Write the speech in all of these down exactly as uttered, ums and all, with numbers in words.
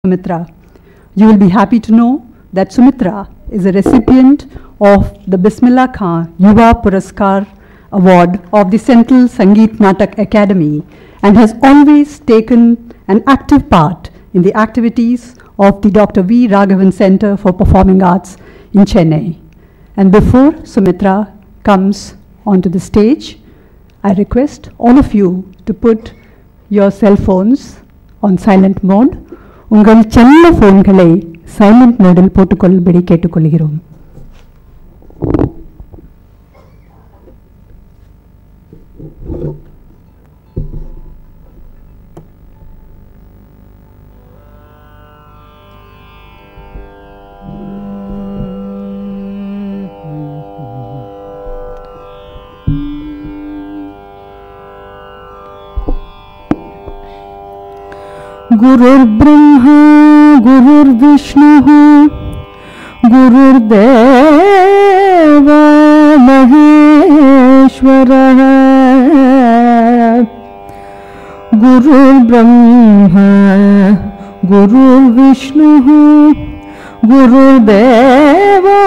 Sumitra. You will be happy to know that Sumitra is a recipient of the Bismillah Khan Yuva Puraskar Award of the Central Sangeet Natak Academy and has always taken an active part in the activities of the Doctor V. Raghavan Center for Performing Arts in Chennai. And before Sumitra comes onto the stage, I request all of you to put your cell phones on silent mode. Ungal cella phone kale silent mode il pottukollubedi kettukolgirom. Gurur Brahma, Gurur Vishnu, Gurur Deva Maheshwara, Gurur Brahma, Gurur Vishnu, Gurur Deva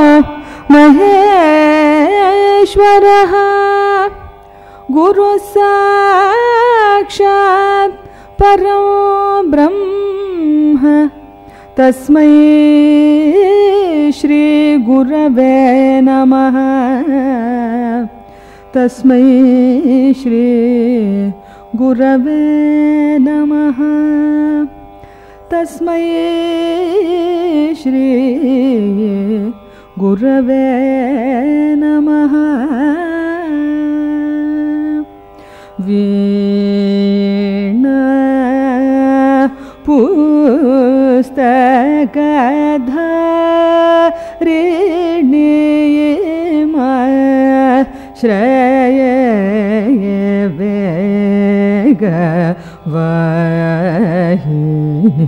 Maheshwara, Guru Sakshat Param Brahma Tasmai Shri Gurave Namaha Tasmai Shri Gurave Namaha Tasmai Shri Gurave Namaha Veena Pustakadharini ma Shraya Vega Vahini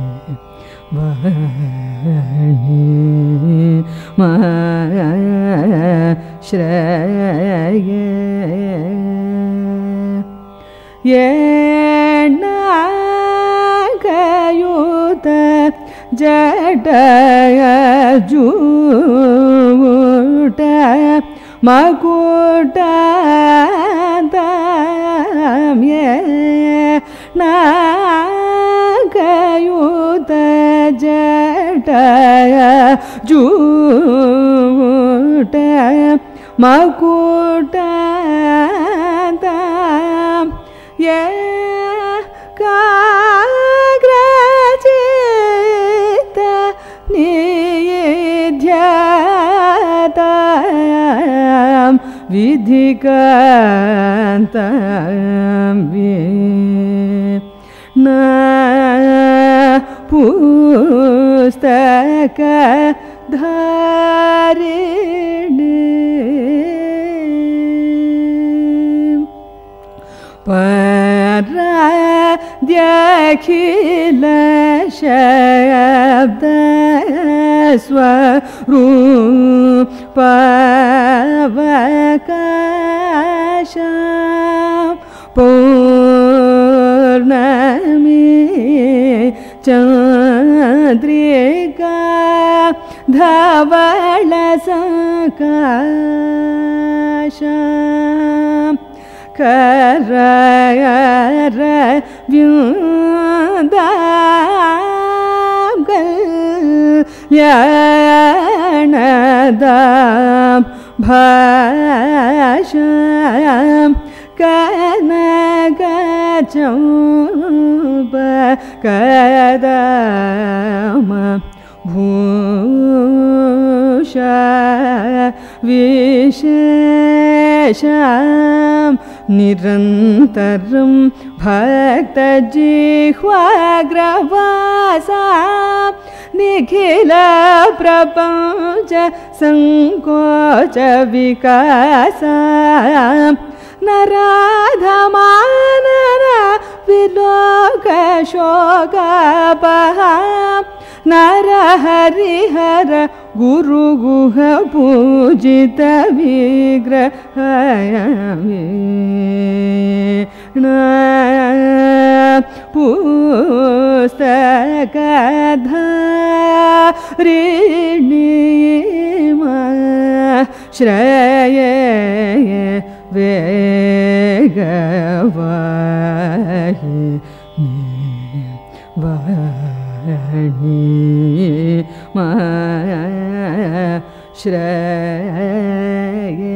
Vahini ma Shraya Yenagayuta Jadaya Juta Makuta Tam Yenagayuta Jadaya Juta Makuta Tam Yeah, Kagrajita Nidhyatam Vidhikantam Vina Pustaka Dharini Paradyakhila Shabda Swarupa Vakasham Purnami Chandrika Dhavala Sakasham Karayara Vyundam Kalyanadam Bhasham Kanagachampa Kadama Bhusha Vishesham Nirantaram Bhakta Jihwagravasam Nikhila Prapancha Sankocha Vikasam Naradhamanana Viloka Shokapaham नर हरिहर गुरु गुह पूजित विग्रह पुस्तकधारिणी श्रेय वेगवाहिनी वाणी मा श्रेय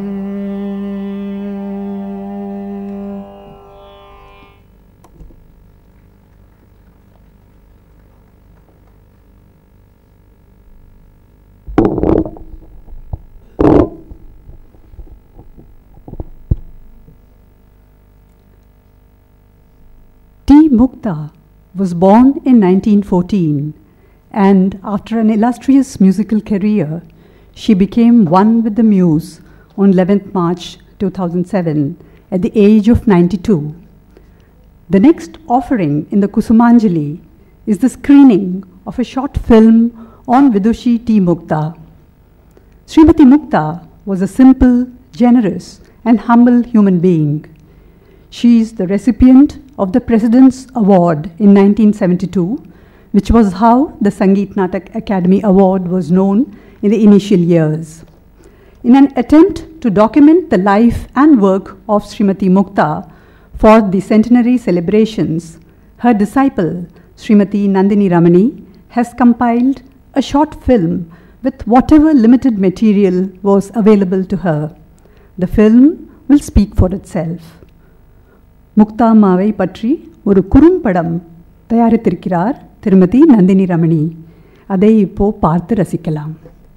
T. Mukta was born in nineteen fourteen, and after an illustrious musical career, she became one with the muse on eleventh March two thousand seven at the age of ninety-two. The next offering in the Kusumanjali is the screening of a short film on Vidushi T. Mukta. Srimati Mukta was a simple, generous, and humble human being. She is the recipient of the President's Award in nineteen seventy-two, which was how the Sangeet Natak Academy Award was known in the initial years. In an attempt to document the life and work of Srimati Mukta for the centenary celebrations, her disciple, Srimati Nandini Ramani, has compiled a short film with whatever limited material was available to her. The film will speak for itself. Mukta அம்மாவை பற்றி ஒரு குறும்படம் தயாரித்திருக்கிறார் திருமதி நந்தினி ரமணி. அதை இப்போ பார்த்து ரசிக்கலாம்.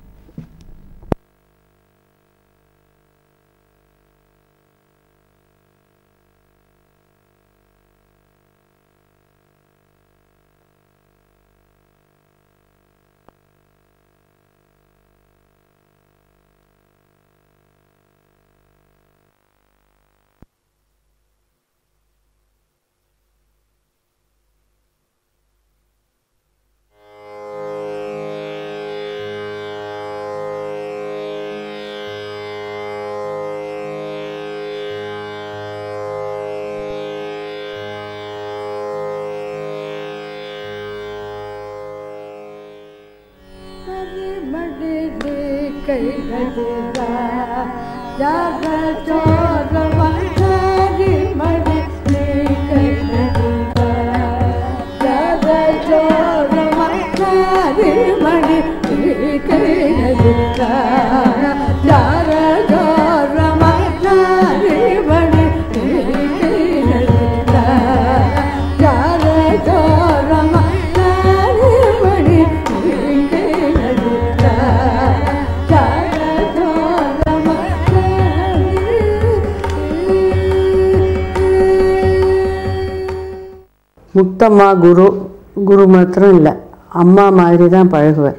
முக்தம்மா குரு குரு மாத்திரம் இல்லை, அம்மா மாதிரி தான் பழகுவார்.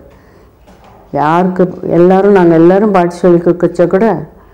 யாருக்கு எல்லோரும் நாங்கள் எல்லோரும் பாட்டு சொல்லி கொடுக்கச்ச கூட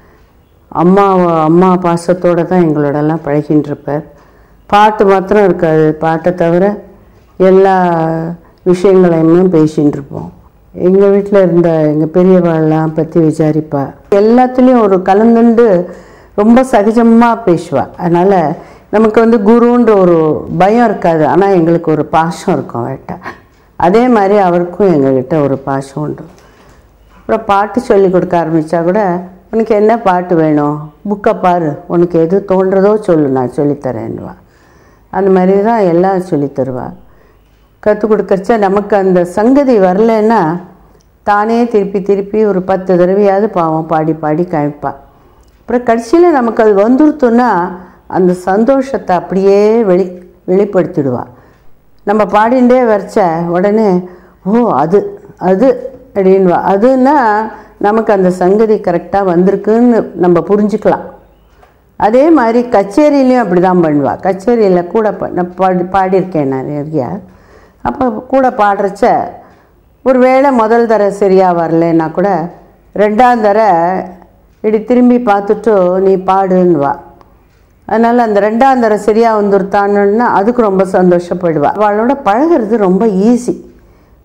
அம்மா அம்மா பாசத்தோடு தான் எங்களோடலாம் பழகின்றிருப்பார். பாட்டு மாத்திரம் இருக்காது, பாட்டை தவிர எல்லா விஷயங்களையுமே பேசின்னு இருப்போம். எங்கள் வீட்டில் இருந்த எங்கள் பெரியவாள்லாம் பற்றி விசாரிப்பா, எல்லாத்துலேயும் ஒரு கலந்துண்டு ரொம்ப சகஜமாக பேசுவாள். அதனால் நமக்கு வந்து குருன்ற ஒரு பயம் இருக்காது, ஆனால் எங்களுக்கு ஒரு பாசம் இருக்கும் அவர்கிட்ட. அதே மாதிரி அவருக்கும் எங்கள்கிட்ட ஒரு பாசம் உண்டு. அப்புறம் பாட்டு சொல்லி கொடுக்க ஆரம்பித்தா கூட, உனக்கு என்ன பாட்டு வேணும், புக்கை பாரு, உனக்கு எது தோன்றதோ சொல்லு, நான் சொல்லித்தரேன்னுவா. அந்த மாதிரி தான் எல்லாம் சொல்லித்தருவா. கற்றுக் கொடுக்கறச்ச நமக்கு அந்த சங்கதி வரலன்னா தானே திருப்பி திருப்பி ஒரு பத்து தடவையாவது பாவம் பாடி பாடி கழிப்பா. அப்புறம் கடைசியில் நமக்கு அது வந்துருத்தோன்னா அந்த சந்தோஷத்தை அப்படியே வெளி வெளிப்படுத்திடுவா. நம்ம பாடிண்டே வரைச்ச உடனே ஓ அது அது அப்படின்வா. அதுன்னா நமக்கு அந்த சங்கதி கரெக்டாக வந்திருக்குன்னு நம்ம புரிஞ்சுக்கலாம். அதே மாதிரி கச்சேரியிலையும் அப்படி தான் பண்ணுவாள். கச்சேரியில் கூட நான் பாடி பாடியிருக்கேன் நான் நிறையா. அப்போ கூட பாடுறச்ச ஒரு வேளை முதல் தர சரியாக வரலன்னா கூட ரெண்டாம் தர இப்படி திரும்பி பார்த்துட்டு நீ பாடுன்னுவா. அதனால் அந்த ரெண்டாம் தர சரியாக வந்துருத்தானுன்னா அதுக்கு ரொம்ப சந்தோஷப்படுவாள். அவளோட பழகிறது ரொம்ப ஈஸி.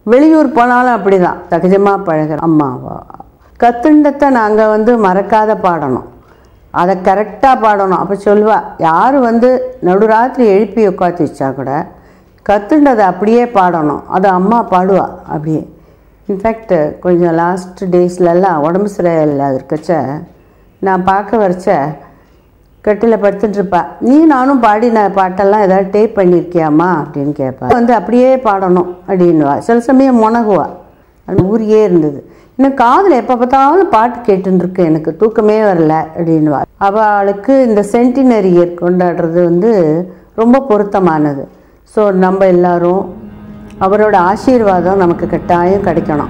வெளியூர் போனாலும் அப்படி தான் சகஜமாக பழகிற அம்மாவா. கத்துண்டத்தை நாங்கள் வந்து மறக்காத பாடணும், அதை கரெக்டாக பாடணும். அப்போ சொல்லுவா, யார் வந்து நடுராத்திரி எழுப்பி உட்காந்து வச்சா கூட கத்துண்டதை அப்படியே பாடணும், அது அம்மா பாடுவா அப்படியே. இன்ஃபேக்ட் கொஞ்சம் லாஸ்ட் டேஸ்லலாம் உடம்பு சரியில்லை இருக்கச்ச நான் பார்க்க வரைச்ச கட்டில் படுத்துட்டுருப்பா, நீ நானும் பாடின பாட்டெல்லாம் ஏதாவது டேப் பண்ணியிருக்கியாம்மா அப்படின்னு கேட்பா. வந்து அப்படியே பாடணும் அப்படின்வா. சில சமயம் முனகுவா, அது ஊரியே இருந்தது. இன்னும் காதில் எப்போ பார்த்தாலும் பாட்டு கேட்டுருக்கு, எனக்கு தூக்கமே வரல அப்படின்வா. அவளுக்கு இந்த சென்டினரி இயர் கொண்டாடுறது வந்து ரொம்ப பொருத்தமானது. ஸோ நம்ம எல்லாரும் அவரோட ஆசீர்வாதம் நமக்கு கட்டாயம் கிடைக்கணும்.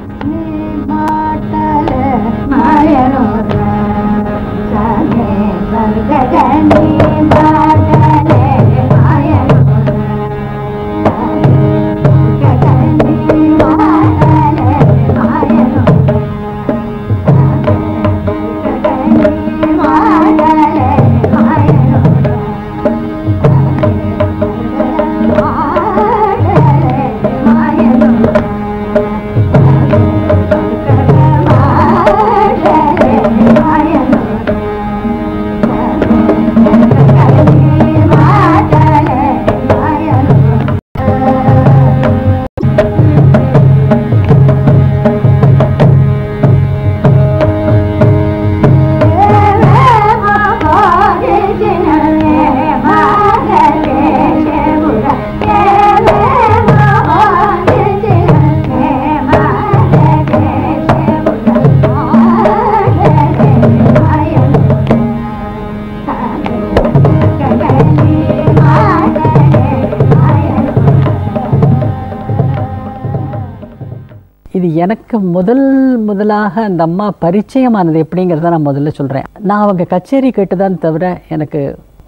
இது எனக்கு முதல் முதலாக அந்த அம்மா பரிச்சயமானது எப்படிங்கிறத நான் முதல்ல சொல்கிறேன். நான் அவங்க கச்சேரி கேட்டுதான் தவிர எனக்கு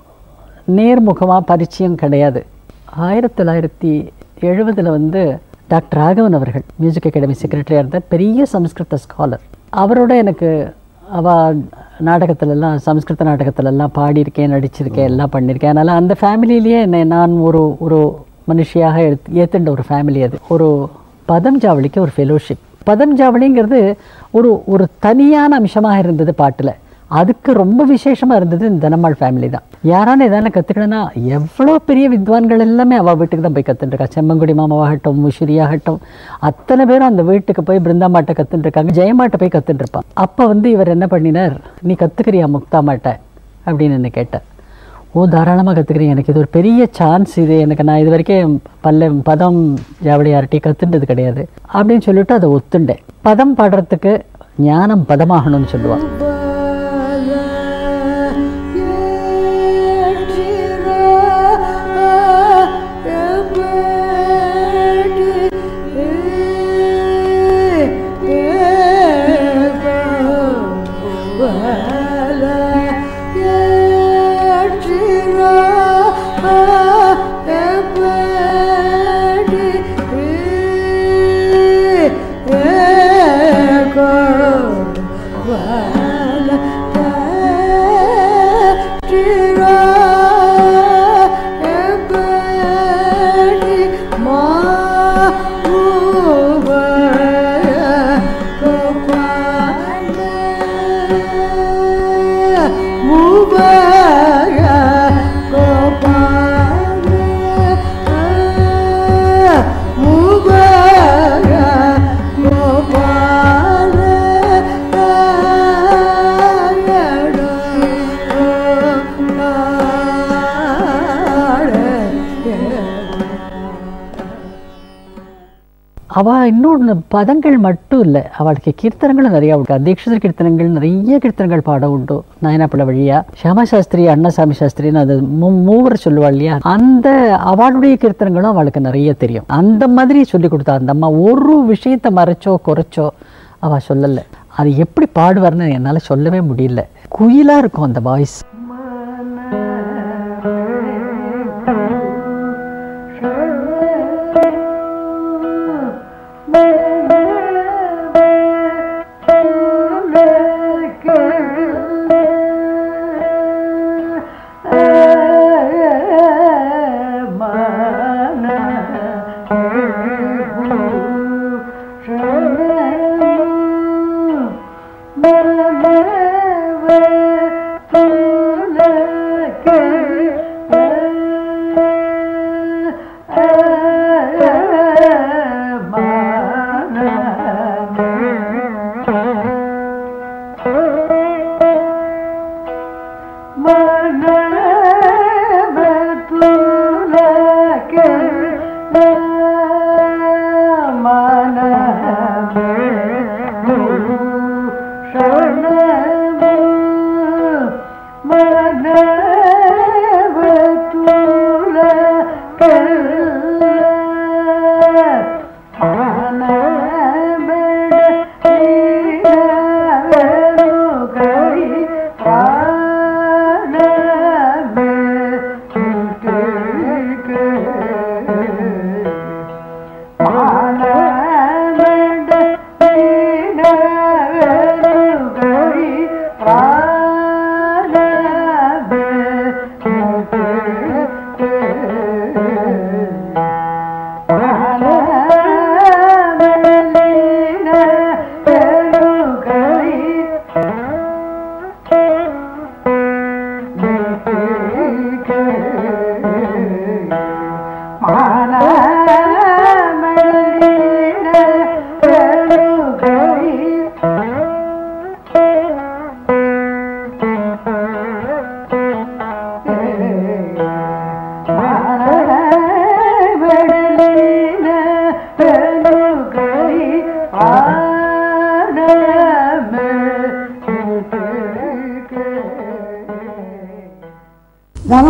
நேர்முகமாக பரிச்சயம் கிடையாது. ஆயிரத்தி தொள்ளாயிரத்தி எழுபதில் வந்து டாக்டர் ராகவன் அவர்கள் மியூசிக் அகாடமி செக்ரட்டரியாக இருந்தார், பெரிய சம்ஸ்கிருத ஸ்காலர். அவரோட எனக்கு அவள் நாடகத்திலெல்லாம் சம்ஸ்கிருத நாடகத்திலெல்லாம் பாடியிருக்கேன், நடிச்சிருக்கேன், எல்லாம் பண்ணியிருக்கேன். அதனால் அந்த ஃபேமிலியிலேயே என்னை நான் ஒரு ஒரு மனுஷியாக எடுத்து ஏற்றுண்ட ஒரு ஃபேமிலி அது. ஒரு பதம் ஜாவளிக்கு ஒரு ஃபெலோஷிப். பதம் ஜாவளிங்கிறது ஒரு ஒரு தனியான அம்சமாக இருந்தது பாட்டில். அதுக்கு ரொம்ப விசேஷமாக இருந்தது இந்த தனம்மாள் ஃபேமிலி தான். யாரான எதான கற்றுக்கணுன்னா எவ்வளோ பெரிய வித்வான்கள் எல்லாமே அவள் வீட்டுக்கு தான் போய் கற்றுட்டுருக்கா. செம்மங்குடி மாமாவாகட்டும், முஷிரியாகட்டும், அத்தனை பேரும் அந்த வீட்டுக்கு போய் பிருந்தாமாட்டை கற்றுட்டுருக்காங்க, ஜெயமாட்டை போய் கற்றுட்டுருப்பான். அப்போ வந்து இவர் என்ன பண்ணினார், நீ கற்றுக்கிறியா முக்தாமாட்டை அப்படின்னு என்ன கேட்டார். ஓ தாராளமாக கற்றுக்கிறேன், எனக்கு இது ஒரு பெரிய சான்ஸ், இது எனக்கு நான் இது வரைக்கும் பல்ல பதம் ஜாவளி யார்கிட்டையும் கற்றுன்றது கிடையாது அப்படின்னு சொல்லிட்டு அதை ஒத்துண்டேன். பதம் பாடுறதுக்கு ஞானம் பதமாகணும்னு சொல்லுவாள். அவள் இன்னொன்று பதங்கள் மட்டும் இல்லை, அவளுக்கு கீர்த்தனங்களும் நிறையா உண்டு. அத்தீட்சிதர் கீர்த்தனங்கள் நிறைய கீர்த்தனங்கள் பாட உண்டு. நாயனாப்பிள்ளை வழியா ஷியாமா சாஸ்திரி, அண்ணாசாமி சாஸ்திரின்னு அது மூ மூவர் சொல்லுவாள் இல்லையா, அந்த அவளுடைய கீர்த்தனங்களும் அவளுக்கு நிறைய தெரியும். அந்த மாதிரி சொல்லி கொடுத்தா அந்த அம்மா. ஒரு விஷயத்தை மறைச்சோ குறைச்சோ அவள் சொல்லலை. அது எப்படி பாடுவார்னு என்னால் சொல்லவே முடியல. குயிலாக இருக்கும் அந்த வாய்ஸ்.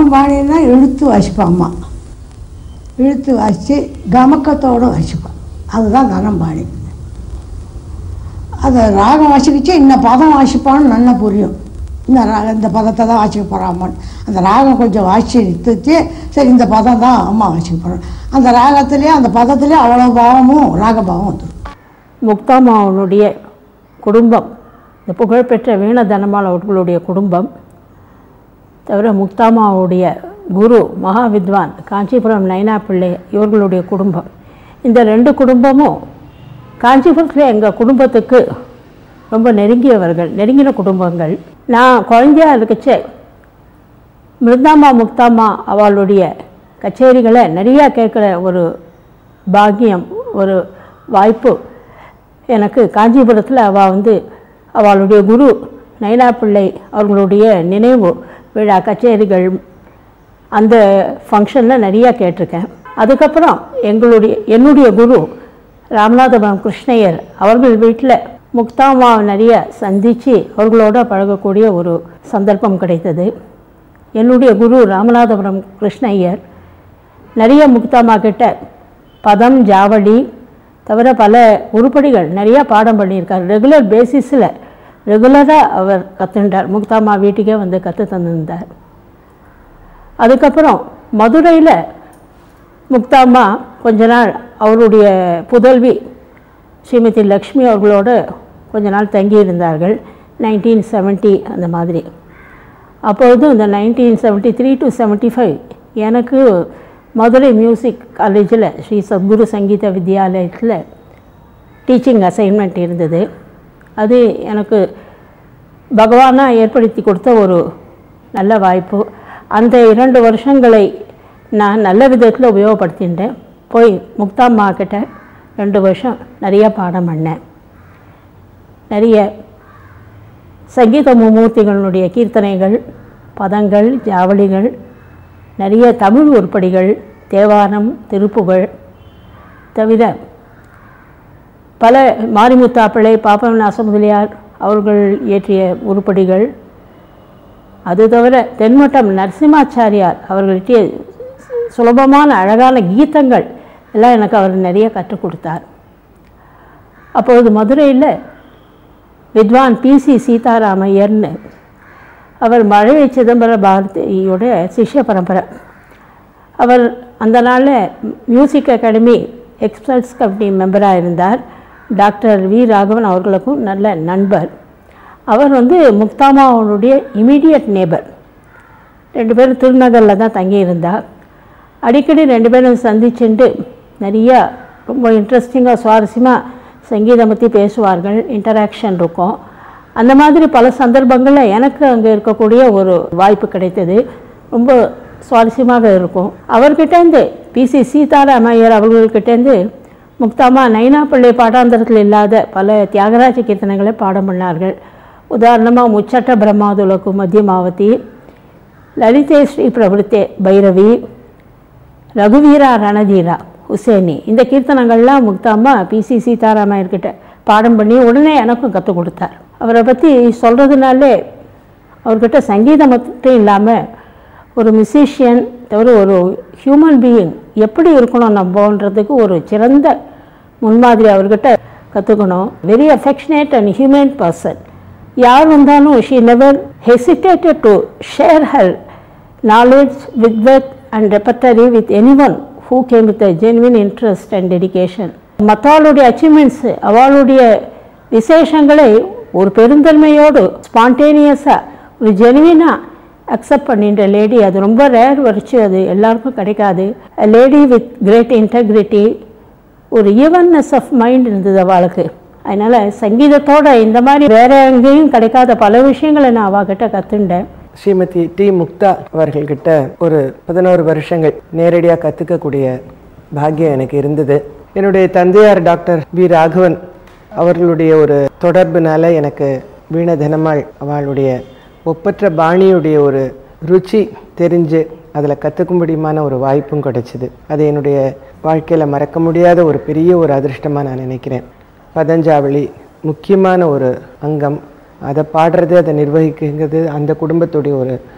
தனம்பாணின்னா இழுத்து வாசிப்பான் அம்மா. இழுத்து வாசித்து கமக்கத்தோடு வாசிப்பான். அதுதான் தனம்பாணி. அதை ராகம் வாசிக்கிச்சு இன்னும் பதம் வாசிப்பான்னு நல்லா புரியும். இந்த ராகம் இந்த பதத்தை தான் வாசிக்க போகிறாம்மான்னு அந்த ராகம் கொஞ்சம் வாசி நிறுத்திச்சு. சரி இந்த பதம் தான் அம்மா வாசிக்க போகிறோம். அந்த ராகத்துலேயே அந்த பதத்துலேயே அவ்வளோ பாவமும் ராகபாவம் வந்துடும். முக்தாமாவனுடைய குடும்பம், இந்த புகழ்பெற்ற வீண தனமால் அவர்களுடைய குடும்பம் தவிர முக்தாமாவுடைய குரு மகா வித்வான் காஞ்சிபுரம் நைனா பிள்ளை இவர்களுடைய குடும்பம். இந்த ரெண்டு குடும்பமும் காஞ்சிபுரத்தில் எங்கள் குடும்பத்துக்கு ரொம்ப நெருங்கியவர்கள், நெருங்கின குடும்பங்கள். நான் குழந்தையா இருக்கச்சே மிருந்தாமா முக்தாமா அவளுடைய கச்சேரிகளை நிறையா கேட்குற ஒரு பாக்கியம், ஒரு வாய்ப்பு எனக்கு காஞ்சிபுரத்தில் அவள் வந்து அவளுடைய குரு நைனா பிள்ளை அவர்களுடைய நினைவு விழா கச்சேரிகள் அந்த ஃபங்க்ஷனில் நிறையா கேட்டிருக்கேன். அதுக்கப்புறம் எங்களுடைய என்னுடைய குரு ராமநாதபுரம் கிருஷ்ணய்யர் அவர்கள் வீட்டில் முக்தாமா நிறைய சந்தித்து அவர்களோட பழகக்கூடிய ஒரு சந்தர்ப்பம் கிடைத்தது. என்னுடைய குரு ராமநாதபுரம் கிருஷ்ணய்யர் நிறைய முக்தாமா கிட்ட பதம் ஜாவளி தவிர பல உருப்படிகள் நிறையா பாடம் பண்ணியிருக்கார். ரெகுலர் பேசிஸில் ரெகுலராக அவர் கற்றுண்டார். முக்தாமா வீட்டுக்கே வந்து கற்று தந்திருந்தார். அதுக்கப்புறம் மதுரையில் முக்தாமா கொஞ்ச நாள் அவருடைய புதல்வி ஸ்ரீமதி லக்ஷ்மி அவர்களோடு கொஞ்ச நாள் தங்கியிருந்தார்கள். நைன்டீன் செவன்ட்டி அந்த மாதிரி. அப்பொழுது இந்த nineteen seventy three to seventy five எனக்கு மதுரை மியூசிக் காலேஜில் ஸ்ரீ சத்குரு சங்கீத வித்யாலயத்தில் டீச்சிங் அசைன்மெண்ட் இருந்தது. அது எனக்கு பகவானாக ஏற்படுத்தி கொடுத்த ஒரு நல்ல வாய்ப்பு. அந்த இரண்டு வருஷங்களை நான் நல்ல விதத்தில் உபயோகப்படுத்திட்டேன். போய் முக்தாம்மா கிட்ட ரெண்டு வருஷம் நிறைய பாடம் பண்ணேன். நிறைய சங்கீத மும்மூர்த்திகளுடைய கீர்த்தனைகள், பதங்கள், ஜாவளிகள், நிறைய தமிழ் உருப்படிகள், தேவாரம், திருப்புகழ் தவிர பல மாரிமுத்தா பிள்ளை, பாப்பவிநாச முதலியார் அவர்கள் இயற்றிய உருப்படிகள், அது தவிர தென்மட்டம் நரசிம்மாச்சாரியார் அவர்கள்கிட்ட சுலபமான அழகான கீதங்கள் எல்லாம் எனக்கு அவர் நிறைய கற்றுக் கொடுத்தார். அப்பொழுது மதுரையில் வித்வான் பி சி சீதாராமையர்னு அவர் மழை சிதம்பர பாரதியோட சிஷ்ய பரம்பரை. அவர் அந்த நாளில் மியூசிக் அகாடமி எக்ஸ்பர்ட்ஸ் கமிட்டி மெம்பராக இருந்தார். டாக்டர் வி ராகவன் அவர்களுக்கும் நல்ல நண்பர். அவர் வந்து முக்தாமாவனுடைய இமீடியட் நேபர். ரெண்டு பேரும் திருநகரில் தான் தங்கியிருந்தார். அடிக்கடி ரெண்டு பேரும் சந்திச்சுட்டு நிறையா ரொம்ப இன்ட்ரெஸ்டிங்காக சுவாரஸ்யமாக சங்கீதம் பற்றி பேசுவார்கள். இன்டராக்ஷன் இருக்கும். அந்த மாதிரி பல சந்தர்ப்பங்களில் எனக்கு அங்கே இருக்கக்கூடிய ஒரு வாய்ப்பு கிடைத்தது. ரொம்ப சுவாரஸ்யமாக இருக்கும். அவர்கிட்டேருந்து பி சி சீதாராமையர் அவர்கள்கிட்டேருந்து முக்தாமா நைனா பிள்ளை பாடாந்தரத்தில் இல்லாத பல தியாகராஜ கீர்த்தனைகளை பாடம் பண்ணார்கள். உதாரணமாக முச்சட்ட பிரம்மாதுலக்கு மத்தியமாவதி, லலிதே ஸ்ரீ பிரபுத்தே பைரவி, ரகுவீரா ரணதீரா ஹுசேனி, இந்த கீர்த்தனங்கள்லாம் முக்தாமா பி சி சீதாராமையர்கிட்ட பாடம் பண்ணி உடனே எனக்கும் கற்றுக் கொடுத்தார். அவரை பற்றி சொல்கிறதுனாலே அவர்கிட்ட சங்கீதம் மட்டும் இல்லாமல் ஒரு மியூசிஷியன் தவிர ஒரு ஹியூமன் பீயிங் எப்படி இருக்கணும் நம்மன்றதுக்கு ஒரு சிறந்த முன்மாதிரி அவர்கிட்ட கற்றுக்கணும். Very affectionate and human person. யார் வந்தாலும் she never hesitated to share her knowledge with wealth and repertory with any one who came with a genuine interest and dedication. மற்றவளுடைய அச்சீவ்மெண்ட்ஸு, அவளுடைய விசேஷங்களை ஒரு பெருந்தன்மையோடு ஸ்பான்டேனியஸாக ஒரு ஜெனுவினாக அக்செப்ட் பண்ணின்ற லேடி. அது ரொம்ப ரேர் வரிச்சு, அது எல்லாருக்கும் கிடைக்காது. லேடி வித் கிரேட் இன்டெகிரிட்டி, ஒரு ஈவன்னஸ் ஆஃப் மைண்ட் இருந்தது அவளுக்கு. அதனால் சங்கீதத்தோட இந்த மாதிரி வேற எங்கேயும் கிடைக்காத பல விஷயங்களை நான் அவகிட்ட கற்றுண்டேன். ஸ்ரீமதி டி முக்தா அவர்கள்கிட்ட ஒரு பதினோரு வருஷங்கள் நேரடியாக கற்றுக்கக்கூடிய பாக்கியம் எனக்கு இருந்தது. என்னுடைய தந்தையார் டாக்டர் வி ராகவன் அவர்களுடைய ஒரு தொடர்புனால எனக்கு வீண தனமாள் அவளுடைய ஒப்பற்ற பாணியுடைய ஒரு ருச்சி தெரிஞ்சு அதில் கற்றுக்கும்படியான ஒரு வாய்ப்பும் கிடைச்சிது. அது என்னுடைய வாழ்க்கையில் மறக்க முடியாத ஒரு பெரிய ஒரு அதிர்ஷ்டமாக நான் நினைக்கிறேன். பதஞ்சாவளி முக்கியமான ஒரு அங்கம். அதை பாடுறது, அதை நிர்வகிக்கிறது அந்த குடும்பத்துடைய ஒரு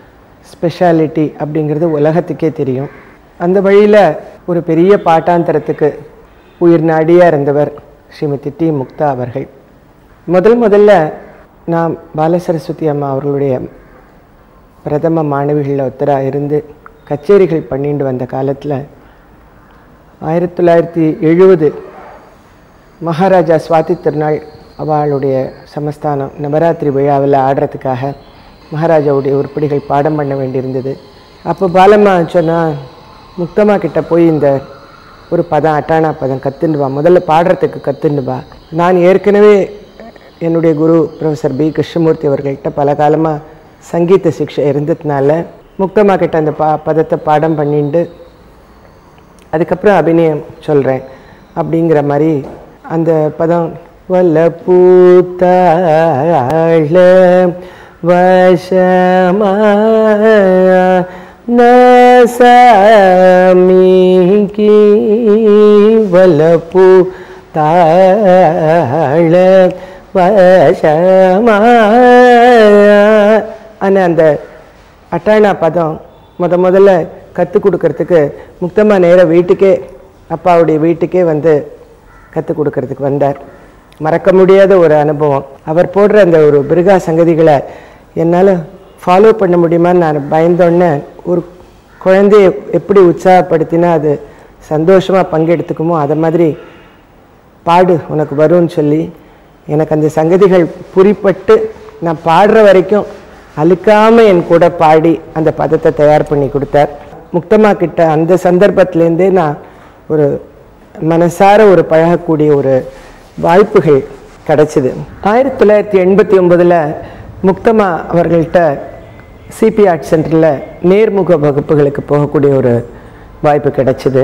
ஸ்பெஷாலிட்டி அப்படிங்கிறது உலகத்துக்கே தெரியும். அந்த வழியில் ஒரு பெரிய பாட்டாந்தரத்துக்கு உயிர் நாடியாக இருந்தவர் ஸ்ரீமதி டி முக்தா அவர்கள். முதல் முதல்ல நான் பாலசரஸ்வதி அம்மா அவர்களுடைய பிரதம மாணவிகளில் ஒருத்தராக இருந்து கச்சேரிகள் பண்ணிட்டு வந்த காலத்தில் ஆயிரத்தி தொள்ளாயிரத்தி எழுபது மகாராஜா சுவாதி திருநாள் அவளுடைய சமஸ்தானம் நவராத்திரி விழாவில் ஆடுறதுக்காக மகாராஜாவுடைய உருப்படிகள் பாடம் பண்ண வேண்டியிருந்தது. அப்போ பாலம்மா சொன்னால் முக்தம்மா கிட்ட போய் இந்த ஒரு பதம் அட்டானா பதம் கற்றுண்டு வா, முதல்ல பாடுறதுக்கு கற்றுண்டு வா. நான் ஏற்கனவே என்னுடைய குரு ப்ரொஃபஸர் பி கிருஷ்ணமூர்த்தி அவர்கள்ட்ட பல காலமாக சங்கீத சிக்ஷை இருந்ததுனால முக்தம்மா கிட்ட அந்த பா பதத்தை பாடம் பண்ணிட்டு அதுக்கப்புறம் அபிநயம் சொல்கிறேன் அப்படிங்கிற மாதிரி அந்த பதம் வல்ல பூத்தாழ வசமா நசாமிகி வல்லபூ தாழ வசமா ஆனால் அந்த அட்டானா பதம் முத முதல்ல கற்றுக் கொடுக்கறதுக்கு முக்தம்மா நேராக வீட்டுக்கே அப்பாவுடைய வீட்டுக்கே வந்து கற்றுக் கொடுக்கறதுக்கு வந்தார். மறக்க முடியாத ஒரு அனுபவம். அவர் போடுற அந்த ஒரு பிருகா சங்கதிகளை என்னால் ஃபாலோ பண்ண முடியுமான்னு நான் பயந்தோன்னே, ஒரு குழந்தைய எப்படி உற்சாகப்படுத்தினா அது சந்தோஷமாக பங்கெடுத்துக்குமோ அதை மாதிரி பாடு உனக்கு வரும்னு சொல்லி எனக்கு அந்த சங்கதிகள் புரிப்பட்டு நான் பாடுற வரைக்கும் அழுக்காமல் என் கூட பாடி அந்த பதத்தை தயார் பண்ணி கொடுத்தார். முக்தம்மா கிட்ட அந்த சந்தர்ப்பத்திலேருந்தே நான் ஒரு மனசார ஒரு பழகக்கூடிய ஒரு வாய்ப்புகள் கிடச்சிது. ஆயிரத்தி தொள்ளாயிரத்தி எண்பத்தி ஒம்பதில் முக்தம்மா அவர்கள்ட்ட சிபி ஆர்ட் சென்டரில் நேர்முக வகுப்புகளுக்கு போகக்கூடிய ஒரு வாய்ப்பு கிடச்சிது.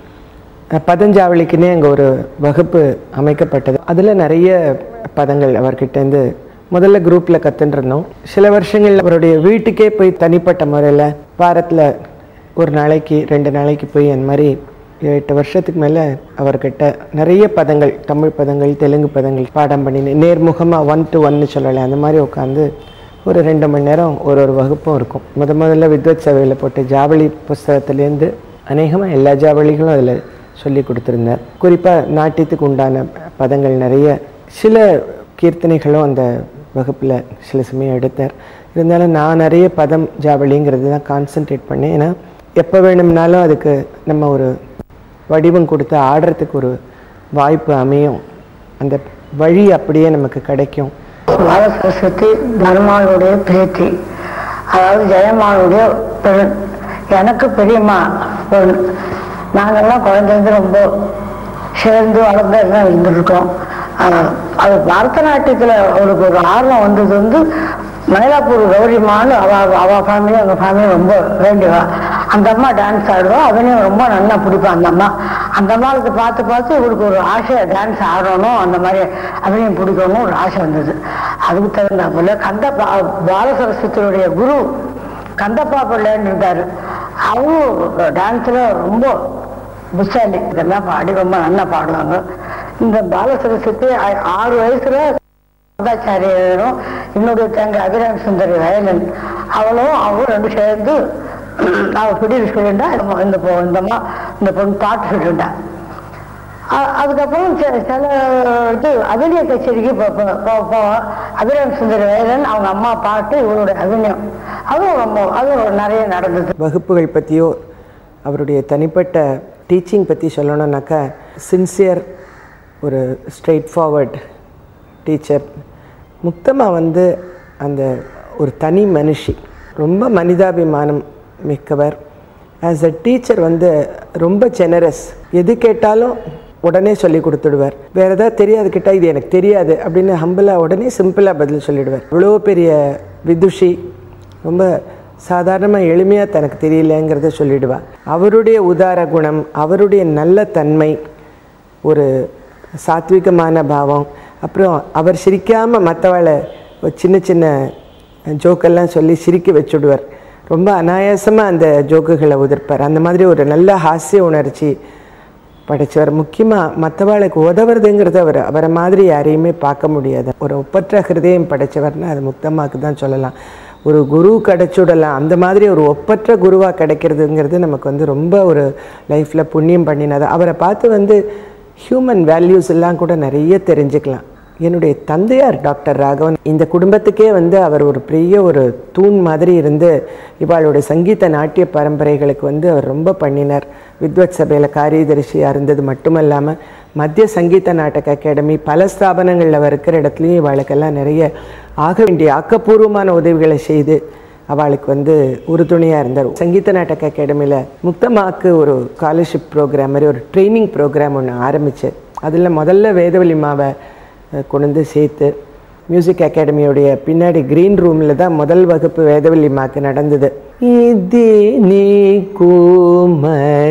பதஞ்சாவளிக்குன்னே அங்கே ஒரு வகுப்பு அமைக்கப்பட்டது. அதில் நிறைய பதங்கள் அவர்கிட்டேருந்து முதல்ல குரூப்பில் கற்றுருந்தோம். சில வருஷங்கள் அவருடைய வீட்டுக்கே போய் தனிப்பட்ட முறையில் வாரத்தில் ஒரு நாளைக்கு ரெண்டு நாளைக்கு போய் அந்த மாதிரி எட்டு வருஷத்துக்கு மேலே அவர்கிட்ட நிறைய பதங்கள், தமிழ் பதங்கள், தெலுங்கு பதங்கள் பாடம் பண்ணினேன். நேர்முகமாக ஒன் டு ஒன்னு சொல்லலை, அந்த மாதிரி உட்காந்து ஒரு ரெண்டு மணி நேரம் ஒரு ஒரு வகுப்பும் இருக்கும். முத முதல்ல வித்வத் சபையில் போட்டு ஜாவளி புஸ்தகத்துலேருந்து அநேகமாக எல்லா ஜாவளிகளும் அதில் சொல்லி கொடுத்துருந்தார். குறிப்பாக நாட்டியத்துக்கு உண்டான பதங்கள் நிறைய, சில கீர்த்தனைகளும் அந்த வகுப்பில் சில சமயம் எடுத்தார். இருந்தாலும் நான் நிறைய பதம் ஜாவளிங்கிறது தான் கான்சன்ட்ரேட் பண்ணேன். ஏன்னா எப்போ வேணும்னாலும் அதுக்கு நம்ம ஒரு வடிவம் கொடுத்து ஆடுறதுக்கு ஒரு வாய்ப்பு அமையும், அந்த வழி அப்படியே நமக்கு கிடைக்கும். பாலசரஸ்வதி தர்மாவுடைய பேத்தி, அதாவது ஜெயம்மாளுடைய பெண், எனக்கு பெரியம்மா பொண்ணு. நாங்கள்லாம் குழந்தைங்க ரொம்ப சேர்ந்து வளர்ந்து எல்லாம் இருந்துருக்கோம். அது பரதநாட்டியத்தில் அவருக்கு ஒரு ஆர்வம் வந்தது வந்து மயிலாப்பூர் கௌரிமான்னு அவ அவ ஃபேமிலி எங்கள் ஃபேமிலி ரொம்ப வேண்டியவா. அந்த அம்மா டான்ஸ் ஆடுவா, அவனையும் ரொம்ப நல்லா பிடிப்பான் அந்த அம்மா. அந்த அம்மாவுக்கு பார்த்து பார்த்து இவருக்கு ஒரு ஆசை, டான்ஸ் ஆடணும், அந்த மாதிரி அவனையும் பிடிக்கணும் ஒரு ஆசை வந்தது. அதுக்கு தகுந்த போல கந்த பாலசரஸ்வதியுடைய குரு கந்தப்பா பிள்ளைன்னு இருந்தார். அவரும் டான்ஸில் ரொம்ப புத்தாலி, இதெல்லாம் பாடி ரொம்ப நல்லா பாடுவாங்க. இந்த பாலசரஸ்வதி ஆறு வயசுல ராதாச்சாரியரும் இன்னொரு தங்க அபிராம சுந்தரி வயலன் அவளும் அவரும் ரெண்டு சேர்ந்து அவள் பிடியில் சொல்லிட்டா இந்த இந்தம்மா இந்த பொண்ணு பாட்டு சொல்லிட்டா. அதுக்கப்புறம் சில இது அபிநய கச்சேரிக்கு போவோம். அபிராம சுந்தரி வயலன் அவங்க அம்மா பாட்டு இவளுடைய அபிநயம் அதுவும் ரொம்ப அதுவும் நிறைய நடந்தது. வகுப்புகள் பற்றியோ அவருடைய தனிப்பட்ட டீச்சிங் பற்றி சொல்லணும்னாக்கா சின்சியர், ஒரு ஸ்ட்ரெயிட் ஃபார்வர்ட் டீச்சர். முக்தம்மா வந்து அந்த ஒரு தனி மனுஷி, ரொம்ப மனிதாபிமானம் மிக்கவர். ஆஸ் அ டீச்சர் வந்து ரொம்ப ஜெனரஸ், எது கேட்டாலும் உடனே சொல்லி கொடுத்துடுவார். வேறு ஏதாவது தெரியாது கேட்டால் இது எனக்கு தெரியாது அப்படின்னு ஹம்பிளாக உடனே சிம்பிளாக பதில் சொல்லிவிடுவார். இவ்வளோ பெரிய விதுஷி, ரொம்ப சாதாரணமாக எளிமையாக தனக்கு தெரியலங்கிறத சொல்லிடுவார். அவருடைய உதார குணம், அவருடைய நல்ல தன்மை, ஒரு சாத்விகமான பாவம், அப்புறம் அவர் சிரிக்காமல் மற்றவளை சின்ன சின்ன ஜோக்கெல்லாம் சொல்லி சிரிக்க வச்சுடுவார். ரொம்ப அனாயாசமாக அந்த ஜோக்குகளை உதிர்ப்பார். அந்த மாதிரி ஒரு நல்ல ஹாஸ்ய உணர்ச்சி படைச்சவர். முக்கியமாக மற்றவாளுக்கு உதவுறதுங்கிறது அவர் அவரை மாதிரி யாரையுமே பார்க்க முடியாது. ஒரு ஒப்பற்ற ஹிருதயம் படைச்சவர்னா அது முக்தம்மாவுக்கு தான் சொல்லலாம். ஒரு குரு கிடைச்சுடலாம், அந்த மாதிரி ஒரு ஒப்பற்ற குருவாக கிடைக்கிறதுங்கிறது நமக்கு வந்து ரொம்ப ஒரு லைஃப்பில் புண்ணியம் பண்ணினது. அவரை பார்த்து வந்து ஹியூமன் வேல்யூஸ் எல்லாம் கூட நிறைய தெரிஞ்சுக்கலாம். என்னுடைய தந்தையார் டாக்டர் ராகவன் இந்த குடும்பத்துக்கே வந்து அவர் ஒரு பெரிய ஒரு தூண் மாதிரி இருந்து இவாளுடைய சங்கீத நாட்டிய பரம்பரைகளுக்கு வந்து அவர் ரொம்ப பண்ணினார். வித்வத் சபையில் காரியதரிசியாக இருந்தது மட்டும் இல்லாமல் மத்திய சங்கீத நாடக அகாடமி பல ஸ்தாபனங்களில் அவர் இருக்கிற இடத்துலையும் இவாளுக்கெல்லாம் நிறைய ஆக வேண்டிய ஆக்கப்பூர்வமான உதவிகளை செய்து அவளுக்கு வந்து உறுதுணையாக இருந்தார். சங்கீத நாடக அகாடமியில் முக்தமாக்கு ஒரு ஸ்காலர்ஷிப் ப்ரோக்ராம் மாதிரி ஒரு ட்ரைனிங் ப்ரோக்ராம் ஒன்று ஆரம்பிச்சு அதில் முதல்ல வேதவழி மாவை கொண்டு வந்து சேர்த்து மியூசிக் அகாடமியோடைய பின்னாடி க்ரீன் ரூமில் தான் முதல் வகுப்பு வேதவழி மாக்கு நடந்தது. இது நீ குமரியாத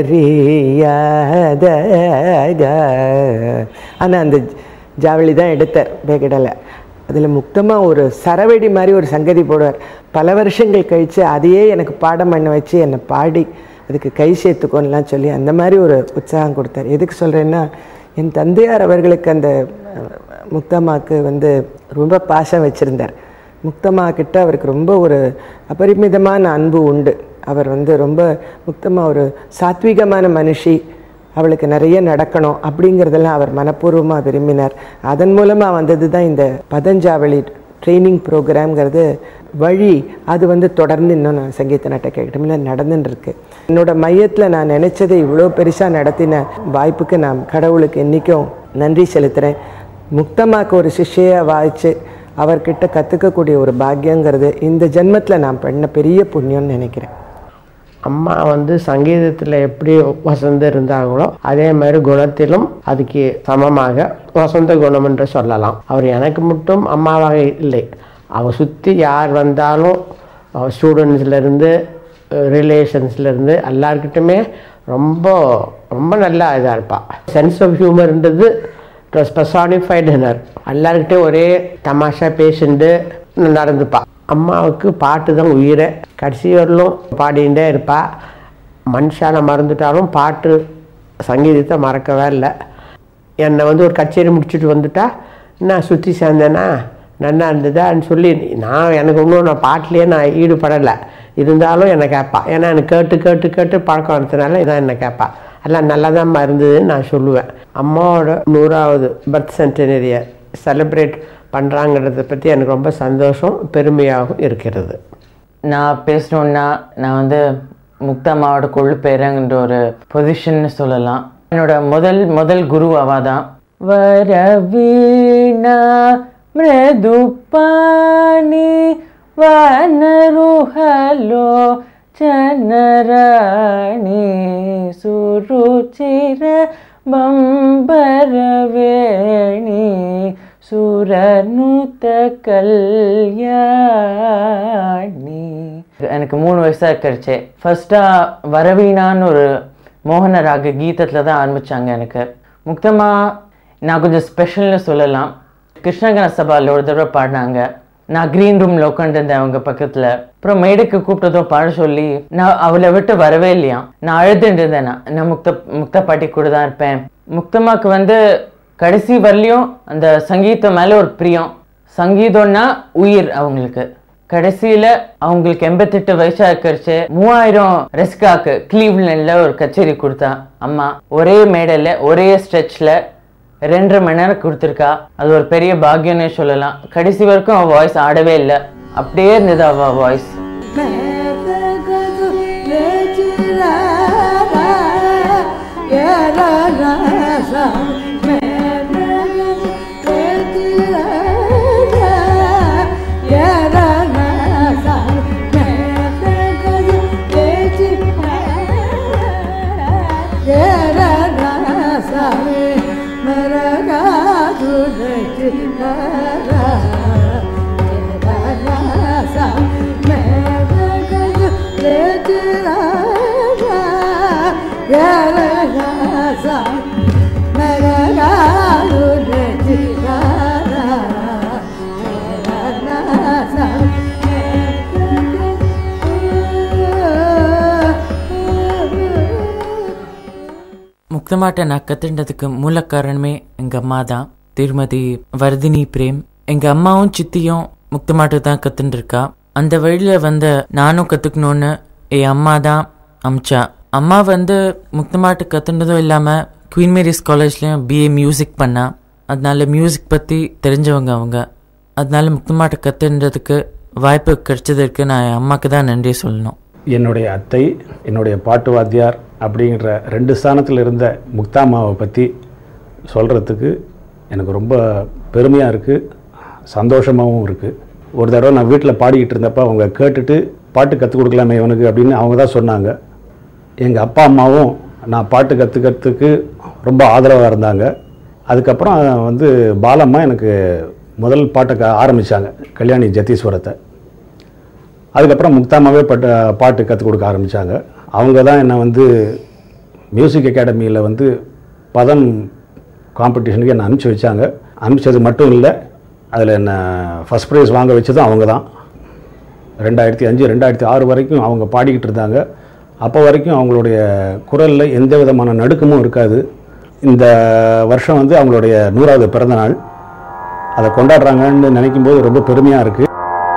ஆனால் அந்த ஜாவளி தான் எடுத்தார் பேகடலை. அதில் முக்தமாக ஒரு சரவெடி மாதிரி ஒரு சங்கதி போடுவார். பல வருஷங்கள் கழித்து அதையே எனக்கு பாடம் பண்ண வச்சு என்னை பாடி அதுக்கு கை சேர்த்துக்கோன்னெலாம் சொல்லி அந்த மாதிரி ஒரு உற்சாகம் கொடுத்தார். எதுக்கு சொல்கிறேன்னா, என் தந்தையார் அவர்களுக்கு அந்த முக்தம்மாவுக்கு வந்து ரொம்ப பாசம் வச்சுருந்தார். முக்தம்மா கிட்ட அவருக்கு ரொம்ப ஒரு அபரிமிதமான அன்பு உண்டு. அவர் வந்து ரொம்ப முக்தம்மா ஒரு சாத்விகமான மனுஷி, அவளுக்கு நிறைய நடக்கணும் அப்படிங்கிறதெல்லாம் அவர் மனப்பூர்வமாக விரும்பினார். அதன் மூலமாக வந்தது தான் இந்த பதஞ்சாவளி ட்ரைனிங் ப்ரோக்ராம்ங்கிறது வழி. அது வந்து தொடர்ந்து இன்னும் நான் சங்கீத நாடக அகாடமியில் நடந்துட்டுருக்கு. என்னோடய மையத்தில் நான் நினச்சதை இவ்வளோ பெருசாக நடத்தின வாய்ப்புக்கு நான் கடவுளுக்கு என்றைக்கும் நன்றி செலுத்துகிறேன். முக்தமாக்கு ஒரு சிஷ்யை வாய்ச்சி அவர்கிட்ட கற்றுக்கக்கூடிய ஒரு பாக்கியங்கிறது இந்த ஜென்மத்தில் நான் பண்ண பெரிய புண்ணியம்னு நினைக்கிறேன். அம்மா வந்து சங்கீதத்தில் எப்படி வசந்த இருந்தாங்களோ அதே மாதிரி குணத்திலும் அதுக்கு சமமாக வசந்த குணம் என்று சொல்லலாம். அவர் எனக்கு மட்டும் அம்மாவாக இல்லை, அவர் சுற்றி யார் வந்தாலும் ஸ்டூடெண்ட்ஸ்லேருந்து ரிலேஷன்ஸ்லேருந்து எல்லாருக்கிட்டுமே ரொம்ப ரொம்ப நல்லா இதாக இருப்பாள். சென்ஸ் ஆஃப் ஹியூமர்ன்றது ஸ்பெசானிஃபைடு ஹினர். எல்லாருக்கிட்டையும் ஒரே தமாஷா பேசிண்டு நடந்துப்பா. அம்மாவுக்கு பாட்டு தான் உயிரை. கடைசி வரலும் பாடிகிட்டே இருப்பாள். மனுஷால மறந்துட்டாலும் பாட்டு சங்கீதத்தை மறக்கவே இல்லை. என்னை வந்து ஒரு கச்சேரி முடிச்சுட்டு வந்துட்டா நான் சுற்றி சேர்ந்தேன்னா நல்லா இருந்ததான்னு சொல்லி நான் எனக்கு இன்னும் நான் பாட்டிலேயே நான் ஈடுபடலை, இருந்தாலும் என்னை கேட்பாள். ஏன்னா எனக்கு கேட்டு கேட்டு கேட்டு பழக்கம் வரதுனால இதான் என்னை கேட்பாள். எல்லாம் நல்லா தான் இருந்ததுன்னு நான் சொல்லுவேன். அம்மாவோட நூறாவது பர்த் சென்டனரியை செலிப்ரேட் பண்ணுறாங்கிறத பற்றி எனக்கு ரொம்ப சந்தோஷம் பெருமையாகவும் இருக்கிறது. நான் பேசணுன்னா நான் வந்து முக்தம்மாவோட கொள்ளு பேரங்கிற ஒரு பொசிஷன்னு சொல்லலாம். என்னோட முதல் முதல் குரு அவ தான். வரவீணா மிருதுபாணி வனருஹலோ ಚನರಾಣಿ ಸುರುಚಿರ ಬಂಬರವೇಣಿ சுரனுத்த கல்யாணி. எனக்கு மூணு வயசாக இருக்கிறச்சு. ஃபர்ஸ்ட்டாக வரவீணான்னு ஒரு மோகன ராக கீதத்தில் தான் ஆரம்பித்தாங்க எனக்கு. முக்தமாக நான் கொஞ்சம் ஸ்பெஷல்னு சொல்லலாம். கிருஷ்ணகன சபாவில் ஒரு தடவை பாடினாங்க. நான் க்ரீன் ரூமில் உட்காந்துருந்தேன் அவங்க பக்கத்தில். அப்புறம் மேடைக்கு கூப்பிட்டதும் பாட சொல்லி நான் அவளை விட்டு வரவே இல்லையா. நான் அழுதுட்டு இருந்தேன். நான் நான் முக்த முக்தா பாட்டி கூட தான் இருப்பேன். முக்தம்மாக்கு வந்து கடைசி வரலையும் அந்த சங்கீதம் மேலே ஒரு பிரியம். சங்கீதம்னா உயிர் அவங்களுக்கு. கடைசியில் அவங்களுக்கு எண்பத்தெட்டு வயசாக இருக்கிறச்சு மூவாயிரம் ரெஸ்காக்கு கிளீவ்லண்டில் ஒரு கச்சேரி கொடுத்தா அம்மா. ஒரே மேடையில் ஒரே ஸ்ட்ரெச்சில் ரெண்டரை மணி நேரம் கொடுத்துருக்கா. அது ஒரு பெரிய பாக்கியம்னே சொல்லலாம். கடைசி வரைக்கும் அவள் வாய்ஸ் ஆடவே இல்லை, அப்படியே இருந்தது அவள் வாய்ஸ். முக்தமாட்ட நான் கத்துண்டதுக்கு மூல காரணமே எங்க அம்மா தான். திருமதி வர்தினி பிரேம். எங்க அம்மாவும் சித்தியும் முக்தமாட்ட தான் கத்துட்டு இருக்கா. அந்த வழியில் வந்து நானும் கற்றுக்கணுன்னு என் அம்மா தான் அமிச்சா. அம்மா வந்து முக்தமாட்டு கற்றுனதும் இல்லாமல் குயின் மேரிஸ் காலேஜ்லேயும் பிஏ மியூசிக் பண்ணா. அதனால மியூசிக் பற்றி தெரிஞ்சவங்க அவங்க. அதனால முக்தமாட்டு கற்றுன்றதுக்கு வாய்ப்பு கிடைச்சதற்கு நான் என் அம்மாவுக்கு தான் நன்றி சொல்லணும். என்னுடைய அத்தை, என்னுடைய பாட்டு வாத்தியார் அப்படிங்கிற ரெண்டு ஸ்தானத்தில் இருந்த முக்தாமாவை பற்றி சொல்கிறதுக்கு எனக்கு ரொம்ப பெருமையாக இருக்குது, சந்தோஷமாகவும் இருக்குது. ஒரு தடவை நான் வீட்டில் பாடிக்கிட்டு இருந்தப்போ அவங்க கேட்டுட்டு பாட்டு கற்றுக் கொடுக்கலாமே இவனுக்கு அப்படின்னு அவங்க தான் சொன்னாங்க. எங்கள் அப்பா அம்மாவும் நான் பாட்டு கற்றுக்கிறதுக்கு ரொம்ப ஆதரவாக இருந்தாங்க. அதுக்கப்புறம் வந்து பாலம்மா எனக்கு முதல் பாட்டை க ஆரம்பித்தாங்க, கல்யாணி ஜத்தீஸ்வரத்தை. அதுக்கப்புறம் முக்தாமாவே பாட்டு பாட்டு கற்றுக் கொடுக்க ஆரம்பித்தாங்க. அவங்க தான் என்னை வந்து மியூசிக் அகாடமியில் வந்து பதம் காம்படிஷனுக்கு என்னை அனுப்பிச்சி வச்சாங்க. அனுப்பிச்சது மட்டும் இல்லை, அதில் என்னை ஃபஸ்ட் ப்ரைஸ் வாங்க வச்சதும் அவங்க தான். ரெண்டாயிரத்தி அஞ்சு ரெண்டாயிரத்தி ஆறு வரைக்கும் அவங்க பாடிக்கிட்டு இருந்தாங்க. அப்போ வரைக்கும் அவங்களுடைய குரலில் எந்த விதமான நடுக்கமும் இருக்காது. இந்த வருஷம் வந்து அவங்களுடைய நூறாவது பிறந்த நாள், அதை கொண்டாடுறாங்கன்னு நினைக்கும்போது ரொம்ப பெருமையாக இருக்குது.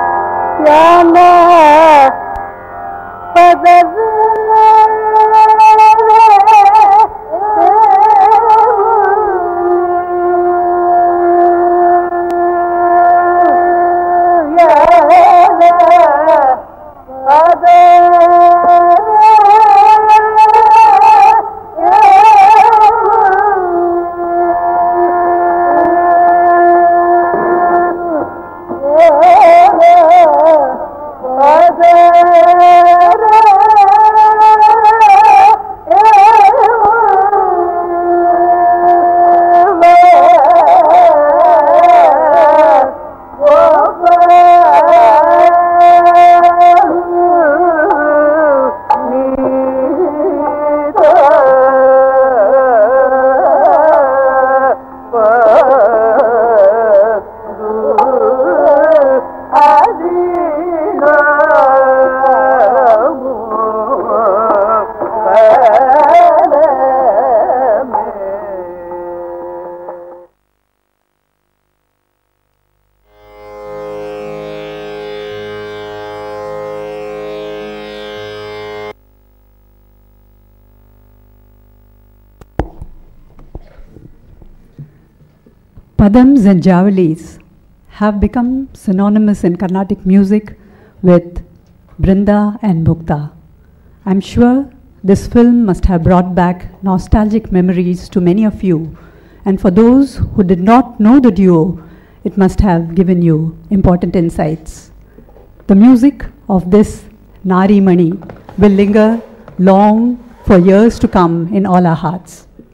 Padams and Javalis have become synonymous in Carnatic music with Brinda and Mukta. I'm sure this film must have brought back nostalgic memories to many of you, and for those who did not know the duo, it must have given you important insights. The music of this Nari Mani will linger long for years to come in all our hearts.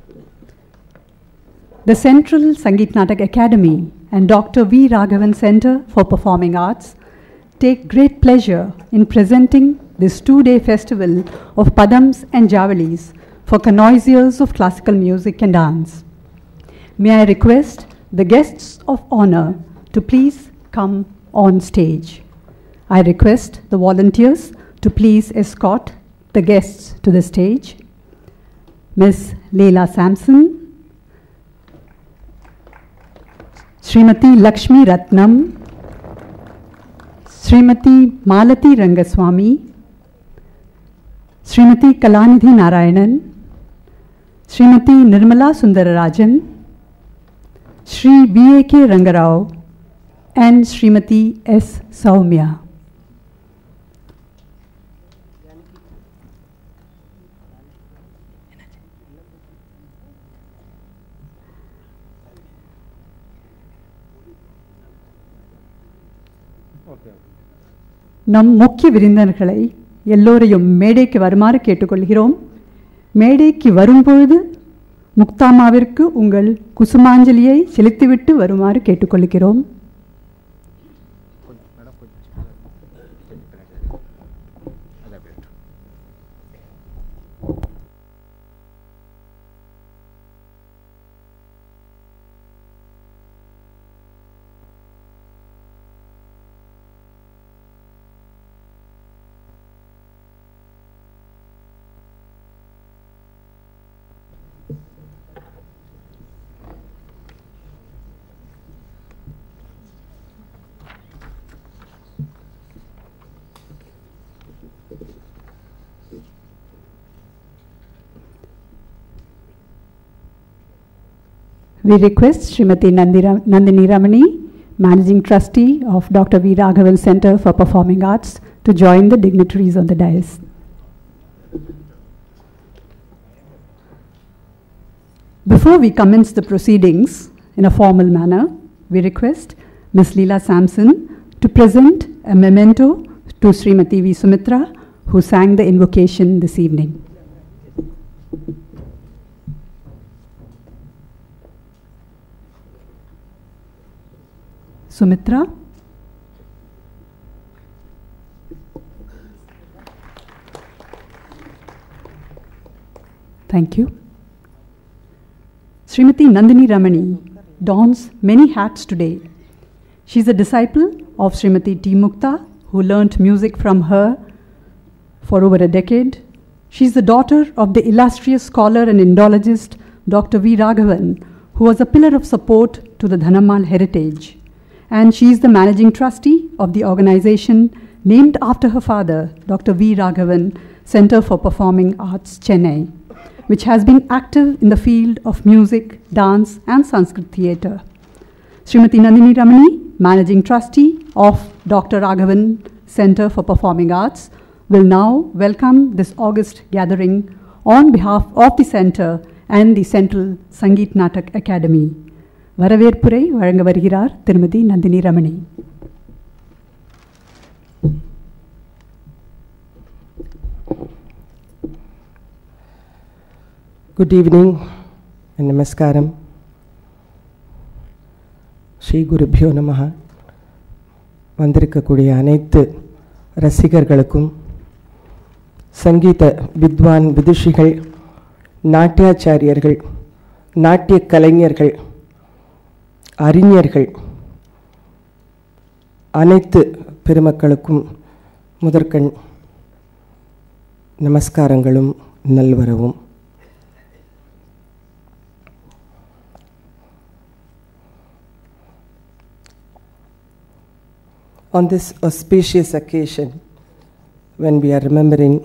The Central Sangeet Natak Academy and Doctor V. Raghavan Center for Performing Arts take great pleasure in presenting this two-day festival of Padams and Javalis for connoisseurs of classical music and dance. May I request the guests of honor to please come on stage. I request the volunteers to please escort the guests to the stage. Miss Leela Sampson, Srimati Lakshmi Ratnam, Srimati Malati Rangaswamy, Srimati Kalanidhi Narayanan, Srimati Nirmala Sundararajan, Shri B A K Rangarao, and Srimati S. Saumya. நம் முக்கிய விருந்தினர்களை எல்லோரையும் மேடைக்கு வருமாறு கேட்டுக்கொள்கிறோம். மேடைக்கு வரும்பொழுது முக்தாமாவிற்கு உங்கள் குசுமாஞ்சலியை செலுத்திவிட்டு வருமாறு கேட்டுக்கொள்கிறோம். We request Srimati Nandira, Nandini Ramani, Managing Trustee of Doctor V. Raghavan Center for Performing Arts, to join the dignitaries on the dais. Before we commence the proceedings in a formal manner, we request Miss Leela Sampson to present a memento to Srimati V. Sumitra, who sang the invocation this evening. Sumitra. Thank you. Srimati Nandini Ramani dons many hats today. She is a disciple of Srimati T. Mukta, who learnt music from her for over a decade. She is the daughter of the illustrious scholar and Indologist Doctor V. Raghavan, who was a pillar of support to the Dhanammal heritage. And she is the managing trustee of the organization named after her father, Doctor V. Raghavan, Center for Performing Arts, Chennai, which has been active in the field of music, dance, and Sanskrit theatre. Srimati Nandini Ramani, managing trustee of Doctor Raghavan Center for Performing Arts, will now welcome this august gathering on behalf of the center and the Central Sangeet Natak Academy. வரவேற்புரை வழங்க வருகிறார் திருமதி Nandini Ramani. Good evening and namaskaram. Shri Gurubhyo Namaha. வந்திருக்கக்கூடிய அனைத்து ரசிகர்களுக்கும், சங்கீத வித்வான் விதுஷிகள், நாட்டியாச்சாரியர்கள், நாட்டிய கலைஞர்கள், அறிஞர்கள், அனைத்து பெருமக்களுக்கும் முதற்கண் நமஸ்காரங்களும் நல்வரவும். On this auspicious occasion, when we are remembering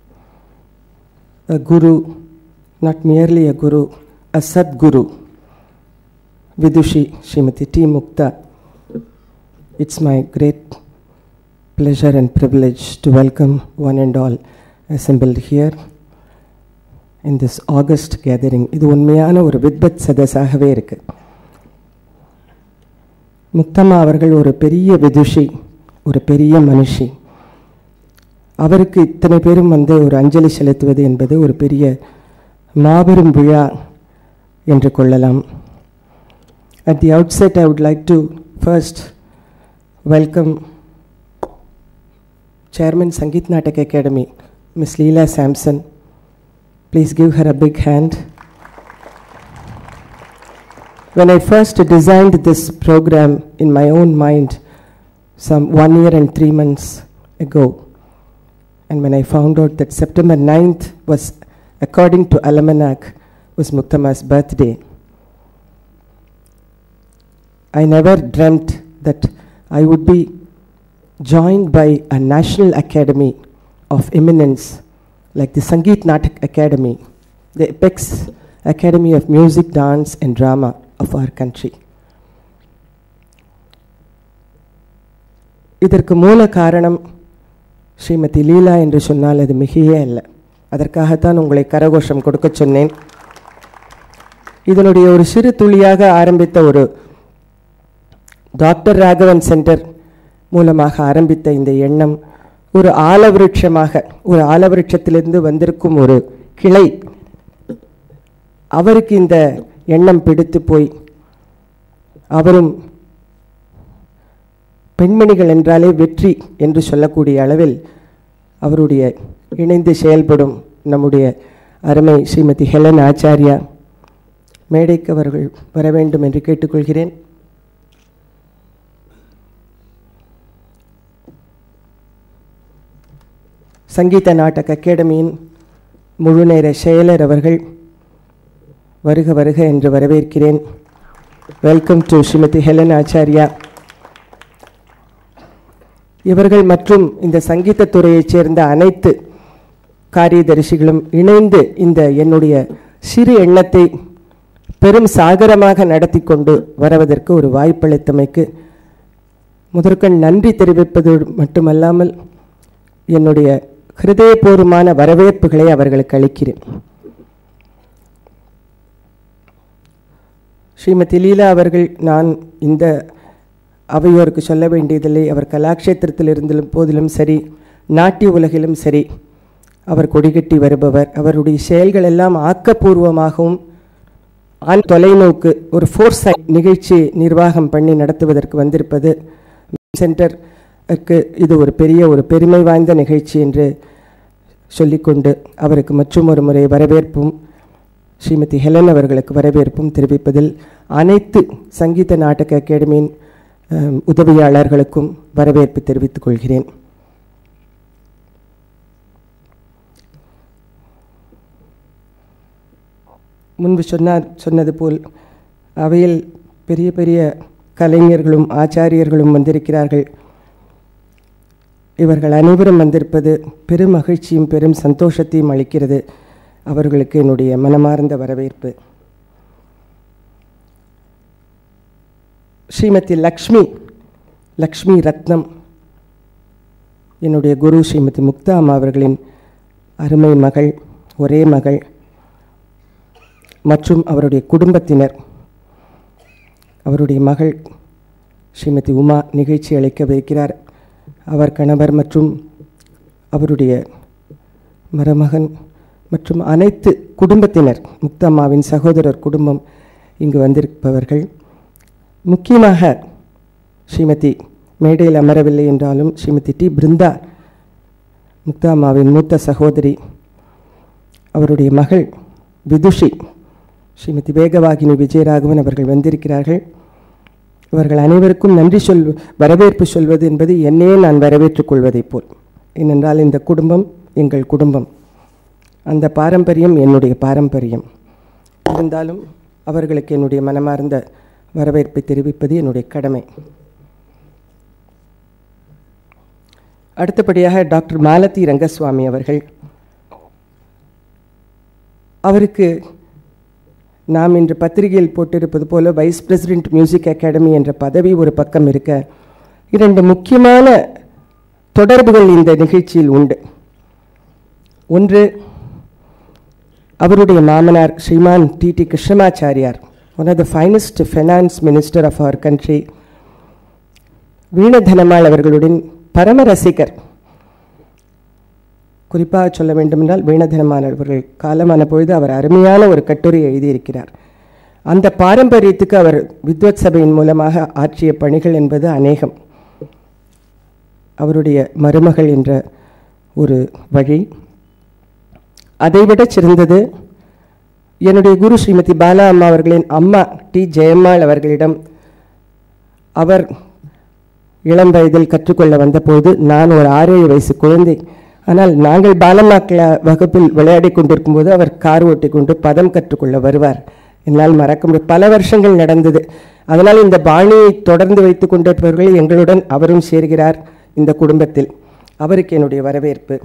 a guru, not merely a guru, a Sadguru, Vidushi Srimati T. Mukta, it's my great pleasure and privilege to welcome one and all assembled here in this August gathering. இது உண்மையான ஒரு வித்வத் சதஸாகவே இருக்கு. முக்தம்மா அவர்கள் ஒரு பெரிய விதுஷி, ஒரு பெரிய மனுஷி. அவருக்கு இத்தனை பேரும் வந்து ஒரு அஞ்சலி செலுத்துவது என்பது ஒரு பெரிய மாபெரும் விழா என்று கொள்ளலாம். At the outset, I would like to first welcome Chairman Sangeet Natak Academy, Miss Leela Sampson. Please give her a big hand. When I first designed this program in my own mind some one year and three months ago, and when I found out that September ninth was, according to Almanac, was Muktamma's birthday, I never dreamt that I would be joined by a national academy of eminence like the Sangeet Natak Academy, the apex academy of music, dance and drama of our country. இதற்கு மூல காரணம் ஸ்ரீமதி லீலா என்று சொன்னால் அது மிகையே அல்ல. அதற்காகத்தான் உங்களை கரகோஷம் கொடுக்க சொன்னேன். இதனுடைய ஒரு சிறு துளியாக ஆரம்பித்த ஒரு டாக்டர் ராகவன் சென்டர் மூலமாக ஆரம்பித்த இந்த எண்ணம் ஒரு ஆலவிருட்சமாக, ஒரு ஆலவிருட்சத்திலிருந்து வந்திருக்கும் ஒரு கிளை. அவருக்கு இந்த எண்ணம் பிடித்து போய் அவரும் பெண்மணிகள் என்றாலே வெற்றி என்று சொல்லக்கூடிய அளவில் அவருடைய இணைந்து செயல்படும் நம்முடைய அருமை ஸ்ரீமதி ஹெலன் ஆச்சாரியா மேடைக்கு அவர்கள் வர வேண்டும் என்று கேட்டுக்கொள்கிறேன். சங்கீத நாடக அகாடமியின் முழுநேர செயலர் அவர்கள் வருக வருக என்று வரவேற்கிறேன். Welcome to Shrimati Helen Acharya. இவர்கள் மற்றும் இந்த சங்கீத துறையைச் சேர்ந்த அனைத்து காரியதரிசிகளும் இணைந்து இந்த என்னுடைய சிறு எண்ணத்தை பெரும் சாகரமாக நடத்தி கொண்டு வருவதற்கு ஒரு வாய்ப்பளித்தமைக்கு முதற்கண் நன்றி தெரிவிப்பது மட்டுமல்லாமல் என்னுடைய ஹிருதயபூர்வமான வரவேற்புகளை அவர்களுக்கு அளிக்கிறேன். ஸ்ரீமதி லீலா அவர்கள், நான் இந்த அவையோருக்கு சொல்ல வேண்டியதில்லை, அவர் கலாக்ஷேத்திரத்தில் இருந்தும் போதிலும் சரி, நாட்டிய உலகிலும் சரி அவர் கொடிகட்டி வருபவர். அவருடைய செயல்கள் எல்லாம் ஆக்கப்பூர்வமாகவும் ஆன் தொலைநோக்கு ஒரு ஃபோர்ஸை நிகழ்ச்சி நிர்வாகம் பண்ணி நடத்துவதற்கு வந்திருப்பது சென்டருக்கு இது ஒரு பெரிய ஒரு பெருமை வாய்ந்த நிகழ்ச்சி என்று சொல்லிக்கொண்டு அவருக்கு மற்றும் ஒரு முறை வரவேற்பும் ஸ்ரீமதி ஹெலன் அவர்களுக்கு வரவேற்பும் தெரிவிப்பதில் அனைத்து சங்கீத நாடக அகாடமியின் உதவியாளர்களுக்கும் வரவேற்பு தெரிவித்துக் கொள்கிறேன். முன்பு சொன்னார் சொன்னது போல் அவையில் பெரிய பெரிய கலைஞர்களும் ஆச்சாரியர்களும் வந்திருக்கிறார்கள். இவர்கள் அனைவரும் வந்திருப்பது பெரும் மகிழ்ச்சியும் பெரும் சந்தோஷத்தையும் அளிக்கிறது. அவர்களுக்கு என்னுடைய மனமார்ந்த வரவேற்பு. ஸ்ரீமதி லக்ஷ்மி லக்ஷ்மி ரத்னம், என்னுடைய குரு ஸ்ரீமதி முக்தா அம்மா அவர்களின் அருமை மகள், ஒரே மகள், மற்றும் அவருடைய குடும்பத்தினர். அவருடைய மகள் ஸ்ரீமதி உமா நிகழ்ச்சி அளிக்கவிருக்கிறார். அவர் கணவர் மற்றும் அவருடைய மருமகன் மற்றும் அனைத்து குடும்பத்தினர், முக்தம்மாவின் சகோதரர் குடும்பம் இங்கு வந்திருப்பவர்கள். முக்கியமாக ஸ்ரீமதி மேடையில் அமரவில்லை என்றாலும் ஸ்ரீமதி டி பிருந்தா, முக்தாம்மாவின் மூத்த சகோதரி, அவருடைய மகள் விதுஷி, ஸ்ரீமதி வேகவாகினி விஜயராகவன் அவர்கள் வந்திருக்கிறார்கள். இவர்கள் அனைவருக்கும் நன்றி சொல் வரவேற்பு சொல்வது என்பது என்னையே நான் வரவேற்றுக் கொள்வதைப் போல். ஏனென்றால் இந்த குடும்பம் எங்கள் குடும்பம், அந்த பாரம்பரியம் என்னுடைய பாரம்பரியம். இருந்தாலும் அவர்களுக்கு என்னுடைய மனமார்ந்த வரவேற்பை தெரிவிப்பது என்னுடைய கடமை. அடுத்தபடியாக டாக்டர் மாலதி ரங்கசுவாமி அவர்கள். அவருக்கு நாம் இன்று பத்திரிகையில் போட்டிருப்பது போல வைஸ் பிரசிடென்ட் மியூசிக் அகாடமி என்ற பதவி ஒரு பக்கம் இருக்க, இரண்டு முக்கியமான தொடர்புகள் இந்த நிகழ்ச்சியில் உண்டு. ஒன்று, அவருடைய மாமனார் Shriman T T Krishnamachariar, one of the finest finance minister of our country, Veena Dhanammal அவர்களுடன் பரம ரசிகர். குறிப்பாக சொல்ல வேண்டுமென்றால் வீணதனமாள் அவர்கள் காலமான பொழுது அவர் அருமையான ஒரு கட்டுரை எழுதியிருக்கிறார். அந்த பாரம்பரியத்துக்கு அவர் வித்வத் சபையின் மூலமாக ஆற்றிய பணிகள் என்பது அநேகம். அவருடைய மருமகள் என்ற ஒரு வழி. அதைவிட சிறந்தது, என்னுடைய குரு ஸ்ரீமதி பாலா அம்மா அவர்களின் அம்மா டி ஜெயம்மாள் அவர்களிடம் அவர் இளம் வயதில் கற்றுக்கொள்ள வந்தபோது நான் ஒரு ஆறேழு வயசு குழந்தை. ஆனால் நாங்கள் பாலம்மாக்கள வகுப்பில் விளையாடி கொண்டிருக்கும் போது அவர் கார் ஓட்டி கொண்டு பதம் கற்றுக்கொள்ள வருவார். என்னால் மறக்க முடியும். பல வருஷங்கள் நடந்தது. அதனால் இந்த பாணியை தொடர்ந்து வைத்து கொண்டிருப்பவர்கள் எங்களுடன் அவரும் சேர்கிறார் இந்த குடும்பத்தில். அவருக்கு என்னுடைய வரவேற்பு.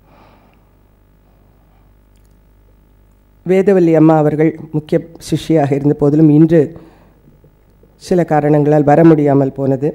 வேதவல்லி அம்மா அவர்கள் முக்கிய சிஷ்யாக இருந்த போதிலும் இன்று சில காரணங்களால் வர முடியாமல் போனது.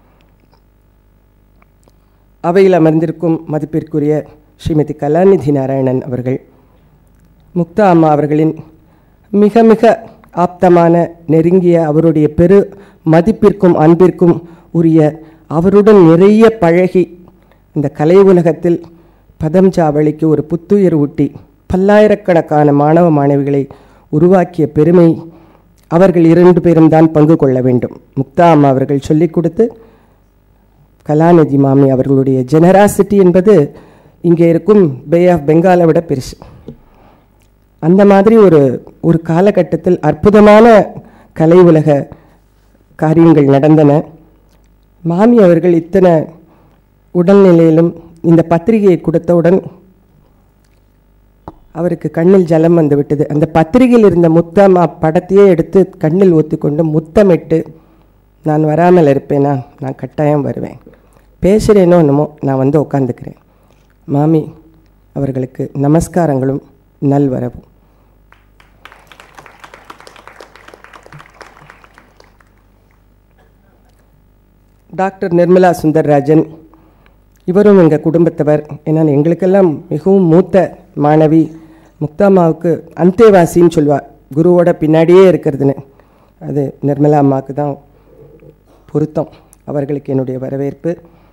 அவையில் அமர்ந்திருக்கும் மதிப்பிற்குரிய ஸ்ரீமதி கலாநிதி நாராயணன் அவர்கள், முக்தா அம்மா அவர்களின் மிக மிக ஆப்தமான நெருங்கிய, அவருடைய பெரு மதிப்பிற்கும் அன்பிற்கும் உரிய, அவருடன் நிறைய பழகி இந்த கலை உலகத்தில் பதம் சாவளிக்கு ஒரு புத்துயிர் ஊட்டி பல்லாயிரக்கணக்கான மாணவ மாணவிகளை உருவாக்கிய பெருமை அவர்கள் இரண்டு பேரும் தான் பங்கு கொள்ள வேண்டும். முக்தா அம்மா அவர்கள் சொல்லிக் கொடுத்து, கலாநிதி மாமி அவர்களுடைய ஜெனராசிட்டி என்பது இங்கே இருக்கும் பே ஆஃப் பெங்காலை விட பெருசு. அந்த மாதிரி ஒரு ஒரு காலகட்டத்தில் அற்புதமான கலை உலக காரியங்கள் நடந்தன. மாமி அவர்கள் இத்தனை உடல்நிலையிலும் இந்த பத்திரிகையை கொடுத்தவுடன் அவருக்கு கண்ணில் ஜலம் வந்து விட்டது. அந்த பத்திரிகையில் இருந்த முத்தம்மா படத்தையே எடுத்து கண்ணில் ஊற்றிக்கொண்டு முத்தமிட்டு, நான் வராமல் இருப்பேனா, நான் கட்டாயம் வருவேன், பேசுகிறேனோ என்னமோ, நான் வந்து உட்காந்துக்கிறேன். மாமி அவர்களுக்கு நமஸ்காரங்களும் நல்வரவும். டாக்டர் நிர்மலா சுந்தர்ராஜன், இவரும் எங்கள் குடும்பத்தவர். ஏன்னா எங்களுக்கெல்லாம் மிகவும் மூத்த மாணவி. முக்தாமாவுக்கு அந்தேவாசின்னு சொல்லுவாள், குருவோட பின்னாடியே இருக்கிறதுன்னு. அது நிர்மலா அம்மாவுக்கு தான் பொருத்தம். அவர்களுக்கு என்னுடைய வரவேற்பு.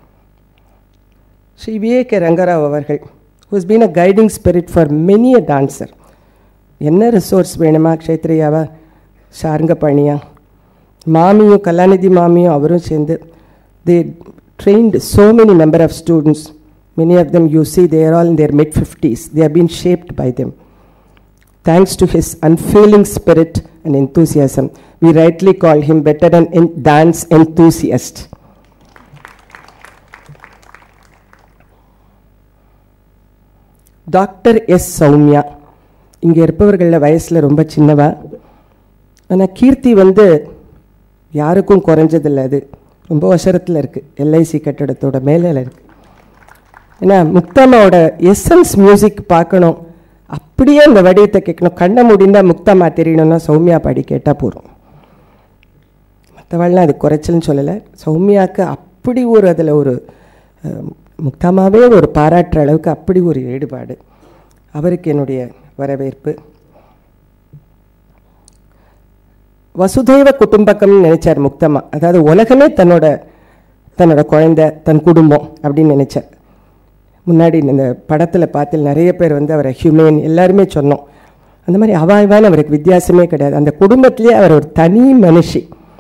Shri V A K Rangarao அவர்கள், who has been a guiding spirit for many a dancer. என்ன ரிசோர்ஸ் வேணுமா, க்ஷேத்ரியாவா சாருங்கபாணியா, மாமியும் கலாநிதி மாமியும் அவரும் சேர்ந்து they trained so many number of students. Many of them you see they are all in their mid fifties. They have been shaped by them. Thanks to his unfailing spirit and enthusiasm, we rightly call him better than a dance enthusiast. Doctor S Sowmya, இங்கே இருப்பவர்களில் வயசில் ரொம்ப சின்னவா. ஆனால் கீர்த்தி வந்து யாருக்கும் குறைஞ்சதில்லை. அது ரொம்ப வசரத்தில் இருக்குது, எல்ஐசி கட்டடத்தோட மேலே இருக்குது. ஏன்னா முக்தாமாவோட எஸ்என்ஸ் மியூசிக் பார்க்கணும், அப்படியே அந்த வடிவத்தை கேட்கணும். கண்ணை முடிந்தால் முக்தாமா தெரியணும்னா சௌமியா பாடி கேட்டால் போகிறோம். மற்றவாள்லாம் அது குறைச்சல்னு சொல்லலை. சௌமியாவுக்கு அப்படி ஒரு அதில் ஒரு முக்தாமாவே ஒரு பாராட்டுற அளவுக்கு அப்படி ஒரு ஈடுபாடு. அவருக்கு என்னுடைய வரவேற்பு. வசுதேவ குடும்பக்கம்னு நினைச்சார் முக்தமா. அதாவது உலகமே தன்னோட தன்னோட குழந்தை, தன் குடும்பம் அப்படின்னு நினைச்சார். முன்னாடி இந்த படத்தில் பார்த்து நிறைய பேர் வந்து அவரை ஹியூமன் எல்லாருமே சொன்னோம். அந்த மாதிரி அவாய்வான அவருக்கு வித்தியாசமே கிடையாது. அந்த குடும்பத்திலே அவர் ஒரு தனி மனுஷி.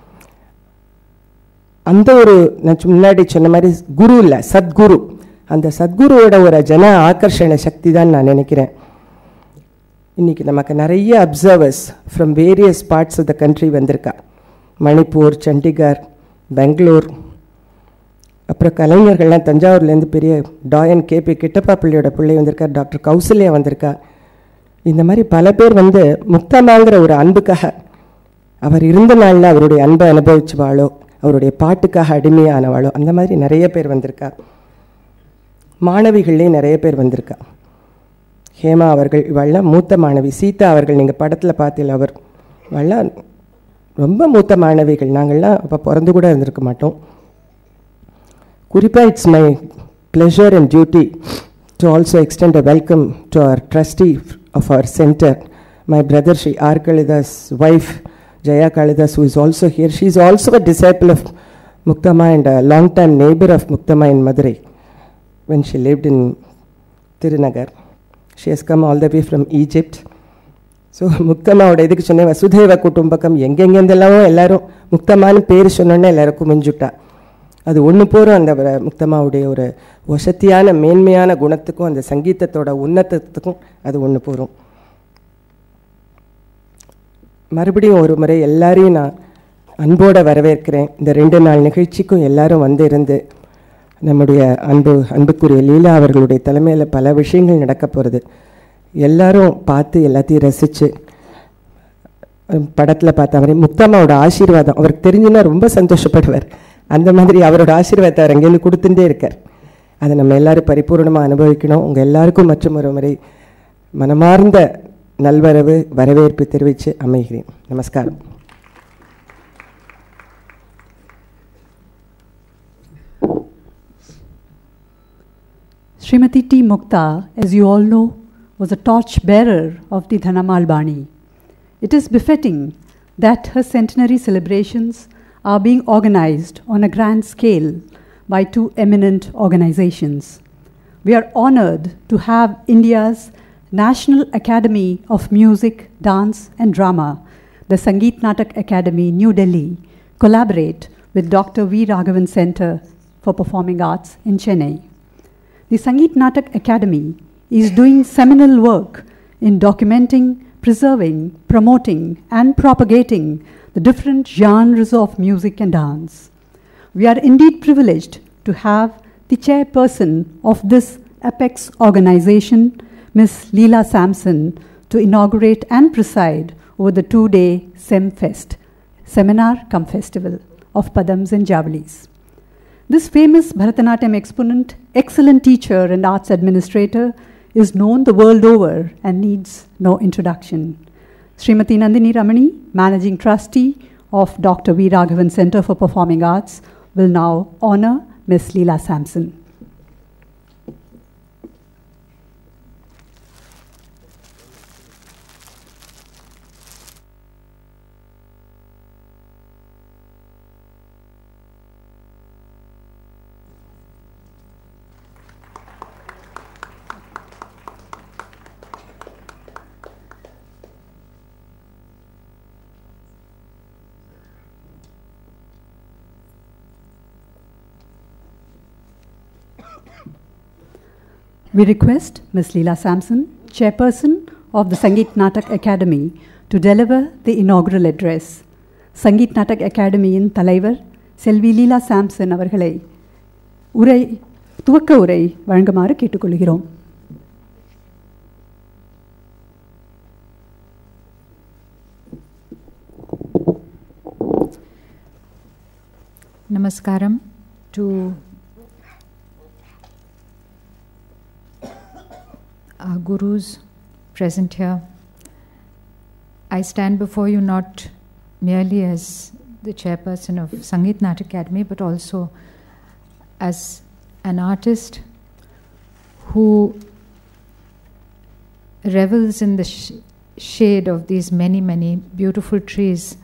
அந்த ஒரு நான் முன்னாடி சொன்ன மாதிரி குரு இல்லை, சத்குரு. அந்த சத்குருவோட ஒரு ஜன ஆகர்ஷண சக்தி தான் நான் நினைக்கிறேன். இன்றைக்கி நமக்கு நிறைய observers from various parts of the country வந்திருக்கா. மணிப்பூர், சண்டிகர், பெங்களூர், அப்புறம் கலைஞர்கள்லாம் தஞ்சாவூர்லேருந்து பெரிய டாயன் கேபி கிட்டப்பா பிள்ளையோட பிள்ளை வந்திருக்கார், டாக்டர் கௌசல்யா வந்திருக்கா. இந்த மாதிரி பல பேர் வந்து முக்தாமாங்கிற ஒரு அன்புக்காக, அவர் இருந்த நாளில் அவருடைய அன்பை அனுபவிச்சுவாளோ, அவருடைய பாட்டுக்காக அடிமையானவாளோ, அந்த மாதிரி நிறைய பேர் வந்திருக்கா. மாணவிகளே நிறைய பேர் வந்திருக்கா. ஹேமா அவர்கள் இவெல்லாம் மூத்த மாணவி. சீதா அவர்கள் நீங்கள் படத்தில் பார்த்தீங்க, அவர் இவெல்லாம் ரொம்ப மூத்த மாணவிகள். நாங்கள்லாம் அப்போ பிறந்து கூட இருந்திருக்க மாட்டோம். குறிப்பாக it's my pleasure and duty to also extend a welcome to our trustee of our center, my brother Shri R. Kalidas' wife, Jaya Kalidas, who is also here. She is also a disciple of Muktama and a long-time neighbor of Muktama in Madurai when she lived in Tirunagar. She has come all the way from Egypt. So முக்தமாவோட இதுக்கு சொன்னேன், வசுதேவ குடும்பக்கம். எங்கெங்கேருந்தெல்லாமோ எல்லாரும் முக்தமானு பேர் சொன்னோன்னே எல்லாருக்கும் மிஞ்சுட்டா. அது ஒன்று போகிறோம். அந்த முக்தமாவுடைய ஒரு வசத்தியான மேன்மையான குணத்துக்கும் அந்த சங்கீதத்தோட உன்னதத்துக்கும் அது ஒன்று போகிறோம். மறுபடியும் ஒரு முறை எல்லாரையும் நான் அன்போடு வரவேற்கிறேன். இந்த ரெண்டு நாள் நிகழ்ச்சிக்கும் எல்லாரும் வந்து இருந்து நம்முடைய அன்பு அன்புக்குரிய லீலா அவர்களுடைய தலைமையில் பல விஷயங்கள் நடக்க போகிறது. எல்லாரும் பார்த்து எல்லாத்தையும் ரசித்து படத்தில் பார்த்த மாதிரி முக்தாமாவோட ஆசீர்வாதம் அவருக்கு தெரிஞ்சுன்னா ரொம்ப சந்தோஷப்படுவார். அந்த மாதிரி அவரோட ஆசீர்வாதத்தை அவர் அங்கேருந்து கொடுத்துட்டே இருக்கார். அதை நம்ம எல்லோரும் பரிபூர்ணமாக அனுபவிக்கணும். உங்கள் எல்லாருக்கும் மற்றும் ஒரு முறை மனமார்ந்த நல்வரவு வரவேற்பு தெரிவித்து அமைகிறேன். நமஸ்காரம். Srimati T. Mukta, as you all know, was a torch-bearer of the Dhanamal Bani. It is befitting that her centenary celebrations are being organized on a grand scale by two eminent organizations. We are honored to have India's National Academy of Music, Dance and Drama, the Sangeet Natak Academy, New Delhi, collaborate with Doctor V. Raghavan Center for Performing Arts in Chennai. The Sangeet Natak Academy is doing seminal work in documenting, preserving, promoting and propagating the different genres of music and dance. We are indeed privileged to have the chairperson of this apex organization, Miss Leela Sampson, to inaugurate and preside over the two-day SEMFest, Seminar Cum Festival of Padams and Javalis. This famous Bharatanatyam exponent, excellent teacher and arts administrator, is known the world over and needs no introduction. Srimati Nandini Ramani, Managing Trustee of Doctor V. Raghavan Center for Performing Arts, will now honor Miss Leela Sampson. We request Miss Leela Sampson, Chairperson of the Sangeet Natak Academy, to deliver the inaugural address. Sangeet Natak Academy in Talaivar, Selvi Leela Sampson avargalai உரை துவக்க உரை வழங்குமாறு கேட்டுக்கொள்கிறோம். Namaskaram to our gurus present here. I stand before you not merely as the chairperson of Sangeet Natak Academy, but also as an artist who revels in the sh shade of these many, many beautiful trees,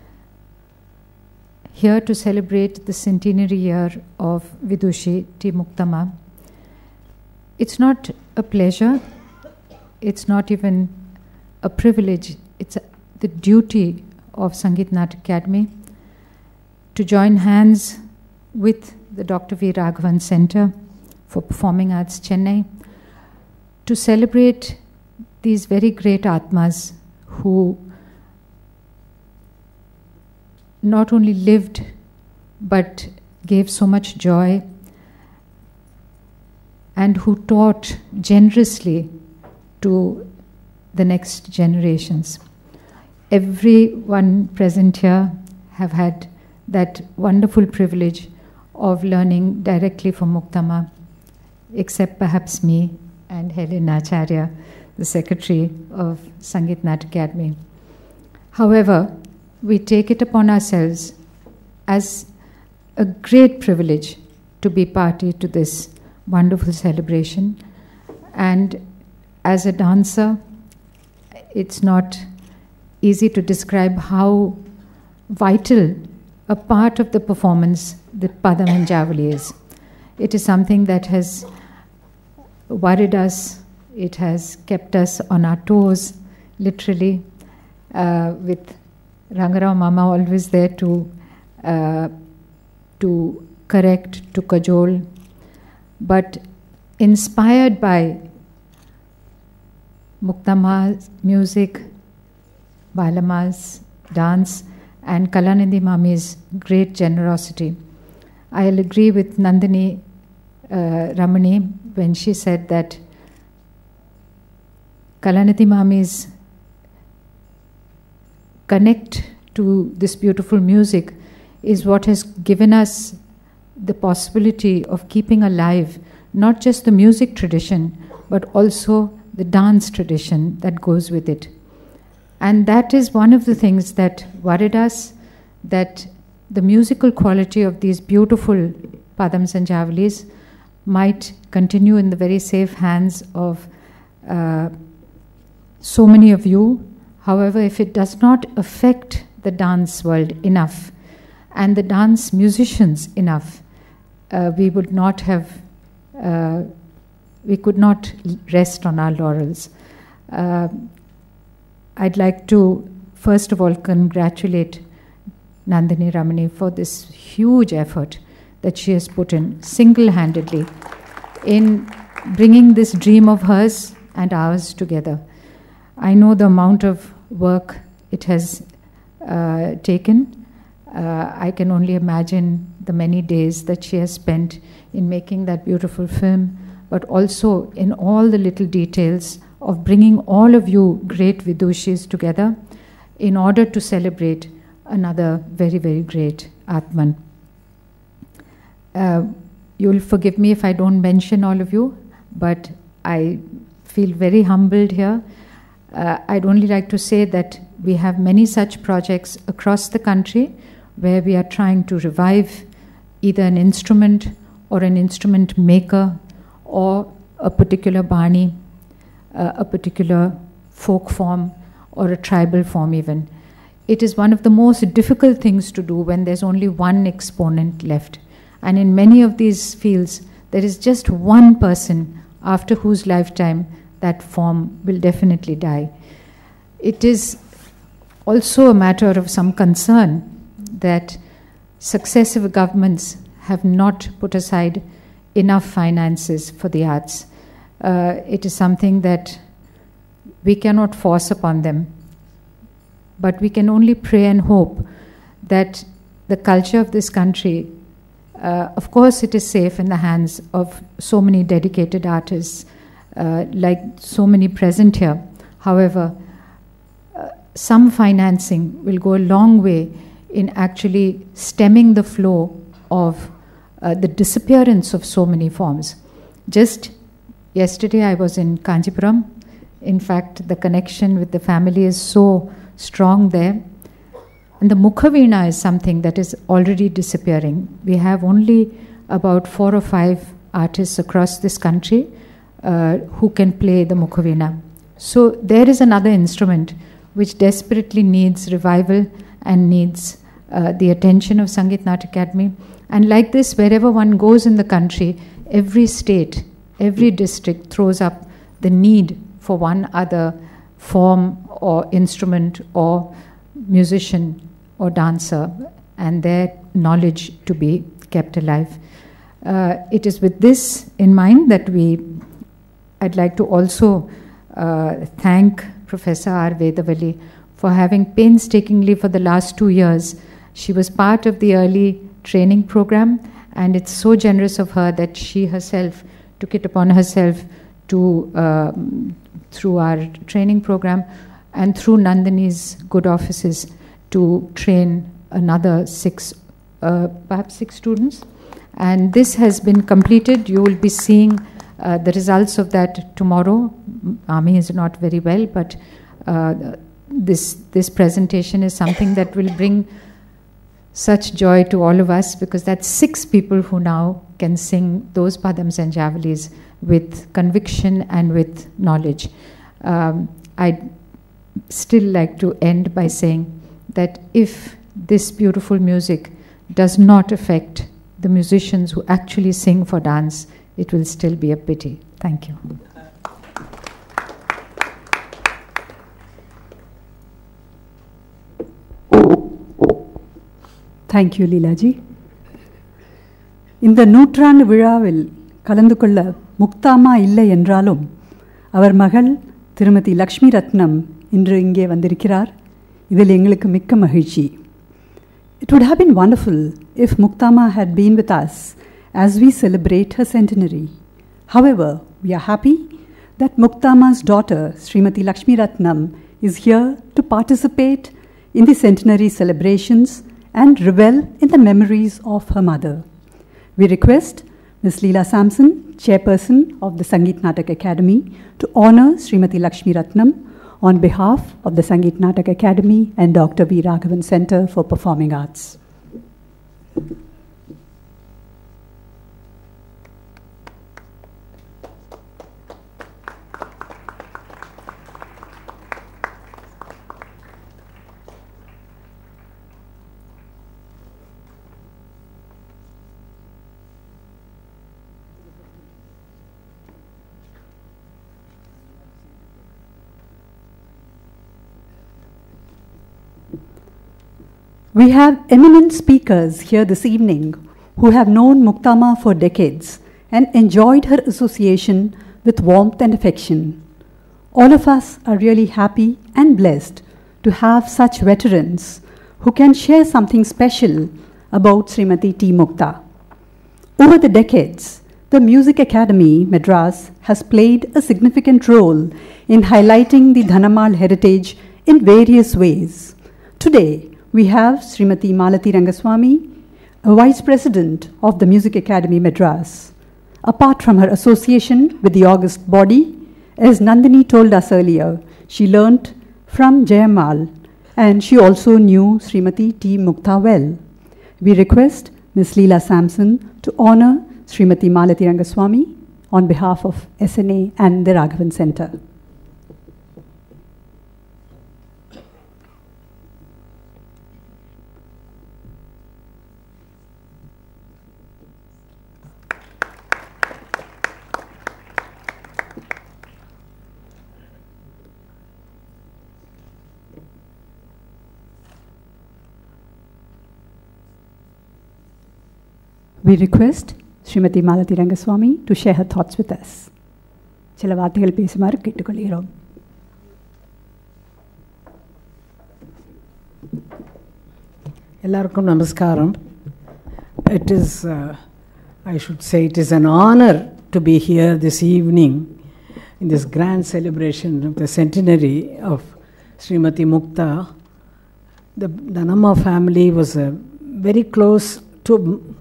here to celebrate the centenary year of Vidushi T. Muktama. It's not a pleasure, it's not even a privilege, it's a, the duty of Sangeet Natak Academy to join hands with the Doctor V. Raghavan Center for Performing Arts, Chennai, to celebrate these very great Atmas who not only lived but gave so much joy and who taught generously to the next generations. Everyone present here have had that wonderful privilege of learning directly from Muktama, except perhaps me and Helen Acharya, the secretary of Sangeet Natak Academy. However, we take it upon ourselves as a great privilege to be party to this wonderful celebration. And as a dancer, it's not easy to describe how vital a part of the performance that Padam and Javali is. It is something that has worried us, it has kept us on our toes, literally, uh, with Rangarao Mama always there to, uh, to correct, to cajole. But inspired by Muktama's music, Balama's dance, and Kalanidhi Mami's great generosity, I'll agree with Nandini uh, Ramani when she said that Kalanidhi Mami's connect to this beautiful music is what has given us the possibility of keeping alive not just the music tradition, but also the dance tradition that goes with it. And that is one of the things that worried us, that the musical quality of these beautiful Padams and Javalis might continue in the very safe hands of uh, so many of you. However, if it does not affect the dance world enough and the dance musicians enough, uh, we would not have, uh, we could not rest on our laurels. Uh, I'd like to, first of all, congratulate Nandini Ramani for this huge effort that she has put in single-handedly in bringing this dream of hers and ours together. I know the amount of work it has uh, taken. Uh, I can only imagine the many days that she has spent in making that beautiful film, but also in all the little details of bringing all of you great Vidushis together in order to celebrate another very, very great Atman. Uh, you'll forgive me if I don't mention all of you, but I feel very humbled here. Uh, I'd only like to say that we have many such projects across the country where we are trying to revive either an instrument or an instrument maker or a particular bani, uh, a particular folk form or a tribal form even. It is one of the most difficult things to do when there's only one exponent left. And in many of these fields, there is just one person after whose lifetime that form will definitely die. It is also a matter of some concern that successive governments have not put aside enough finances for the arts. Uh, it is something that we cannot force upon them, but we can only pray and hope that the culture of this country, uh, of course it is safe in the hands of so many dedicated artists, uh, like so many present here. However, uh, some financing will go a long way in actually stemming the flow of uh, the disappearance of so many forms. Just yesterday I was in Kanchipuram. In fact, the connection with the family is so strong there. And the Mukhaveena is something that is already disappearing. We have only about four or five artists across this country uh, who can play the Mukhaveena. So there is another instrument which desperately needs revival and needs uh, the attention of Sangeet Natak Academy. And like this, wherever one goes in the country, every state, every district throws up the need for one other form or instrument or musician or dancer, and their knowledge to be kept alive. Uh, it is with this in mind that we, I'd like to also uh, thank Professor R. Vedavalli for having painstakingly for the last two years, she was part of the early training program, and it's so generous of her that she herself took it upon herself to, uh, through our training program and through Nandini's good offices, to train another six, uh, perhaps six students. And this has been completed. You will be seeing uh, the results of that tomorrow. Ami is not very well, but uh, this, this presentation is something that will bring such joy to all of us, because that's six people who now can sing those padams and javalis with conviction and with knowledge. Um, I'd still like to end by saying that if this beautiful music does not affect the musicians who actually sing for dance, it will still be a pity. Thank you. Thank you, Leelaji. இந்த நூற்றாண்டு விழாவில் கலந்து கொள்ள முக்தாமா இல்லை என்றாலும் அவர் மகள் திருமதி லக்ஷ்மி ரத்னம் இன்று இங்கே வந்திருக்கிறார். இதில் எங்களுக்கு மிக்க மகிழ்ச்சி. It would have been wonderful if Muktama had been with us as we celebrate her centenary. However, we are happy that Muktama's daughter, Srimati Lakshmi Ratnam, is here to participate in the centenary celebrations and revel in the memories of her mother. We request Miz Leela Sampson, Chairperson of the Sangeet Natak Academy, to honor Srimati Lakshmi Ratnam on behalf of the Sangeet Natak Academy and Doctor V. Raghavan Center for Performing Arts. We have eminent speakers here this evening who have known Muktama for decades and enjoyed her association with warmth and affection. All of us are really happy and blessed to have such veterans who can share something special about Srimati T. Mukta. Over the decades, the Music Academy, Madras, has played a significant role in highlighting the Dhanamal heritage in various ways. Today, we have Srimati Malati Rangaswamy, a Vice President of the Music Academy, Madras. Apart from her association with the august body, as Nandini told us earlier, she learnt from Jayamal, and she also knew Srimati T. Mukta well. We request Miss Leela Sampson to honor Srimati Malathi Rangaswamy on behalf of S N A and the Raghavan Center. We request Srimati Malathi Rangaswamy to share her thoughts with us. சில வார்த்தைகள் பேசுமாறு கேட்டுக்கொள்கிறோம். எல்லாருக்கும் நமஸ்காரம். It is, uh, I should say, it is an honor to be here this evening in this grand celebration of the centenary of Srimati Mukta. The Dhanamma family was uh, very close to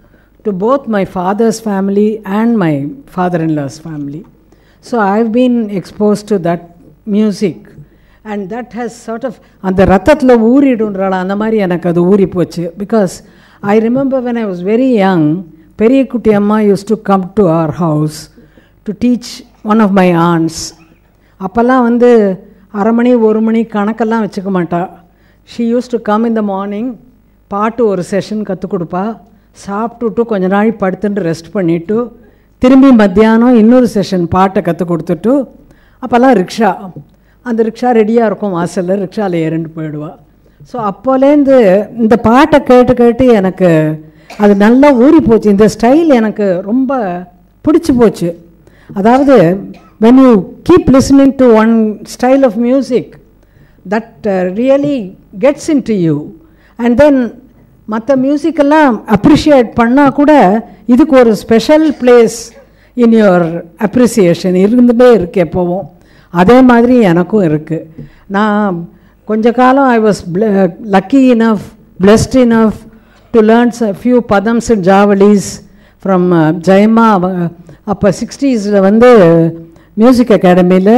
to both my father's family and my father-in-law's family. So I've been exposed to that music, and that has sort of அந்த ரத்தத்தில் ஊறிடுன்றால அந்த மாதிரி எனக்கு அது ஊறி போச்சு. Because I remember when I was very young, பெரிய குட்டி அம்மா used to come to our house to teach one of my aunts. அப்போல்லாம் வந்து அரை மணி ஒரு மணி கணக்கெல்லாம் வச்சுக்க மாட்டா. She used to come in the morning, பாட்டு ஒரு செஷன் கற்றுக் கொடுப்பா, சாப்பிட்டுட்டு கொஞ்ச நாள் படுத்துட்டு ரெஸ்ட் பண்ணிவிட்டு திரும்பி மத்தியானம் இன்னொரு செஷன் பாட்டை கற்றுக் கொடுத்துட்டு அப்போல்லாம் ரிக்ஷா, அந்த ரிக்ஷா ரெடியாக இருக்கும் வாசலில், ரிக்ஷாவில் ஏறிண்டு போயிடுவாள். ஸோ அப்போலேருந்து இந்த பாட்டை கேட்டு கேட்டு எனக்கு அது நல்லா ஊறி போச்சு. இந்த ஸ்டைல் எனக்கு ரொம்ப பிடிச்சி போச்சு. அதாவது when you keep listening to one style of music, that uh, really gets into you, and then மற்ற மியூசிக்கெல்லாம் அப்ரிஷியேட் பண்ணால் கூட இதுக்கு ஒரு special place in your appreciation இருந்துகிட்டே இருக்குது எப்போவும். அதே மாதிரி எனக்கும் இருக்குது. நான் கொஞ்ச காலம் I was lucky enough, blessed enough to learns a few பதம்ஸ் அண்ட் ஜாவலிஸ் ஃப்ரம் ஜெயமா. அப்போ சிக்ஸ்டீஸில் வந்து மியூசிக் அகாடமியில்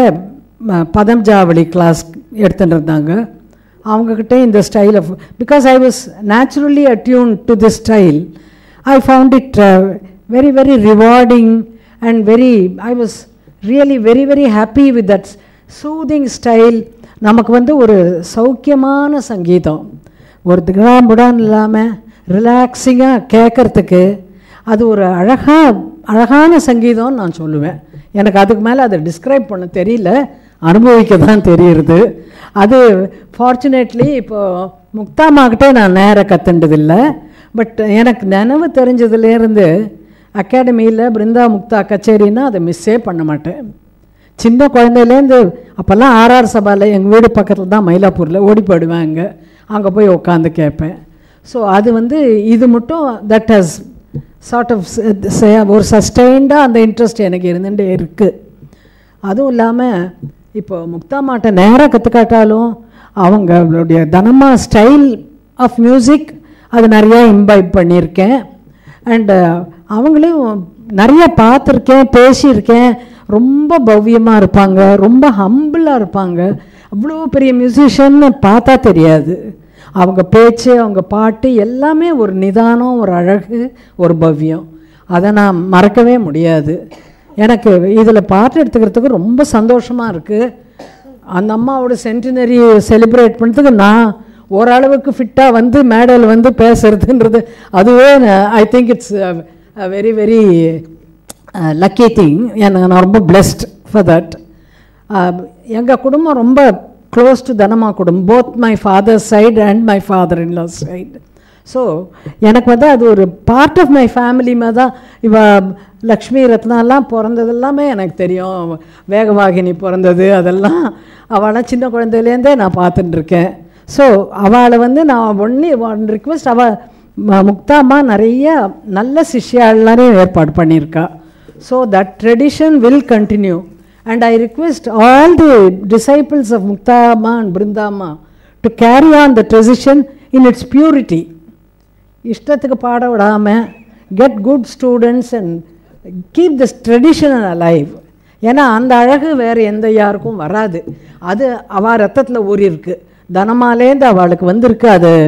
பதம் ஜாவலி கிளாஸ் எடுத்துகிட்டு இருந்தாங்க. அவங்கக்கிட்ட இந்த style of, because I was naturally attuned to this style, I found it very very rewarding and very, I was really very very happy with that soothing style. நமக்கு வந்து ஒரு சௌக்கியமான சங்கீதம், ஒரு திகாம்புடான் இல்லாமல் ரிலாக்ஸிங்காக கேட்குறதுக்கு அது ஒரு அழகாக அழகான சங்கீதம்னு நான் சொல்லுவேன். எனக்கு அதுக்கு மேலே அதை டிஸ்கிரைப் பண்ண தெரியல, அனுபவிக்க தான் தெரியுது. அது ஃபார்ச்சுனேட்லி இப்போது முக்தாமாக்கிட்டே நான் நேராக கற்றுண்டதில்லை. பட் எனக்கு நினைவு தெரிஞ்சதுலேருந்து அகாடமியில் பிருந்தா முக்தா கச்சேரின்னா அதை மிஸ்ஸே பண்ண மாட்டேன். சின்ன குழந்தையிலேருந்து அப்போல்லாம் ஆர்ஆர் சபாவில் எங்கள் வீடு பக்கத்தில் தான் மயிலாப்பூரில் ஓடி போயிடுவேன். அங்கே அங்கே போய் உட்காந்து கேட்பேன். ஸோ அது வந்து இது மட்டும் தட் ஹஸ் சார்ட் ஆஃப் ஒரு சஸ்டெயின்டாக அந்த இன்ட்ரெஸ்ட் எனக்கு இருந்துகிட்டே இருக்குது. அதுவும் இல்லாமல் இப்போ முக்தாமாட்ட நேராக கற்றுக்காட்டாலும் அவங்களுடைய தனமா ஸ்டைல் ஆஃப் மியூசிக் அது நிறையா இம்பைப் பண்ணியிருக்கேன். அண்டு அவங்களையும் நிறைய பார்த்துருக்கேன், பேசியிருக்கேன். ரொம்ப பவ்யமாக இருப்பாங்க, ரொம்ப ஹம்பிளாக இருப்பாங்க. அவ்வளோ பெரிய மியூசிஷியன்னு பார்த்தா தெரியாது. அவங்க பேச்சு, அவங்க பாட்டு எல்லாமே ஒரு நிதானம், ஒரு அழகு, ஒரு பவ்யம். அதை நான் மறக்கவே முடியாது. எனக்கு இதில் பாட்டு எடுத்துக்கிறதுக்கு ரொம்ப சந்தோஷமாக இருக்குது. அந்த அம்மாவோட சென்டினரி செலிப்ரேட் பண்ணுறதுக்கு நான் ஓரளவுக்கு ஃபிட்டாக வந்து மேடையில் வந்து பேசுறதுன்றது அதுவே I think it's very very lucky thing. எனக்கு நான் ரொம்ப பிளெஸ்ட் ஃபார் தட். எங்கள் குடும்பம் ரொம்ப க்ளோஸ் டு தனமா குடும்பம், both my father side and my father in law side. So எனக்கு வந்து அது ஒரு பார்ட் ஆஃப் மை ஃபேமிலி மாதிரி தான். இவ லக்ஷ்மி ரத்னாலாம் பிறந்தது எல்லாமே எனக்கு தெரியும். வேகவாகினி பிறந்தது அதெல்லாம் அவளாம் சின்ன குழந்தையிலேருந்தே நான் பார்த்துட்டுருக்கேன். ஸோ அவளை வந்து நான் ஒன்லி ஒன் ரிக்வெஸ்ட், அவள் முக்தாமா நிறைய நல்ல சிஷ்யாலாம் ஏற்பாடு பண்ணியிருக்கா. So that tradition will continue. And I request all the disciples of Muktamma and Brindamma to carry on the tradition in its purity. இஷ்டத்துக்கு பாட விடாமல் get good students and keep this tradition alive. ஏன்னா அந்த அழகு வேறு எந்த யாருக்கும் வராது. அது அவள் ரத்தத்தில் ஊறி இருக்கு, தனமாலேருந்து அவளுக்கு வந்திருக்கு. அது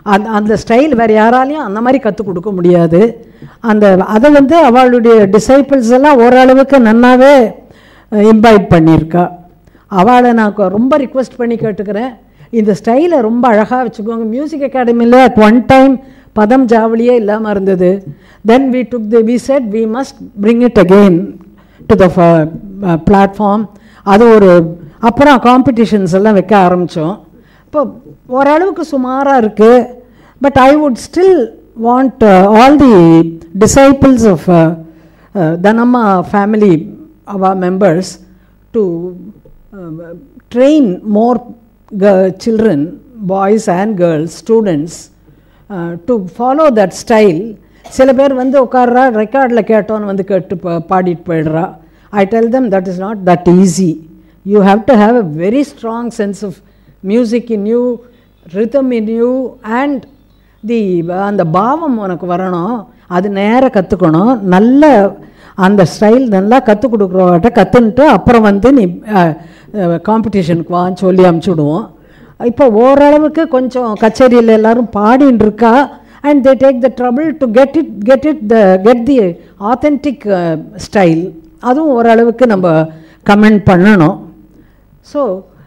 அந்த அந்த ஸ்டைல் வேறு யாராலையும் அந்த மாதிரி கற்றுக் கொடுக்க முடியாது. அந்த அதை வந்து அவளுடைய டிசைபிள்ஸ் எல்லாம் ஓரளவுக்கு நன்னாவே இம்பைப் பண்ணியிருக்கா. அவளை நான் ரொம்ப ரிக்வெஸ்ட் பண்ணி கேட்டுக்கிறேன், இந்த ஸ்டைலை ரொம்ப அழகாக வச்சுக்கோங்க. மியூசிக் அகாடமியில் அட் ஒன் டைம் பதம் ஜாவளியே இல்லாமல் இருந்தது. Then we took the we said we must bring it again to the platform. அது ஒரு அப்புறம் காம்படிஷன்ஸ் எல்லாம் வைக்க ஆரம்பித்தோம். இப்போ ஓரளவுக்கு சுமாராக இருக்குது. But I would still want all the disciples of Dhanamma family our members to uh, train more girl, children, boys and girls, students uh, to follow that style. சில பேர் வந்து உட்கார்றா ரெக்கார்டில் கேட்டோன்னு வந்து கேட்டு பாடிட்டு போயிடுறா. I tell them that is not that easy. You have to have a very strong sense of music in you, rhythm in you, and the அந்த பாவம் உனக்கு வரணும். அது நேராக கற்றுக்கணும். நல்ல அந்த ஸ்டைல் நல்லா கற்றுக் கொடுக்குறவட்ட கற்றுன்ட்டு அப்புறம் வந்து நீ காம்படிஷனுக்கு வான்னு சொல்லி அமுச்சுடுவோம். இப்போ ஓரளவுக்கு கொஞ்சம் கச்சேரியில் எல்லோரும் பாடின்னு இருக்கா. And they take the trouble to get it get it the get the authentic style. அதுவும் ஓரளவுக்கு நம்ம கமெண்ட் பண்ணணும். So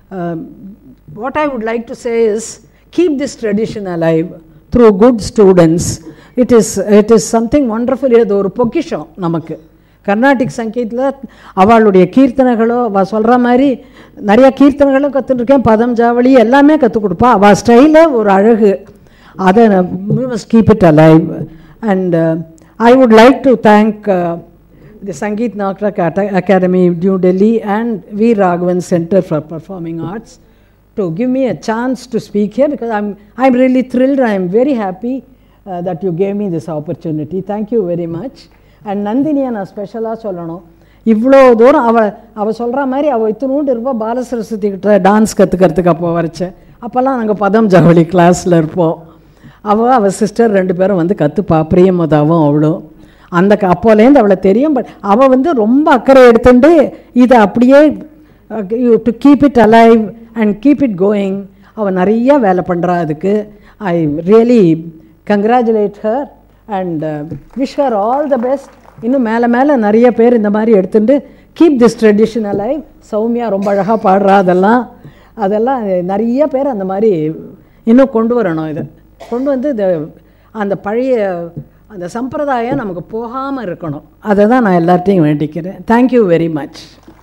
what I would like to say is keep this tradition alive through good students. It is it is something wonderful. இது ஒரு பொக்கிஷம் நமக்கு. கர்நாடிக் சங்கீத்தில் அவளுடைய கீர்த்தனைகளோ அவள் சொல்கிற மாதிரி நிறையா கீர்த்தனைகளும் கற்றுட்டுருக்கேன், பதம் ஜாவளி எல்லாமே கற்றுக் கொடுப்பா. அவள் ஸ்டைலில் ஒரு அழகு. அதை we must keep it alive. And uh, I would like to thank uh, the Sangeet Natak Academy, New Delhi, and V. Raghavan Center for Performing Arts to give me a chance to speak here, because I'm, I'm really thrilled. I'm very happy uh, that you gave me this opportunity. Thank you very much. And நந்தினியை நான் ஸ்பெஷலாக சொல்லணும். இவ்வளோ தூரம் அவள் அவள் சொல்கிற மாதிரி அவள் இத்தினூண்டு இருப்போம். பாலசரஸ்வதி கிட்ட டான்ஸ் கற்றுக்கிறதுக்கு அப்போ வரைச்சேன். அப்போல்லாம் நாங்கள் பதம் ஜவுளி கிளாஸில் இருப்போம். அவள் அவள் சிஸ்டர் ரெண்டு பேரும் வந்து கற்றுப்பா, பிரியமதாவும் அவளும். அந்த அப்போலேருந்து அவளை தெரியும். பட் அவள் வந்து ரொம்ப அக்கறை எடுத்துட்டு இதை அப்படியே to keep it alive and keep it going. அவள் நிறையா வேலை பண்ணுறா அதுக்கு. I really congratulate her and wish her all the best. இன்னும் மேலே மேலே நிறைய பேர் இந்த மாதிரி எடுத்துட்டு keep this tradition alive. Soumya ரொம்ப அழகாக பாடுறா. அதெல்லாம் அதெல்லாம் நிறைய பேர் அந்த மாதிரி இன்னும் கொண்டு வரணும். இதை கொண்டு வந்து இந்த அந்த பழைய அந்த சம்பிரதாயம் நமக்கு போகாமல் இருக்கணும். அதை தான் நான் எல்லார்ட்டையும் வேண்டிக்கிறேன். Thank you very much.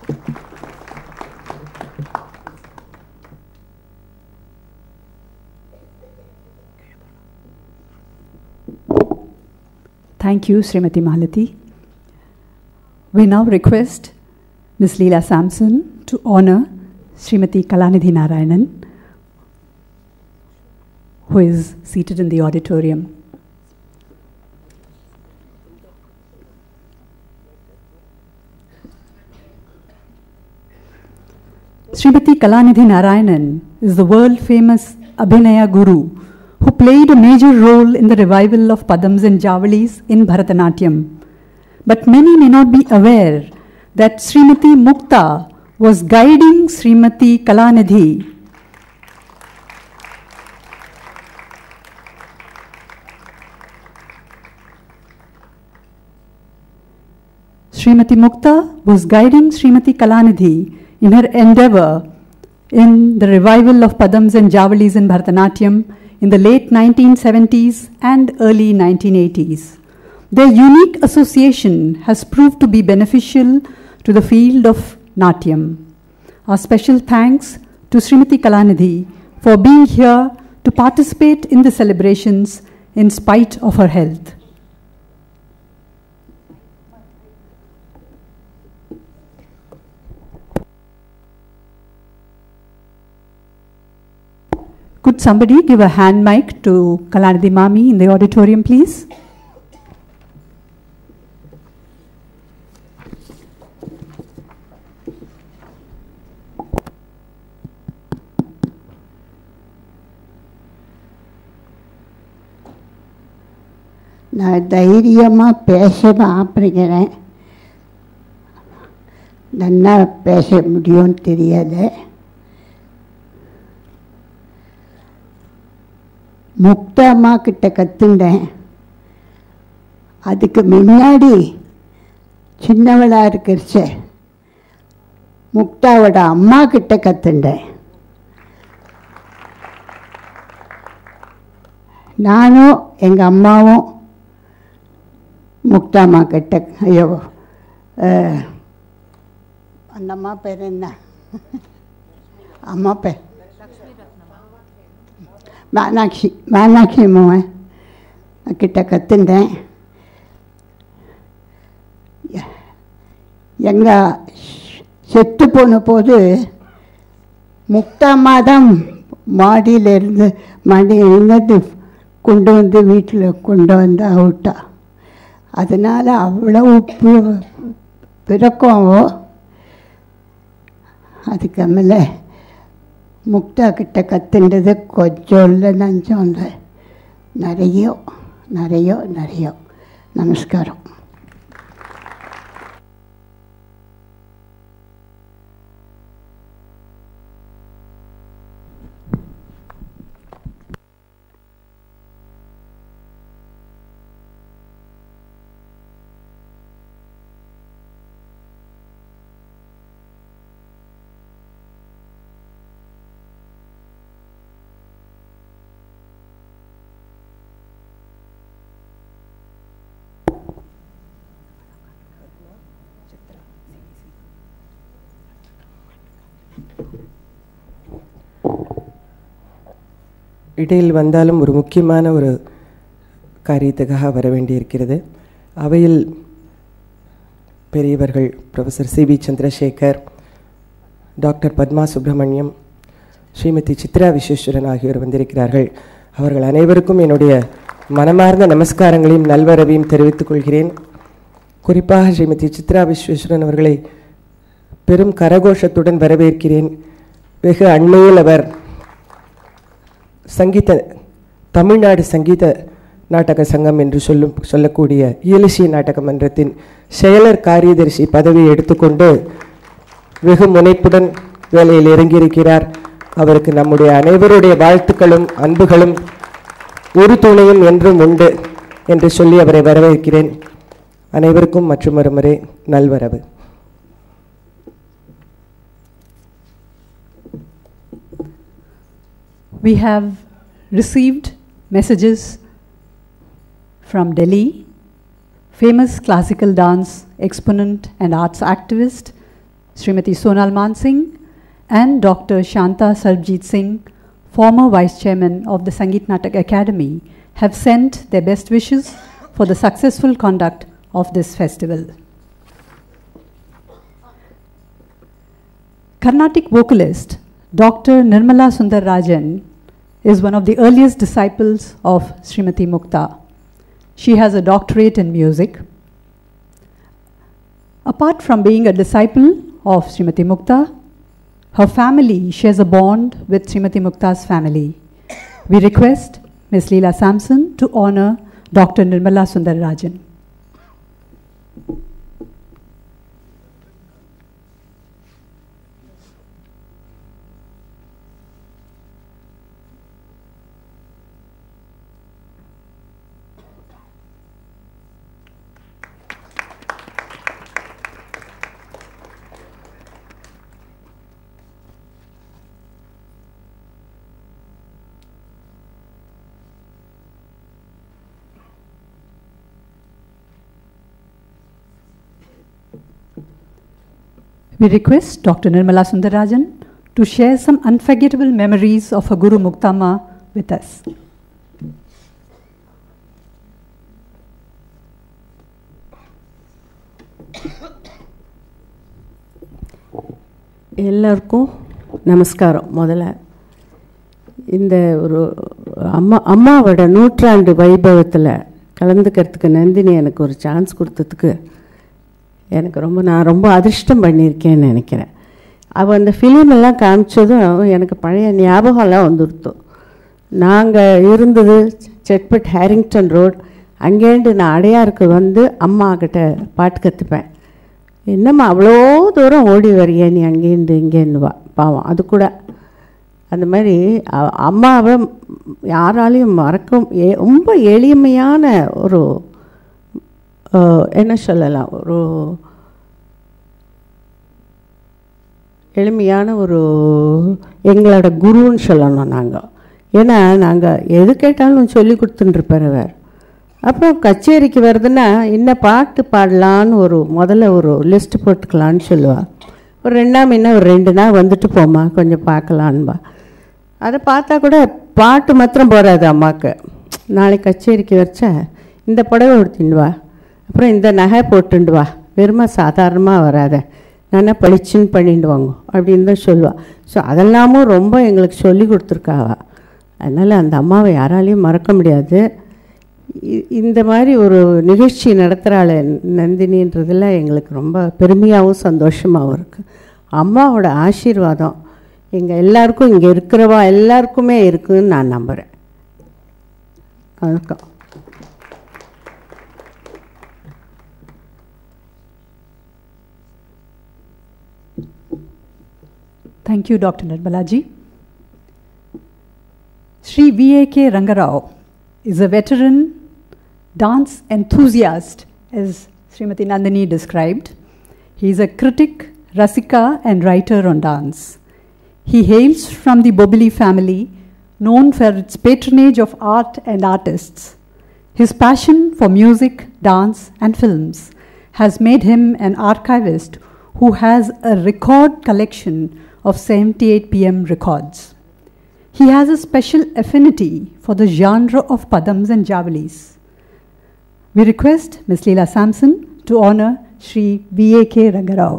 Thank you, Srimati Malati. We now request Miss Leela Sampson to honor Srimati Kalanidhi Narayanan, who is seated in the auditorium. Srimati Kalanidhi Narayanan is the world-famous Abhinaya Guru who played a major role in the revival of Padams and Javalis in Bharatanatyam. But many may not be aware that Srimati Mukta was guiding Srimati Kalanidhi. Srimati Mukta was guiding Srimati Kalanidhi in her endeavor in the revival of Padams and Javalis in Bharatanatyam in the late nineteen seventies and early nineteen eighties. Their unique association has proved to be beneficial to the field of Natyam. Our special thanks to Srimati Kalanidhi for being here to participate in the celebrations in spite of her health. Could somebody give a hand mic to Kalanidhi Mami in the auditorium, please? நான் தைரியமாக பேசணும் அப்படிங்கிறேன். நல்லா பேச முடியும்னு தெரியாது. முக்தா அம்மா கிட்ட கற்றுண்டேன். அதுக்கு முன்னாடி சின்னவளாக இருக்கிறச்ச முக்தாவோட அம்மா கிட்ட கற்றுண்டேன். நானும் எங்கள் அம்மாவும் முக்தா அம்மா கிட்ட, ஐயோ அந்த அம்மா பேர் என்ன, அம்மா பேர் மீனாட்சி, மீனாட்சி அம்மாவன் கிட்ட கற்றுண்டேன். எங்கள் செத்து போன போது முக்தாம்மா தான் மாடியிலேருந்து மாடி இருந்து கொண்டு வந்து வீட்டில் கொண்டு வந்து அவுட்டா. அதனால் அவ்வளோ பிறக்கும். அதுக்கு மேலே முக்தா கிட்ட கற்றுன்றது கொஞ்சம் இல்லை, நஞ்சம் இல்லை, நிறைய நிறைய நிறைய. நமஸ்காரம். இடையில் வந்தாலும் ஒரு முக்கியமான ஒரு காரியத்துக்காக வர வேண்டியிருக்கிறது. அவையில் பெரியவர்கள் professor C V Chandrasekhar, doctor Padma Subramaniam, Shrimati Chitra Visweswaran ஆகியோர் வந்திருக்கிறார்கள். அவர்கள் அனைவருக்கும் என்னுடைய மனமார்ந்த நமஸ்காரங்களையும் நல்வரவையும் தெரிவித்துக் கொள்கிறேன். குறிப்பாக ஸ்ரீமதி சித்ரா விஸ்வேஸ்வரன் அவர்களை பெரும் கரகோஷத்துடன் வரவேற்கிறேன். வெகு அண்மையில் அவர் சங்கீத தமிழ்நாடு சங்கீத நாடக சங்கம் என்று சொல்லும் சொல்லக்கூடிய இயலிசை நாடக மன்றத்தின் செயலர் காரியதர்சி பதவியை எடுத்துக்கொண்டு வெகு முனைப்புடன் வேலையில் இறங்கியிருக்கிறார். அவருக்கு நம்முடைய அனைவருடைய வாழ்த்துக்களும் அன்புகளும் ஒரு துணையும் என்றும் உண்டு என்று சொல்லி அவரை வரவேற்கிறேன். அனைவருக்கும் மற்றொரு முறை நல்வரவு. We have received messages from Delhi. Famous classical dance exponent and arts activist Srimati Sonal Mansingh and Doctor Shanta Sarbjeet Singh, former Vice Chairman of the Sangeet Natak Academy, have sent their best wishes for the successful conduct of this festival. Carnatic vocalist Doctor Nirmala Sundararajan is one of the earliest disciples of Srimati Mukta. She has a doctorate in music. Apart from being a disciple of Srimati Mukta, her family shares a bond with Srimati Mukta's family. We request Miss Leela Sampson to honor Doctor Nirmala Sundararajan. We request Doctor Nirmala Sundararajan to share some unforgettable memories of her Guru Muktama with us. எல்லாருக்கும் நமஸ்காரம். முதல்ல இந்த ஒரு அம்மா அம்மாவோட நூற்றாண்டு வைபவத்தில் கலந்துக்கிறதுக்கு நந்தினி எனக்கு ஒரு சான்ஸ் கொடுத்ததுக்கு எனக்கு ரொம்ப நான் ரொம்ப அதிர்ஷ்டம் பண்ணியிருக்கேன்னு நினைக்கிறேன். அவள் அந்த ஃபிலிமெல்லாம் காமிச்சதும் எனக்கு பழைய ஞாபகம்லாம் வந்துடுத்தோம். நாங்கள் இருந்தது செட்பட் ஹேரிங்டன் ரோட். அங்கேருந்து நான் அடையாருக்கு வந்து அம்மா கிட்ட பாட்டு கற்றுப்பேன். என்னம்மா அவ்வளோ தூரம் ஓடி வரைய நீ அங்கேருந்து இங்கேருந்து வா பாவம். அது கூட அந்த மாதிரி அ- அம்மாவை யாராலையும் மறக்க ஏ- ரொம்ப எளிமையான ஒரு அஹ், என்ன சொல்லலாம், ஒரு எளிமையான ஒரு எங்களோட குருன்னு சொல்லணும் நாங்கள். ஏன்னா நாங்கள் எது கேட்டாலும் சொல்லி கொடுத்துட்டுருப்பார் அவர். அப்புறம் கச்சேரிக்கு வருதுன்னா என்ன பாட்டு பாடலான்னு ஒரு முதல்ல ஒரு லிஸ்ட் போட்டுக்கலான்னு சொல்லுவாள். ஒரு ரெண்டாம் என்ன ஒரு ரெண்டு நாள் வந்துட்டு போமா கொஞ்சம் பார்க்கலான்பா. அதை பார்த்தா கூட பாட்டு மாத்திரம் போகாது அம்மாவுக்கு. நாளைக்கு கச்சேரிக்கு வச்சா இந்த புடவை உடுத்தின்னு வா, அப்புறம் இந்த நகை போட்டுண்டு வா, வெறுமா சாதாரணமாக வராத, நல்லா பளிச்சுன்னு பண்ணிட்டு வாங்க அப்படின்னு தான் சொல்லுவாள். ஸோ அதெல்லாமும் ரொம்ப எங்களுக்கு சொல்லி கொடுத்துருக்காவா. அதனால் அந்த அம்மாவை யாராலையும் மறக்க முடியாது. இ- இந்த மாதிரி ஒரு நிகழ்ச்சி நடத்துகிறாள் நந்தினின்றதில் எங்களுக்கு ரொம்ப பெருமையாகவும் சந்தோஷமாகவும் இருக்குது. அம்மாவோட ஆசீர்வாதம் எங்கள் எல்லாருக்கும், இங்கே இருக்கிறவா எல்லாருக்குமே இருக்குன்னு நான் நம்புகிறேன். வணக்கம். Thank you, Doctor Nirmalaji. Sri V A K Rangarao is a veteran dance enthusiast, as Srimati Nandini described. He is a critic, rasika, and writer on dance. He hails from the Bobili family, known for its patronage of art and artists. His passion for music, dance, and films has made him an archivist who has a record collection of seventy-eight P M records. He has a special affinity for the genre of padams and javalis. We request Miz Leela Sampson to honor Sri V A K Rangarao.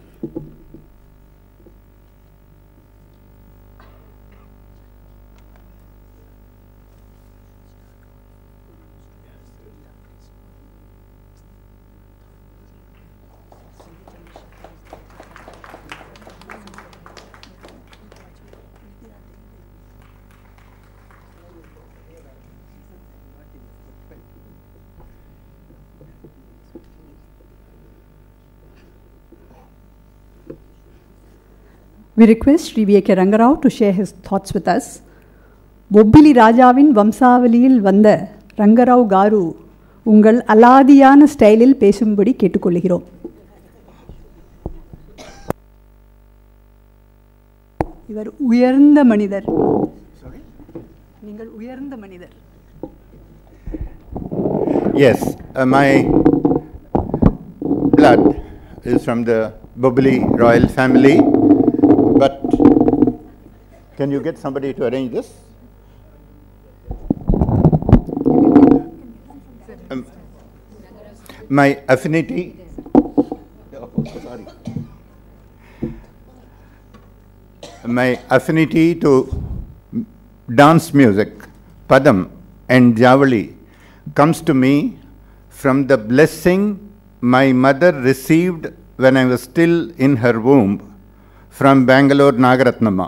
We request Sri V A K Rangarao to share his thoughts with us. Bobbili ராஜாவின் வம்சாவளியில் வந்த Rangarao car உங்கள் அலாதியான ஸ்டைலில் பேசும்படி கேட்டுக்கொள்கிறோம். இவர் உயர்ந்த மனிதர். நீங்கள் உயர்ந்த மனிதர். Yes, uh, my blood is from the Bobili royal family, but can you get somebody to arrange this? Um, my affinity, oh, sorry. My affinity to dance music, padam and javali, comes to me from the blessing my mother received when I was still in her womb from Bangalore Nagaratnama.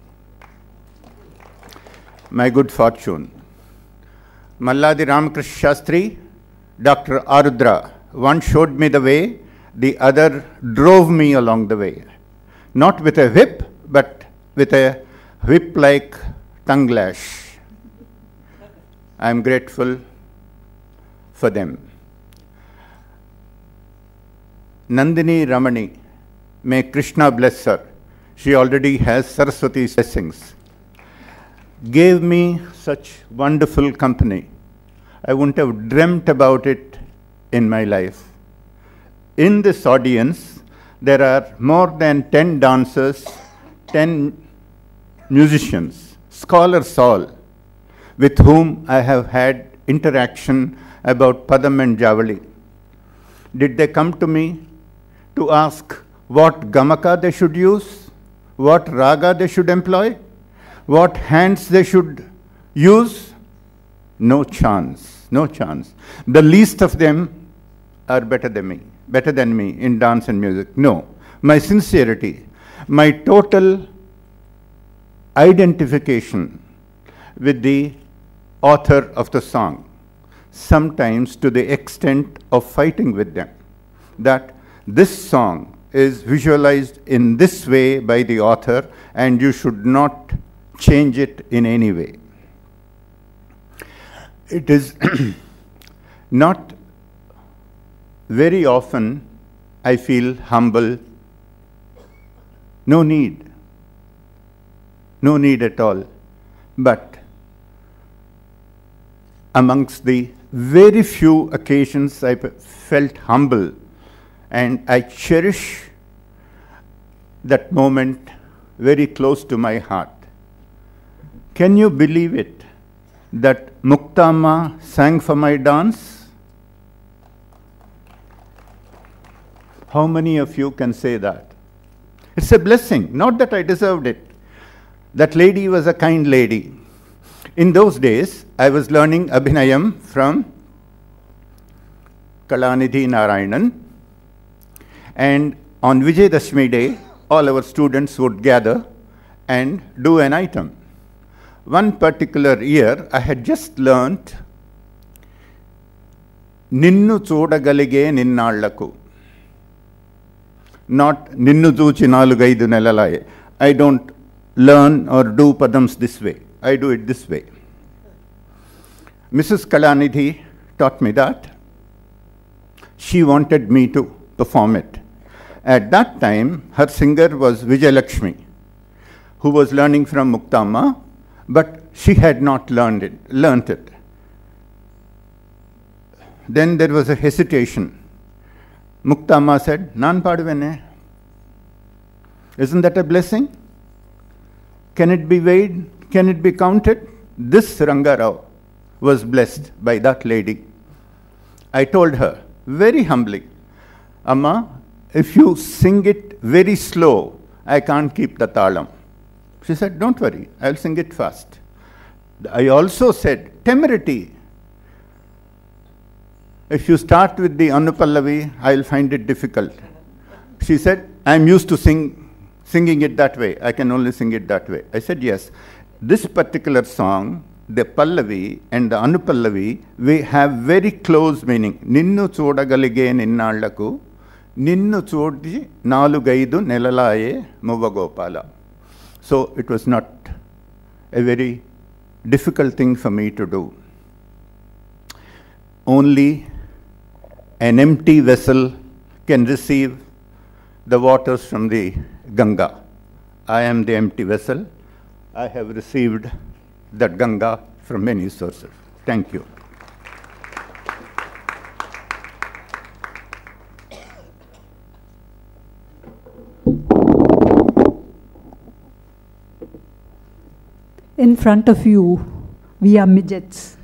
My good fortune. Malladi Ramakrishna Shastri, Doctor Arudra, one showed me the way, the other drove me along the way. Not with a whip, but with a whip-like tongue lash. I am grateful for them. Nandini Ramani, may Krishna bless her. She already has Saraswati's blessings. Gave me such wonderful company. I wouldn't have dreamt about it in my life. In this audience, there are more than ten dancers, ten musicians, scholars all, with whom I have had interaction about Padam and Javali. Did they come to me to ask what gamaka they should use, what raga they should employ, what hands they should use? No chance, no chance. The least of them are better than me, better than me in dance and music. No, my sincerity, my total identification with the author of the song, sometimes to the extent of fighting with them, that this song is visualized in this way by the author and you should not change it in any way. It is not very often I feel humble. No need. No need at all. But amongst the very few occasions I felt humble, and I cherish that moment very close to my heart. Can you believe it, that Muktama sang for my dance? How many of you can say that? It's a blessing, not that I deserved it. That lady was a kind lady. In those days, I was learning Abhinayam from Kalanidhi Narayanan, and on Vijayadashmi day, all our students would gather and do an item. One particular year, I had just learnt Ninnu Chodagalige Ninnallaku. Not Ninnu Chuchinalugaidu Nelalaye. I don't learn or do padams this way. I do it this way. Missus Kalanidhi taught me that. She wanted me to perform it. At that time, her singer was Vijayalakshmi, who was learning from Muktama, but she had not learned it, learnt it. Then there was a hesitation. Muktama said, "Nan paduvene." Isn't that a blessing? Can it be weighed? Can it be counted? This Rangarao was blessed by that lady. I told her very humbly, "Amma, if you sing it very slow, I can't keep the talam." She said, "Don't worry, I'll sing it fast." I also said, temerity. If you start with the Anupallavi, I'll find it difficult. She said, "I'm used to sing, singing it that way. I can only sing it that way." I said, "Yes, this particular song, the Pallavi and the Anupallavi, we have very close meaning. Ninnu chodagalige ninnallaku, ninnu chodi nalugaidu nelalaye muvagopala." So it was not a very difficult thing for me to do. Only an empty vessel can receive the waters from the Ganga. I am the empty vessel. I have received that Ganga from many sources. Thank you. In front of you, we are midgets.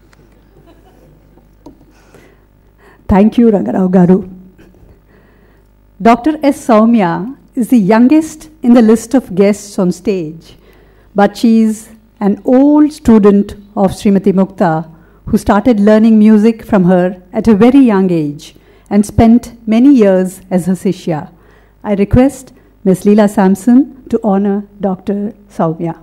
Thank you, Rangarao Garu. Doctor S. Soumya is the youngest in the list of guests on stage, but she is an old student of Srimati Mukta who started learning music from her at a very young age and spent many years as her Sishya. I request Miss Leela Sampson to honor Doctor Soumya.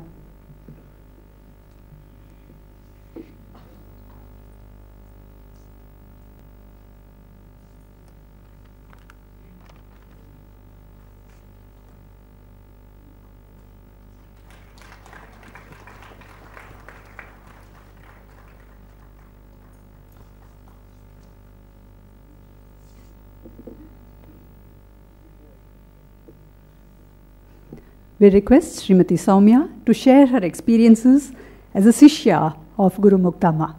We request Srimati Soumya to share her experiences as a Sishya of Guru Muktama.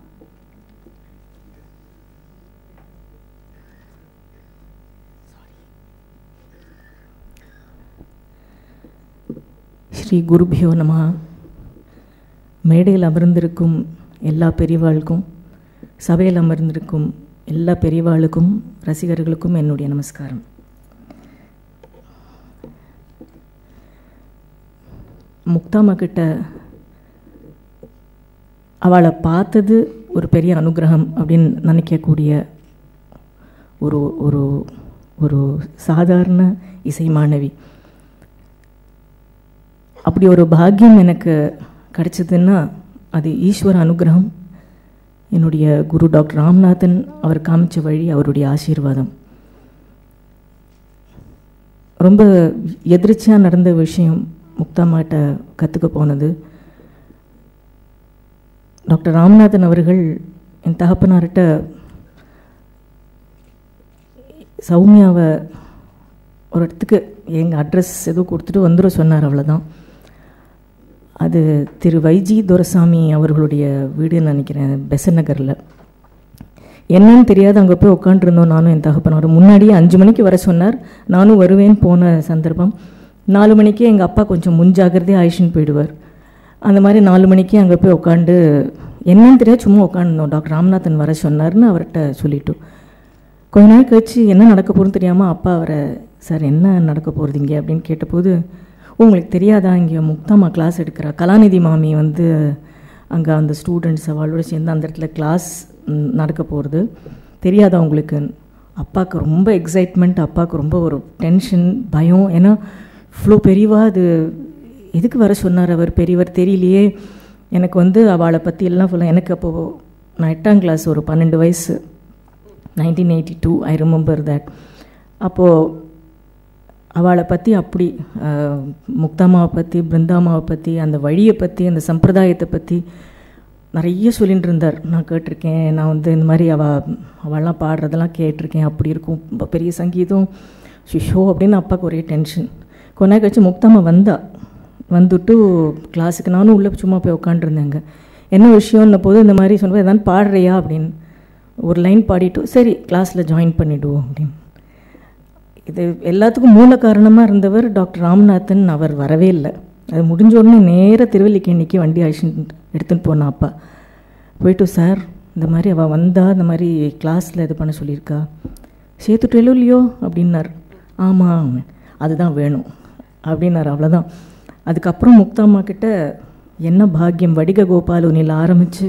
Sri குருபியோ நமஹ. மேடையில் அமர்ந்திருக்கும் எல்லா பெரியவாளுக்கும், சபையில் அமர்ந்திருக்கும் எல்லா பெரியவாளுக்கும், ரசிகர்களுக்கும் என்னுடைய நமஸ்காரம். முக்தாமா கிட்ட அவளை பார்த்தது ஒரு பெரிய அனுகிரகம் அப்படின்னு நினைக்கக்கூடிய ஒரு ஒரு ஒரு சாதாரண இசை மாணவி. அப்படி ஒரு பாக்கியம் எனக்கு கிடைச்சதுன்னா அது ஈஸ்வர அனுகிரகம், என்னுடைய குரு டாக்டர் ராம்நாதன் அவர் காமிச்ச வழி, அவருடைய ஆசீர்வாதம். ரொம்ப எதிர்ச்சியாக நடந்த விஷயம் முக்தாமாட்ட கற்றுக்க போனது. டாக்டர் ராமநாதன் அவர்கள் என் தகப்பனார்கிட்ட சௌமியாவை ஒரு இடத்துக்கு எங்கள் அட்ரஸ் எதுவும் கொடுத்துட்டு வந்துட சொன்னார், அவ்வளோதான். அது திரு வைஜி துரைசாமி அவர்களுடைய வீடுன்னு நினைக்கிறேன், பெசன் நகரில். என்னன்னு தெரியாது, அங்கே போய் உட்காண்ட்ருந்தோம் நானும் என் தகப்பனார். முன்னாடியே அஞ்சு மணிக்கு வர சொன்னார், நானும் வருவேன் போன சந்தர்ப்பம். நாலு மணிக்கே எங்கள் அப்பா கொஞ்சம் முன்ஜாகிரதையாக ஆயிஷன் போயிடுவார். அந்த மாதிரி நாலு மணிக்கே அங்கே போய் உட்காந்து என்னன்னு தெரியாது சும்மா உட்காந்துருந்தோம். டாக்டர் ராமநாதன் வர சொன்னார்னு அவர்கிட்ட சொல்லிவிட்டோம். கொஞ்ச நாள் கழிச்சு என்ன நடக்க போகிறதுன்னு தெரியாமல் அப்பா அவரை, சார் என்ன நடக்க போகிறதிங்க அப்படின்னு கேட்டபோது, உங்களுக்கு தெரியாதா இங்கே முக்தாமா கிளாஸ் எடுக்கிறா, கலாநிதி மாமி வந்து அங்கே அந்த ஸ்டூடெண்ட்ஸ் அவளோட சேர்ந்து அந்த இடத்துல கிளாஸ் நடக்க போகிறது, தெரியாதா உங்களுக்கு? அப்பாவுக்கு ரொம்ப எக்ஸைட்மெண்ட், அப்பாவுக்கு ரொம்ப ஒரு டென்ஷன், பயம். ஏன்னா இவ்வளோ பெரியவா, அது எதுக்கு வர சொன்னார் அவர், பெரியவர் தெரியலையே. எனக்கு வந்து அவளை பற்றி எல்லாம் சொல்ல, எனக்கு அப்போது நான் எட்டாம் கிளாஸ், ஒரு பன்னெண்டு வயசு, nineteen eighty two I remember that. அப்போது அவளை பற்றி அப்படி முக்தாமாவை பற்றி, பிருந்தாமாவை பற்றி, அந்த வழியை பற்றி, அந்த சம்பிரதாயத்தை பற்றி நிறைய சொல்லிகிட்டு இருந்தார். நான் கேட்டிருக்கேன், நான் வந்து இந்த மாதிரி அவள் அவள்லாம் பாடுறதெல்லாம் கேட்டிருக்கேன், அப்படி இருக்கும் பெரிய சங்கீதம் ஷிஷோ அப்படின்னு. அப்பாவுக்கு ஒரே டென்ஷன். கொஞ்ச நாள் கழிச்சு முக்தாமா வந்தா, வந்துட்டு கிளாஸுக்கு நானும் உள்ளே சும்மா போய் உட்காண்ட்ருந்தேங்க. என்ன விஷயம்ன போது இந்த மாதிரி சொன்னபோது, எதாவது பாடுறியா அப்படின்னு ஒரு லைன் பாடிட்டு, சரி கிளாஸில் ஜாயின் பண்ணிவிடுவோம் அப்படின்னு. இது எல்லாத்துக்கும் மூல காரணமாக இருந்தவர் டாக்டர் ராமநாதன். அவர் வரவே இல்லை. அது முடிஞ்ச உடனே நேராக திருவல்லிக்கேணிக்கு வண்டி ஆக்ஷன் எடுத்துன்னு போனா அப்பா. போயிட்டு, சார் இந்த மாதிரி அவள் வந்தா, இந்த மாதிரி கிளாஸில் இது பண்ண சொல்லியிருக்கா, சேர்த்துட்டேலோ இல்லையோ அப்படின்னார். ஆமாம், அதுதான் வேணும் அப்படின்னார். அவ்வளோதான். அதுக்கப்புறம் முக்தாம்மா கிட்ட என்ன பாக்கியம், வடிக கோபாலுனில் ஆரம்பித்து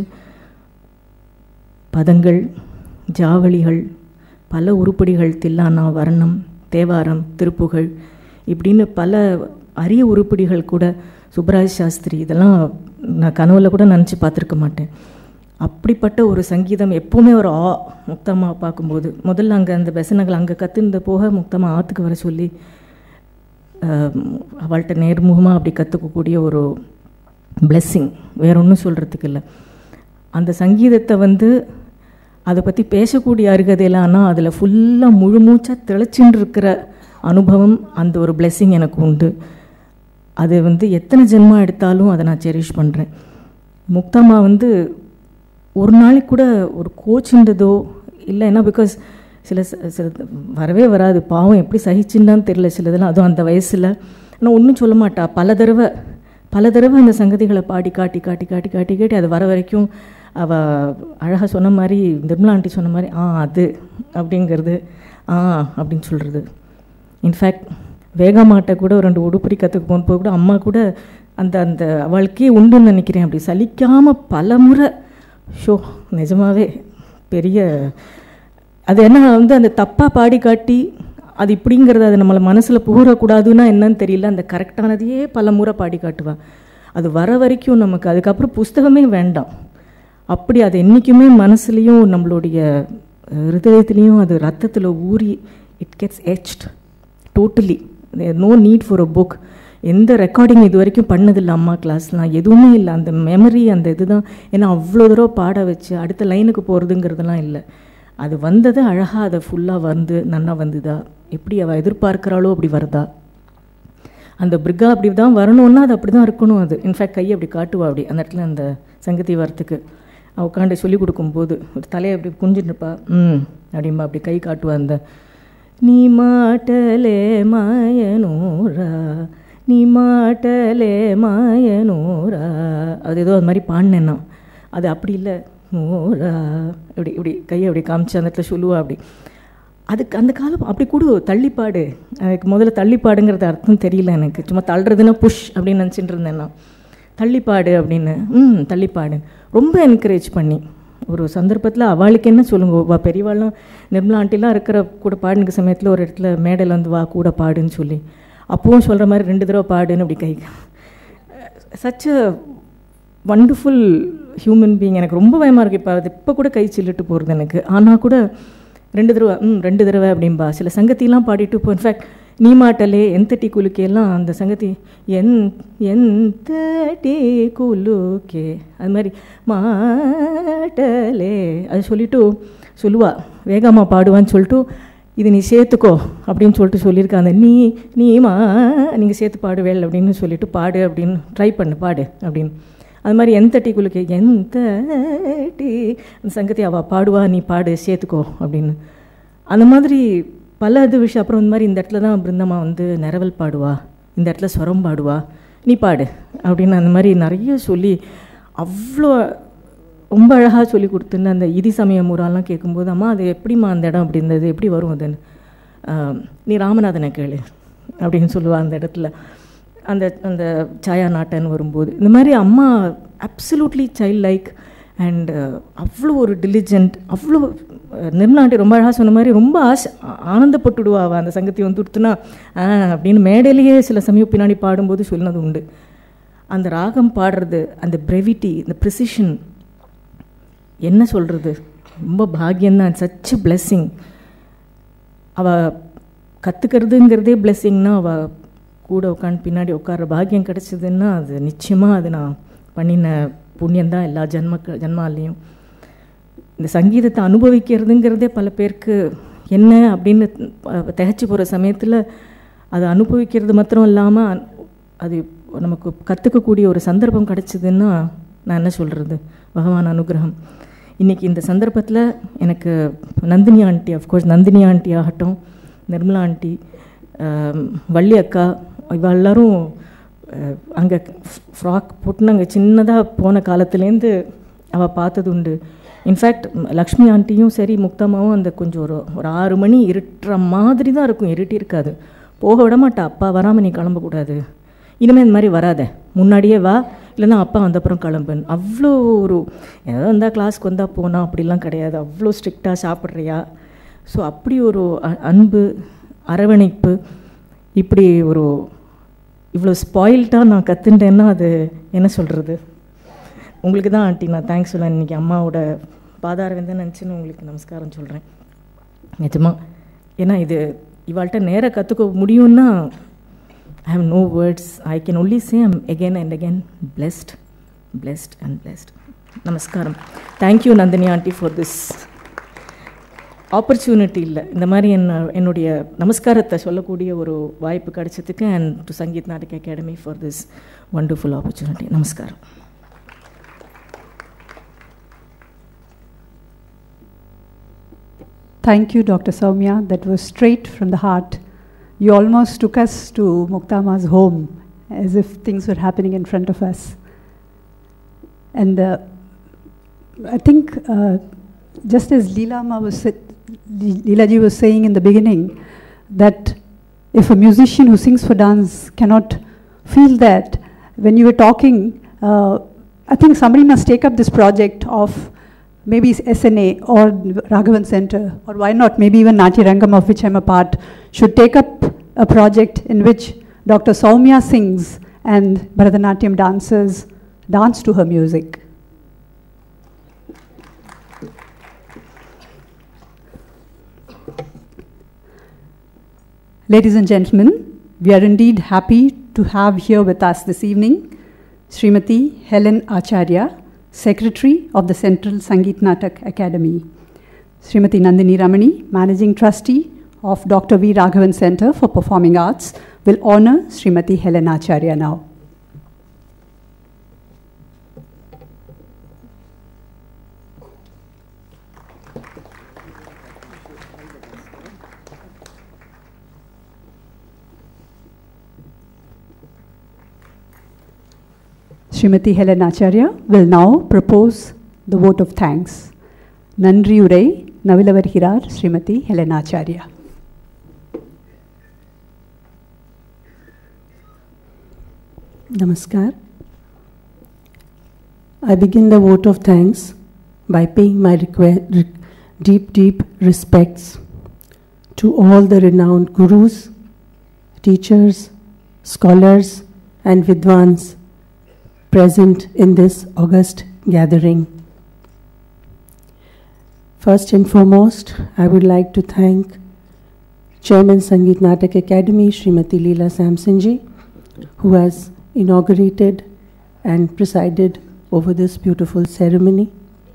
பதங்கள், ஜாவளிகள், பல உருப்படிகள், தில்லானா, வர்ணம், தேவாரம், திருப்புகழ் இப்படின்னு பல அரிய உருப்படிகள் கூட, சுப்பராஜ் சாஸ்திரி, இதெல்லாம் நான் கனவுல கூட நினச்சி பார்த்துருக்க மாட்டேன். அப்படிப்பட்ட ஒரு சங்கீதம் எப்போவுமே ஒரு ஆ முக்தாம்மா பார்க்கும்போது. முதல்ல அங்கே அந்த பெசனங்கள் அங்கே கற்றுந்த போக முக்தாம்மா ஆற்றுக்கு வர சொல்லி அவள்கிட்ட நேர்முகமாக அப்படி கற்றுக்கக்கூடிய ஒரு பிளெஸ்ஸிங், வேற ஒன்றும் சொல்கிறதுக்கு இல்லை. அந்த சங்கீதத்தை வந்து அதை பற்றி பேசக்கூடிய அருகதையில், ஆனால் அதில் ஃபுல்லாக முழு மூச்சாக தெளிச்சுன்னு இருக்கிற அனுபவம், அந்த ஒரு பிளெஸ்ஸிங் எனக்கு உண்டு. அது வந்து எத்தனை ஜென்மா எடுத்தாலும் அதை நான் செரிஷ் பண்ணுறேன். முக்தாம்மா வந்து ஒரு நாளைக்கு கூட ஒரு கோச்சுன்றதோ இல்லை, ஏன்னா பிகாஸ் சில சில வரவே வராது, பாவம் எப்படி சகிச்சுன்னு தெரியல சிலதெல்லாம், அதுவும் அந்த வயசில். ஆனால் ஒன்றும் சொல்ல மாட்டா. பல தடவை பல தடவை அந்த சங்கதிகளை பாடி காட்டி காட்டி காட்டி காட்டி காட்டி அது வர வரைக்கும் அவள் அழகாக சொன்ன மாதிரி, நிர்மலா ஆண்டி சொன்ன மாதிரி, ஆ அது அப்படிங்கிறது, ஆ அப்படின்னு சொல்கிறது. இன்ஃபேக்ட் வேகமாட்டை கூட ஒரு ரெண்டு உடுப்படி கற்றுக்கு போகும்போது கூட அம்மா கூட அந்த அந்த அவளுக்கே உண்டுன்னு நினைக்கிறேன், அப்படி சலிக்காமல் பல முறை ஷோ, நிஜமாகவே பெரிய அது என்ன வந்து அந்த தப்பாக பாடி காட்டி அது இப்படிங்கிறது அது நம்மளை மனசில் புகழக்கூடாதுன்னா என்னன்னு தெரியல, அந்த கரெக்டானதையே பல முறை பாடி காட்டுவாள். அது வர வரைக்கும் நமக்கு அதுக்கப்புறம் புஸ்தகமே வேண்டாம். அப்படி அது என்றைக்குமே மனசுலேயும் நம்மளுடைய ஹிருதயத்துலேயும் அது ரத்தத்தில் ஊறி it gets etched totally. No need for a book. எந்த ரெக்கார்டிங் இது வரைக்கும் பண்ணதில்லை அம்மா கிளாஸ்லாம், எதுவுமே இல்லை. அந்த மெமரி அந்த இது தான். ஏன்னா அவ்வளோ தடவை பாட வச்சு அடுத்த லைனுக்கு போகிறதுங்கிறதுலாம் இல்லை. அது வந்தது அழகாக, அதை ஃபுல்லாக வந்து நன்னா வந்துதா, எப்படி அவள் எதிர்பார்க்குறாளோ அப்படி வருதா. அந்த பிரிகா அப்படி தான் வரணுன்னா அது அப்படி தான் இருக்கணும். அது இன்ஃபேக்ட் கையை அப்படி காட்டுவா, அப்படி அந்த இடத்துல அந்த சங்கத்தி வரத்துக்கு அவள் உட்காந்து சொல்லிக் கொடுக்கும்போது ஒரு தலையை அப்படி குஞ்சிட்டுருப்பா, ம் அப்படின்பா, அப்படி கை காட்டுவா. அந்த நீ மாட்டலே மாயனூரா, நீ மாட்டலே மாயனூரா, அது ஏதோ அது மாதிரி பாடினேன்னா அது அப்படி இல்லை, நூரா இப்படி இப்படி கையை அப்படி காமிச்சு அந்த இடத்துல சொல்லுவா. அப்படி அதுக்கு அந்த காலம் அப்படி கூட தள்ளிப்பாடு. எனக்கு முதல்ல தள்ளிப்பாடுங்கிறது அர்த்தம் தெரியல எனக்கு, சும்மா தள்ளுறதுன்னா புஷ் அப்படின்னு நினச்சிட்டு இருந்தேன் நான். தள்ளிப்பாடு அப்படின்னு, ம் தள்ளிப்பாடு ரொம்ப என்கரேஜ் பண்ணி ஒரு சந்தர்ப்பத்தில் அவளுக்கு என்ன சொல்லுங்க, வா பெரியவாளும் நிர்மலா ஆண்டிலாம் இருக்கிற கூட பாடுங்க சமயத்தில் ஒரு இடத்துல மேடையில் வந்து வா கூட பாடுன்னு சொல்லி, அப்பவும் சொல்கிற மாதிரி ரெண்டு தடவை பாடுன்னு அப்படி guy. Such a wonderful human being. எனக்கு ரொம்ப பயமாக இருக்குது இப்போ, அது இப்போ கூட கை சில்லிட்டு போகிறது எனக்கு. ஆனால் கூட ரெண்டு தடவை ம் ரெண்டு தடவை அப்படின்பா. சில சங்கத்திலாம் பாடிட்டு இப்போ இன்ஃபேக்ட் நீ மாட்டலே எந்த டீ குலுக்கெல்லாம் அந்த சங்கதி என் எந்த டீ குலுக்கே அது மாதிரி மாட்டலே அது சொல்லிவிட்டு சொல்லுவா வேகமாக பாடுவான்னு சொல்லிட்டு இது நீ சேர்த்துக்கோ அப்படின்னு சொல்லிட்டு சொல்லியிருக்காங்க. நீ நீ மா நீங்கள் சேர்த்து பாடுவேல் அப்படின்னு சொல்லிவிட்டு பாடு அப்படின்னு ட்ரை பண்ணு பாடு அப்படின்னு. அது மாதிரி எந்த டீ குலுக்கே எந்த டீ அந்த சங்கதி அவள் பாடுவா நீ பாடு சேர்த்துக்கோ அப்படின்னு. அந்த மாதிரி பல இது விஷயம். அப்புறம் இந்த மாதிரி இந்த இடத்துல தான் பிருந்தம்மா வந்து நிரவல் பாடுவா, இந்த இடத்துல ஸ்வரம் பாடுவா, நீ பாடு அப்படின்னு அந்த மாதிரி நிறைய சொல்லி அவ்வளோ ரொம்ப அழகாக சொல்லி கொடுத்துன்னு அந்த இதி சமய முறாலாம் கேட்கும்போது அம்மா அது எப்படிம்மா அந்த இடம் அப்படி இருந்தது எப்படி வரும் அதுன்னு, நீ ராமநாதனை கேளு அப்படின்னு சொல்லுவாள் அந்த இடத்துல அந்த அந்த சாயா நாட்டன் வரும்போது. இந்த மாதிரி அம்மா அப்சல்யூட்லி சைல்ட் லைக் அண்ட் அவ்வளோ ஒரு டிலிஜென்ட். அவ்வளோ நிர்மலாண்டி ரொம்ப அழகாக சொன்ன மாதிரி ரொம்ப ஆசை ஆனந்தப்பட்டுடுவா அவள் அந்த சங்கத்தி வந்து கொடுத்துனா அப்படின்னு மேடையிலேயே சில சமயம் பின்னாடி பாடும்போது சொன்னது உண்டு. அந்த ராகம் பாடுறது, அந்த பிரெவிட்டி, இந்த ப்ரிசிஷன், என்ன சொல்கிறது, ரொம்ப பாக்கியம்தான். Such blessing. அவள் கற்றுக்கிறதுங்கிறதே பிளெஸ்ஸிங்னா அவள் கூட உட்காந்து பின்னாடி உட்கார பாக்கியம் கிடச்சிதுன்னா அது நிச்சயமாக அது நான் பண்ணின புண்ணியந்தான் எல்லா ஜன்ம ஜன்மாலையும். இந்த சங்கீதத்தை அனுபவிக்கிறதுங்கிறதே பல பேருக்கு என்ன அப்படின்னு திகச்சு போகிற சமயத்தில் அதை அனுபவிக்கிறது மாத்திரம் இல்லாமல் அது நமக்கு கற்றுக்கக்கூடிய ஒரு சந்தர்ப்பம் கிடச்சிதுன்னா நான் என்ன சொல்கிறது, பகவான் அனுகிரகம். இன்றைக்கி இந்த சந்தர்ப்பத்தில் எனக்கு Nandini aunty, of course Nandini aunty ஆகட்டும், நிர்மலா ஆண்டி, வள்ளி அக்கா, இவ எல்லோரும் அங்கே ஃப்ராக் போட்டு நாங்கள் சின்னதாக போன காலத்துலேருந்து அவள் பார்த்தது உண்டு. இன்ஃபேக்ட் லக்ஷ்மி ஆண்டியும் சரி முக்தாமாவும் அந்த கொஞ்சம் ஒரு ஒரு ஆறு மணி இருட்டுற மாதிரி தான் இருக்கும், இருட்டி இருக்காது. போக விட மாட்டா, அப்பா வராமல் நீ கிளம்பக்கூடாது, இனிமேல் இந்த மாதிரி வராத, முன்னாடியே வா, இல்லைன்னா அப்பா வந்தப்புறம் கிளம்புன்னு. அவ்வளோ ஒரு ஏதோ வந்தால் கிளாஸ்க்கு வந்தால் போனால் அப்படிலாம் கிடையாது, அவ்வளோ ஸ்ட்ரிக்டாக சாப்பிட்றியா. ஸோ அப்படி ஒரு அன்பு அரவணைப்பு, இப்படி ஒரு இவ்வளோ ஸ்பாயில்ட்டாக நான் கற்றுட்டேன்னா அது என்ன சொல்கிறது. உங்களுக்கு தான் ஆண்டி நான் தேங்க்ஸ் சொல்ல இன்றைக்கி அம்மாவோட பாதார வந்து நினச்சின்னு உங்களுக்கு நமஸ்காரம் சொல்கிறேன் நிஜமாக. ஏன்னா இது இவாள்கிட்ட நேராக கற்றுக்க முடியும்னா I have no words. I can only say I'm again and again blessed, blessed and blessed. Namaskaram. Thank you Nandini auntie for this opportunity. இல்லை இந்த மாதிரி என்ன என்னுடைய நமஸ்காரத்தை சொல்லக்கூடிய ஒரு வாய்ப்பு கிடைச்சதுக்கு and to Sangeet Natak Academy for this wonderful opportunity. நமஸ்காரம். Thank you, Doctor Soumya. That was straight from the heart. You almost took us to Muktama's home as if things were happening in front of us. And uh, I think uh, just as Leela Ma was, Leela ji was saying in the beginning, that if a musician who sings for dance cannot feel that, when you were talking, uh, I think somebody must take up this project of maybe S N A or Raghavan Center, or why not, maybe even Natya Rangam, of which I'm a part, should take up a project in which Doctor Soumya sings and Bharatanatyam dancers dance to her music. Ladies and gentlemen, we are indeed happy to have here with us this evening Srimati Helen Acharya, Secretary of the Central Sangeet Natak Academy. Srimati Nandini Ramani, Managing Trustee of Doctor V. Raghavan Center for Performing Arts, will honor Srimati Helen Acharya now. Srimati Helen Acharya will now propose the vote of thanks. Nandri Urai Navilavarhirar Srimati Helen Acharya. Namaskar. I begin the vote of thanks by paying my re- deep, deep respects to all the renowned gurus, teachers, scholars, and vidwans present in this august gathering. First and foremost, I would like to thank Chairman Sangeet Natak Academy, Srimati Leela Samsonji, who has inaugurated and presided over this beautiful ceremony.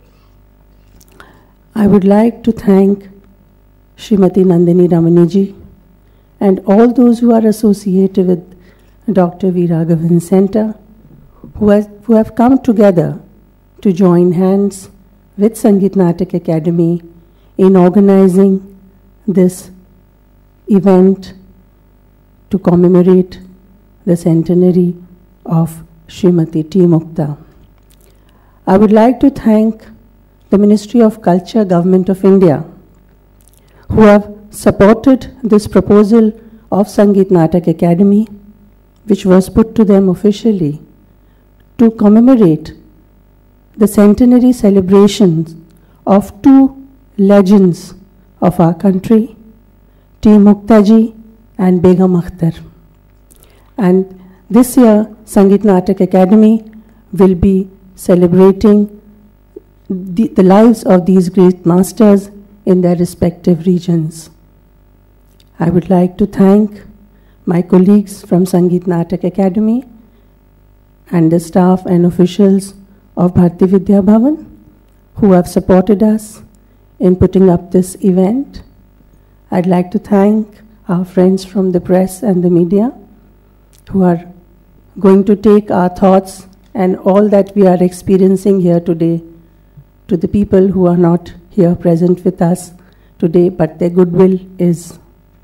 I would like to thank Srimati Nandini Ramaniji and all those who are associated with Doctor V. Raghavan Center, who, has, who have come together to join hands with Sangeet Natak Academy in organizing this event to commemorate the centenary of Srimati T. Mukta. I would like to thank the Ministry of Culture, Government of India, who have supported this proposal of Sangeet Natak Academy, which was put to them officially to commemorate the centenary celebrations of two legends of our country, T. Mukta ji and Begum Akhtar. And this year, Sangeet Natak Academy will be celebrating the, the lives of these great masters in their respective regions. I would like to thank my colleagues from Sangeet Natak Academy and the staff and officials of Bharati Vidya Bhavan who have supported us in putting up this event. I'd like to thank our friends from the press and the media who are going to take our thoughts and all that we are experiencing here today to the people who are not here present with us today, but their goodwill is.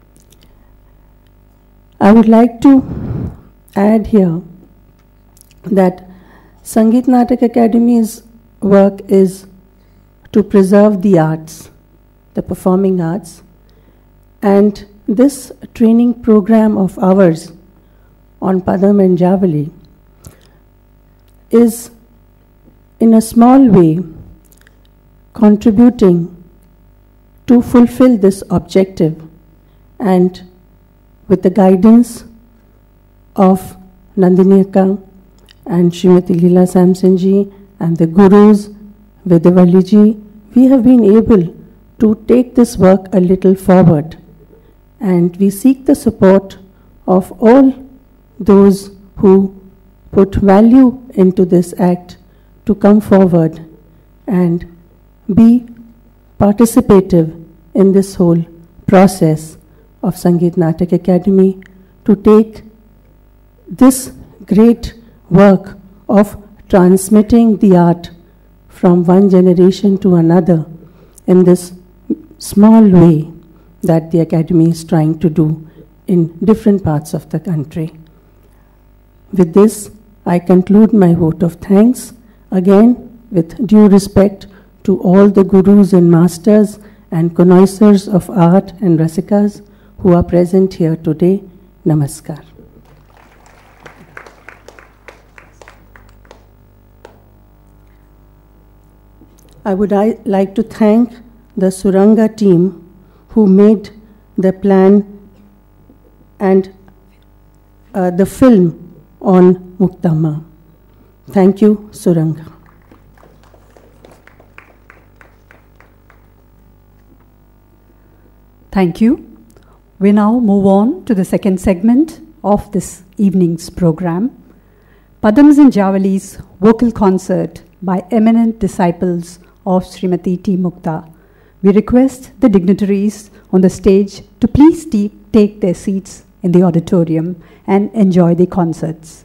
I would like to add here that Sangeet Natak Academy's work is to preserve the arts, the performing arts, and this training program of ours on Padam and Javali is in a small way contributing to fulfill this objective, and with the guidance of Nandini Akka and Srimati Leela Samsonji and the Gurus, Vedavalli ji, we have been able to take this work a little forward, and we seek the support of all those who put value into this act to come forward and be participative in this whole process of Sangeet Natak Academy to take this great work of transmitting the art from one generation to another in this small way that the Academy is trying to do in different parts of the country. With this, I conclude my vote of thanks, again with due respect to all the gurus and masters and connoisseurs of art and rasikas who are present here today. Namaskar. I would like to thank the Suranga team who made the plan and uh, the film on Muktama. Thank you, Suranga. Thank you. We now move on to the second segment of this evening's program, Padams and Javalis vocal concert by eminent disciples of Srimati T. Mukta. We request the dignitaries on the stage to please take their seats in the auditorium and enjoy the concerts.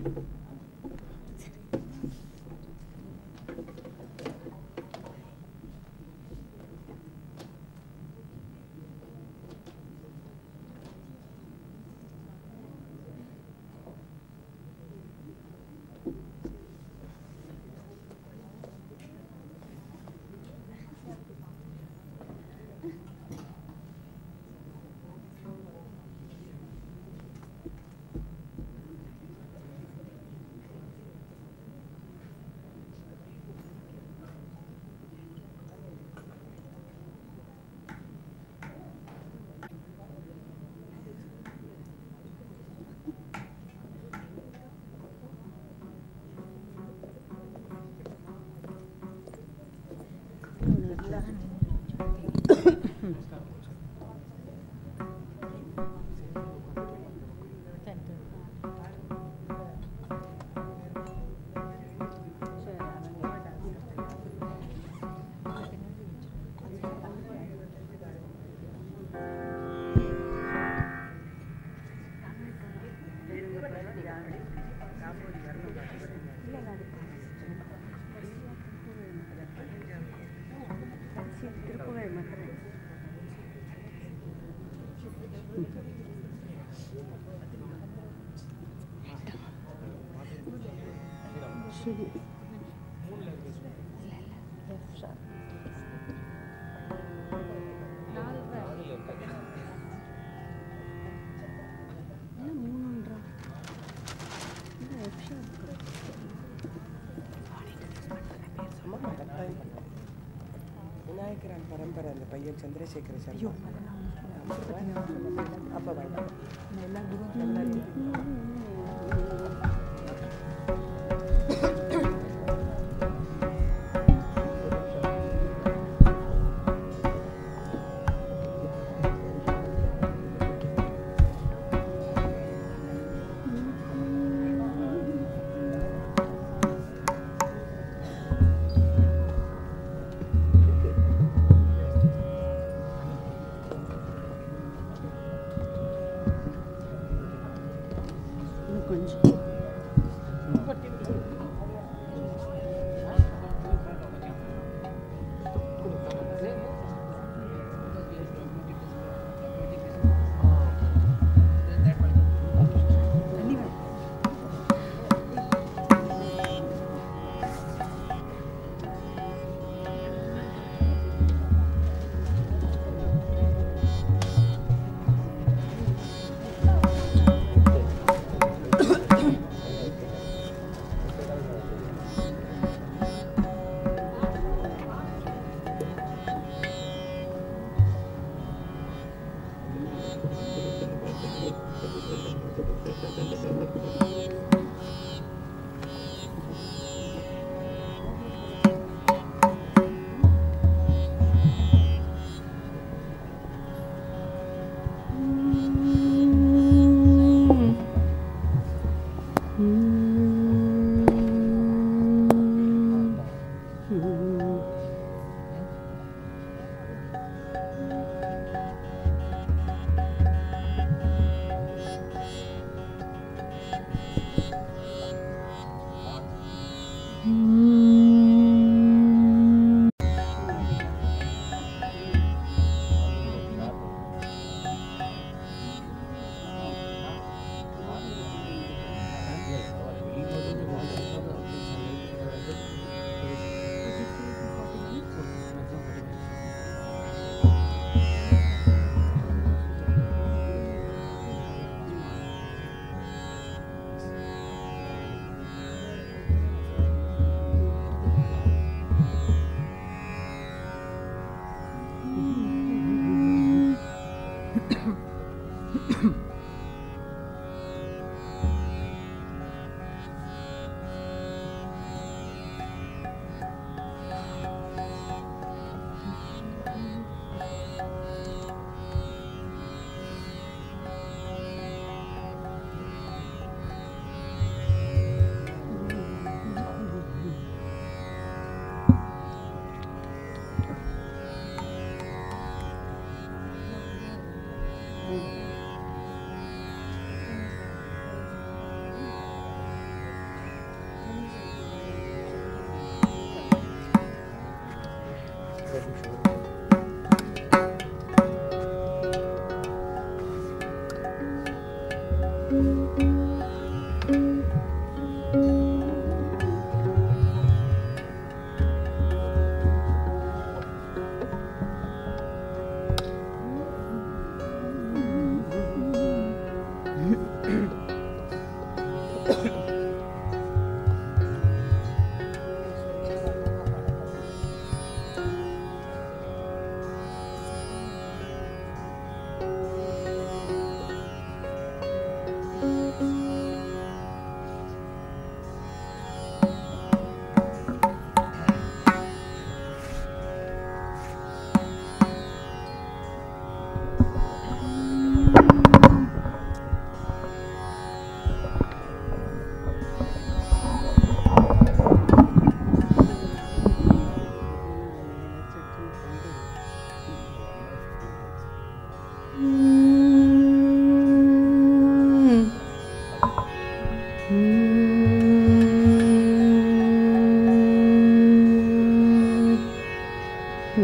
விநாயகரான் பரம்பரை அந்த பையன் சந்திரசேகர சர்மா அப்போ வேண்டாம் எல்லா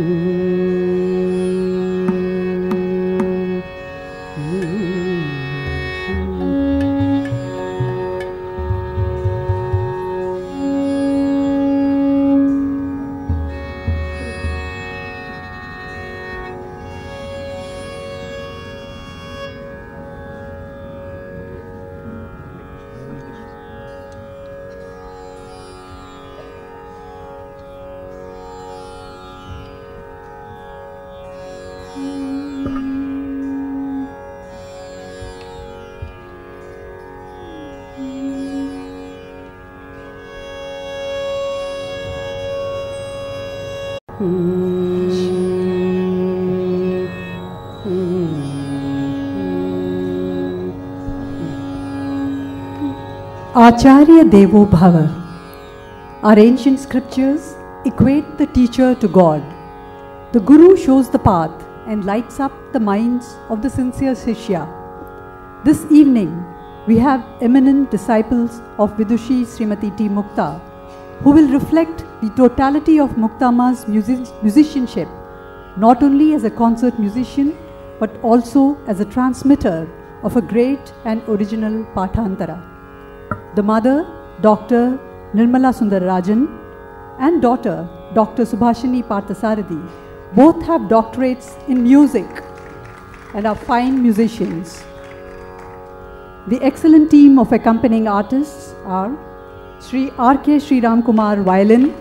Acharya Devo Bhava. Our ancient scriptures equate the teacher to God. The Guru shows the path and lights up the minds of the sincere Shishya. This evening, we have eminent disciples of Vidushi Srimati T. Mukta, who will reflect the totality of Muktama's music musicianship, not only as a concert musician, but also as a transmitter of a great and original Pathantara. The mother, Doctor Nirmala Sundararajan, and daughter, Doctor Subhashini Parthasarathy, both have doctorates in music and are fine musicians. The excellent team of accompanying artists are Sri R K Sri Ram Kumar violin,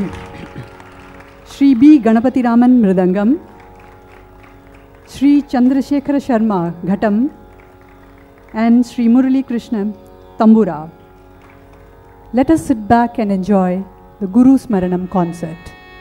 Sri B Ganapati Raman mridangam, Sri Chandrasekhara Sharma ghatam, and Sri Murali Krishna tambura. Let us sit back and enjoy the Guru Smaranam concert.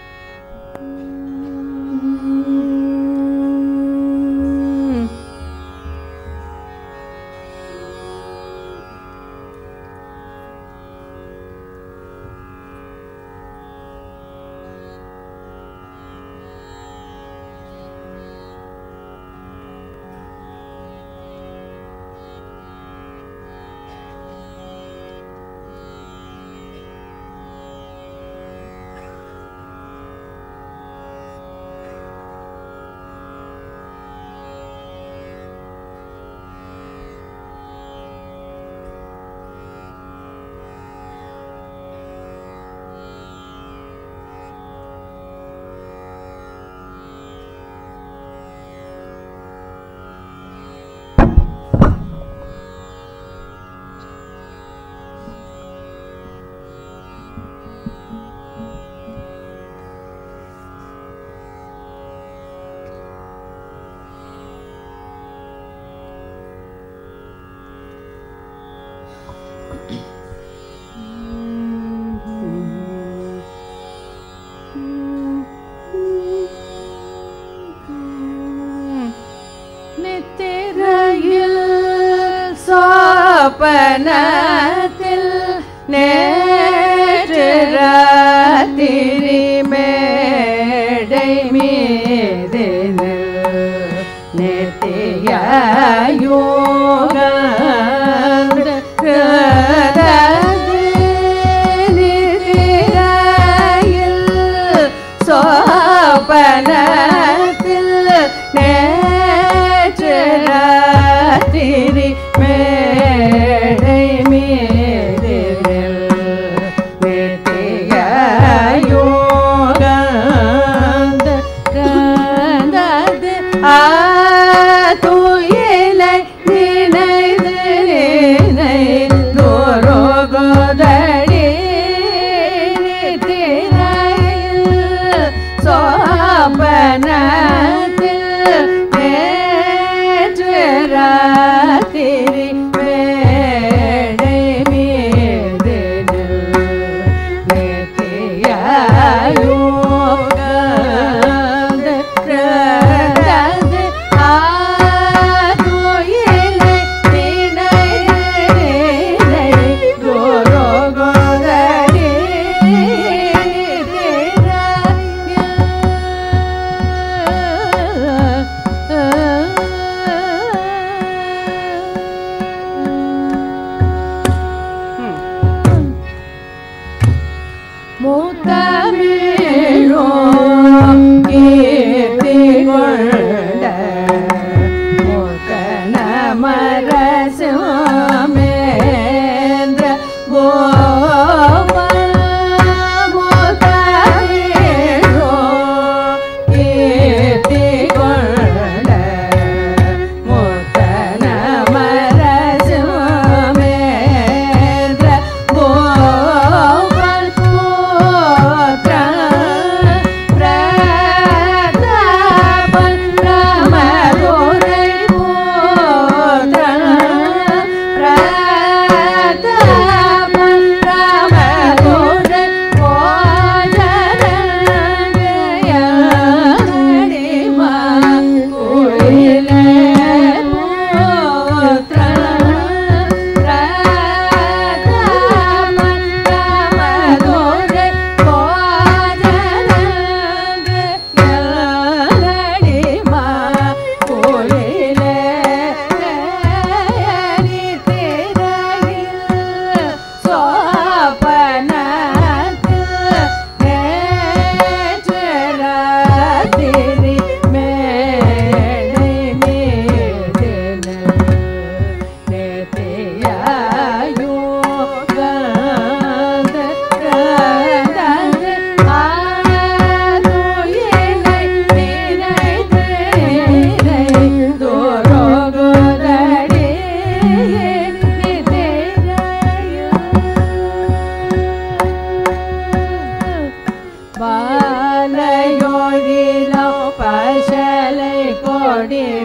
சொப்பனத்தில் நேற்று ராத்திரி மேடை மீது நித்திய யோகம் சொப்பனத்தில் நேற்று ராத்திரி மேடை மீது நித்திய யோகம் கந்தது ஆதுயிலை நினைது நினைந்து ரோகோதடி சொப்பனத்தில் நேற்று ராத்திரி மேடை மீது நித்திய யோகம் கந்தது ஆதுயிலை நினைது நினைந்து ரோகோதடி முத்தமிழோ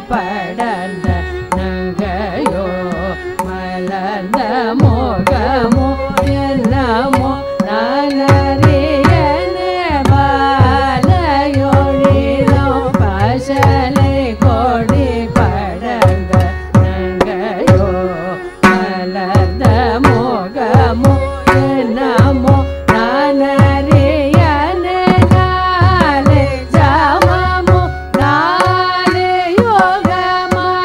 படர்ந்த நங்கையோ மலர்ந்த மோகமோ என்னமோ நானறியனே பாலையொழிலோ பசலை கொடி படர்ந்த நங்கையோ மலர்ந்த மோகமோ என்னமோ நானறியனே நாளை ஜாமமோ நாளை யோகமா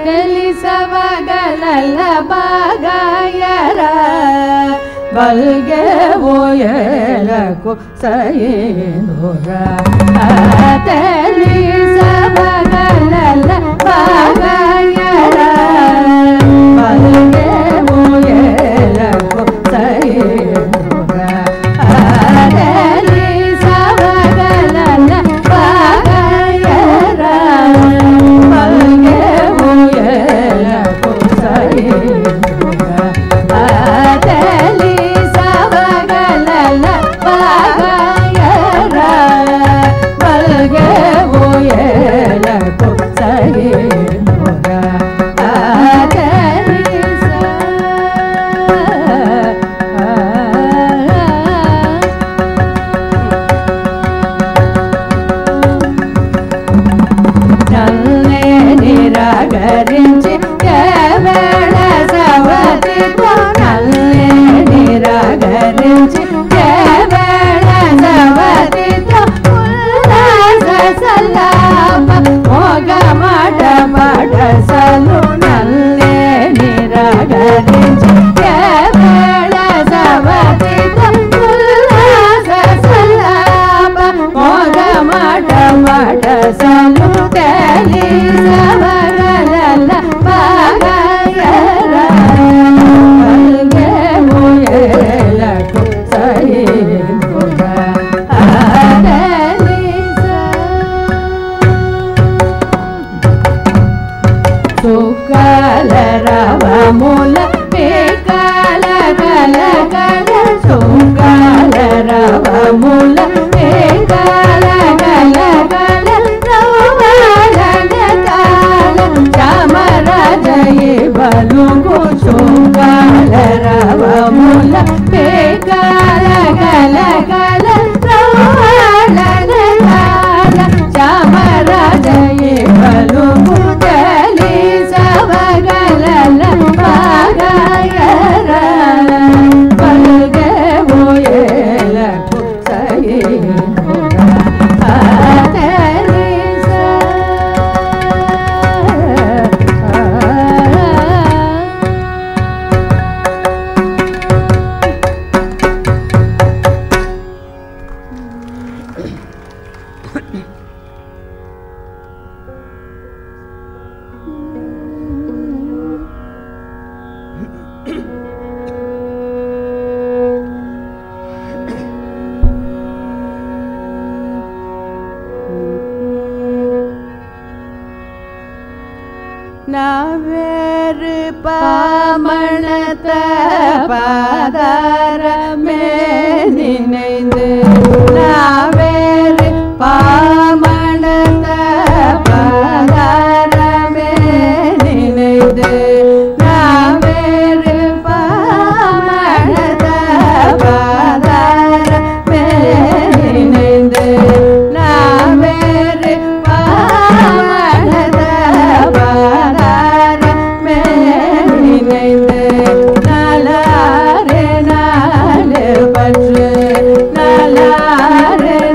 ತಿಳಿಸವಗಲಲ್ಲ ಬಾಗಾಯರ ಬಲ್ಗೆ ಓಯಲಕು ಸೈನುರ ತಿಳಿಸವಗಲಲ್ಲ ಬಾಗಾಯರ ಬಲ್ಗೆ ಓಯಲಕು ಸೈನುರ ತಿಳಿಸವಗಲಲ್ಲ ಬಾಗಾಯರ ಬಲ್ಗೆ ಓಯಲಕು ಸೈನುರ నిరాగరించి కేవల సవతితో నల్లే నిరాగరించి కేవల సవతితో ఉల్లాస సల్లాప మోగ మాట పడసలు నల్లే నిరాగరించి కేవల సవతితో ఉల్లాస సల్లాప మోగ మాట పడసలు తెలిసవగలల్ల బాగాయర బల్గే ఓయలకు సైనుర తెలిస సుకల రవముల పేకల గల గల సుకల రవముల పేకల గల గల చామరాజయే బలుగు శృంగాల రవముల పేకాల గల గల రవాల గల చామరాజయే బలుగు తెలిసవగలల బాగాయర బల్గే ఓయలకు సైనుర తెలిస நாவேறு பாமணத்த பாதாரமே நினைந்து நாவேறு பாமணத்த பாதாரமே நினைந்து நாவேறு பாமணத்த பாதாரமே நினைந்து நாவேறு பாமணத்த பாதாரமே நினைந்து நலாரே நாலு பற்று நலாரே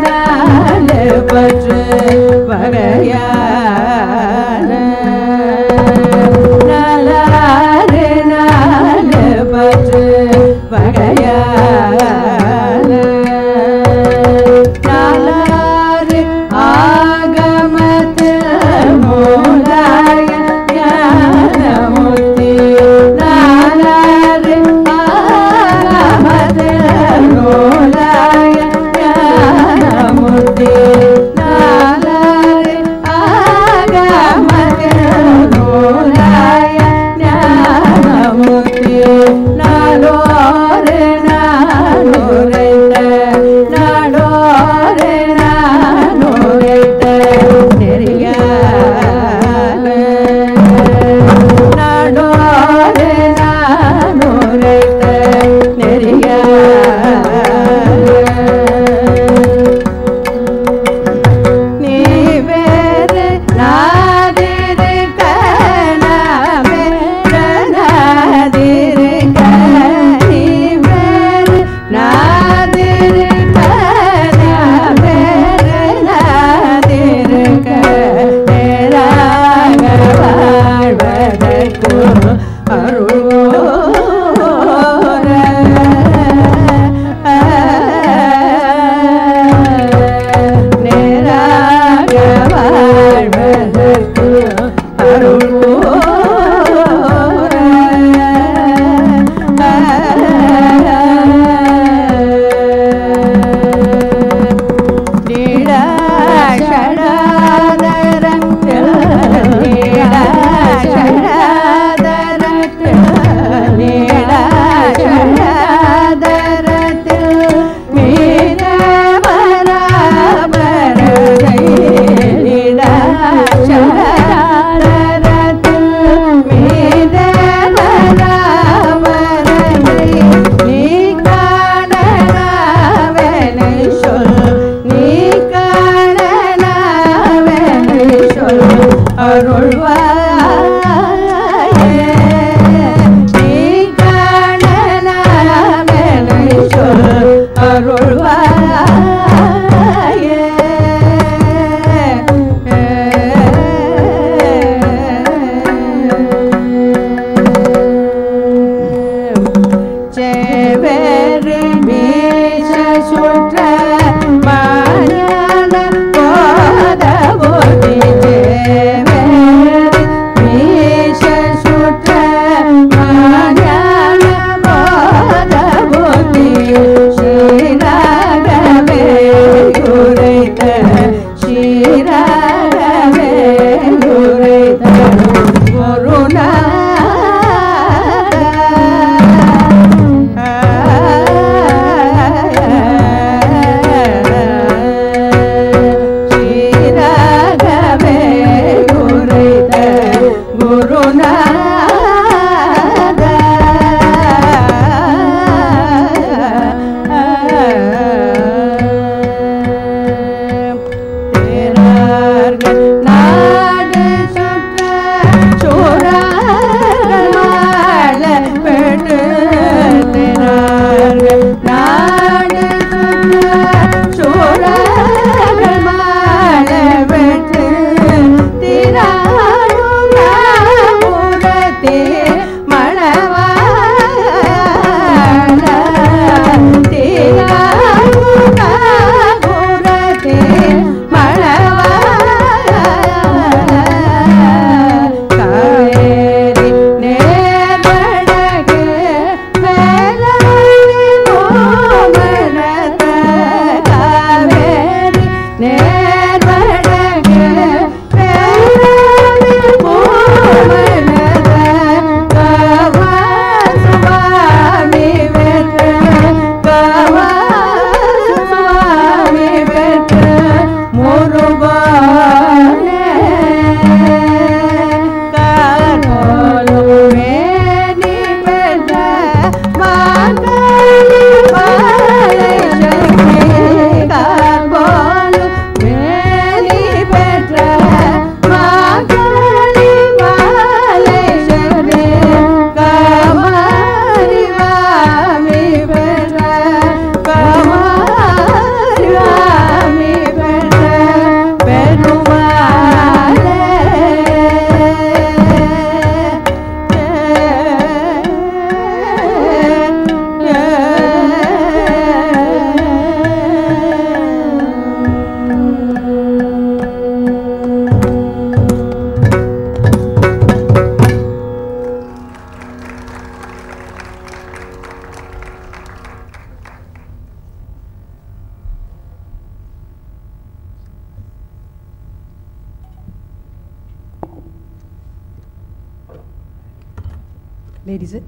Ladies,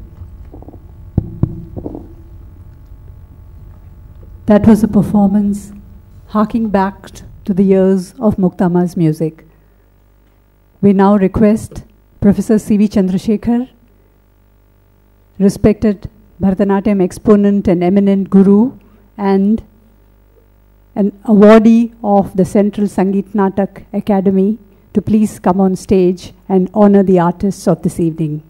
that was a performance harking back to the years of Muktama's music. We now request Professor C V Chandrasekhar, respected Bharatanatyam exponent and eminent guru, and an awardee of the Central Sangeet Natak Academy, to please come on stage and honor the artists of this evening.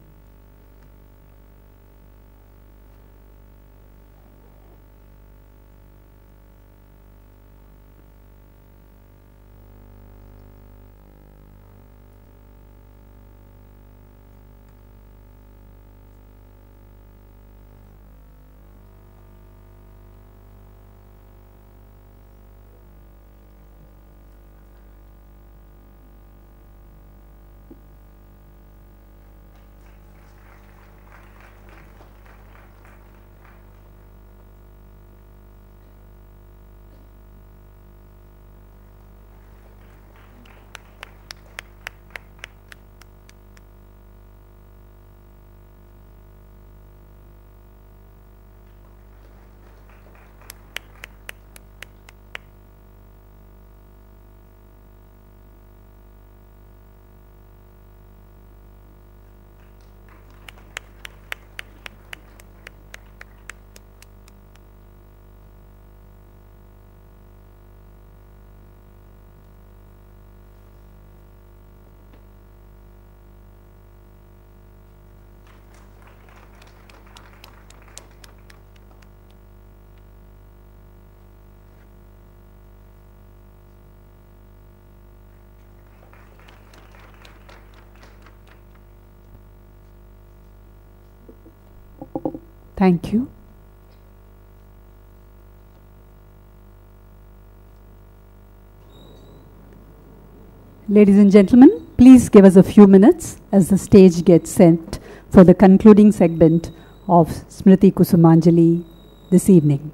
Thank you. Ladies and gentlemen, please give us a few minutes as the stage gets set for the concluding segment of Smriti Kusumanjali this evening.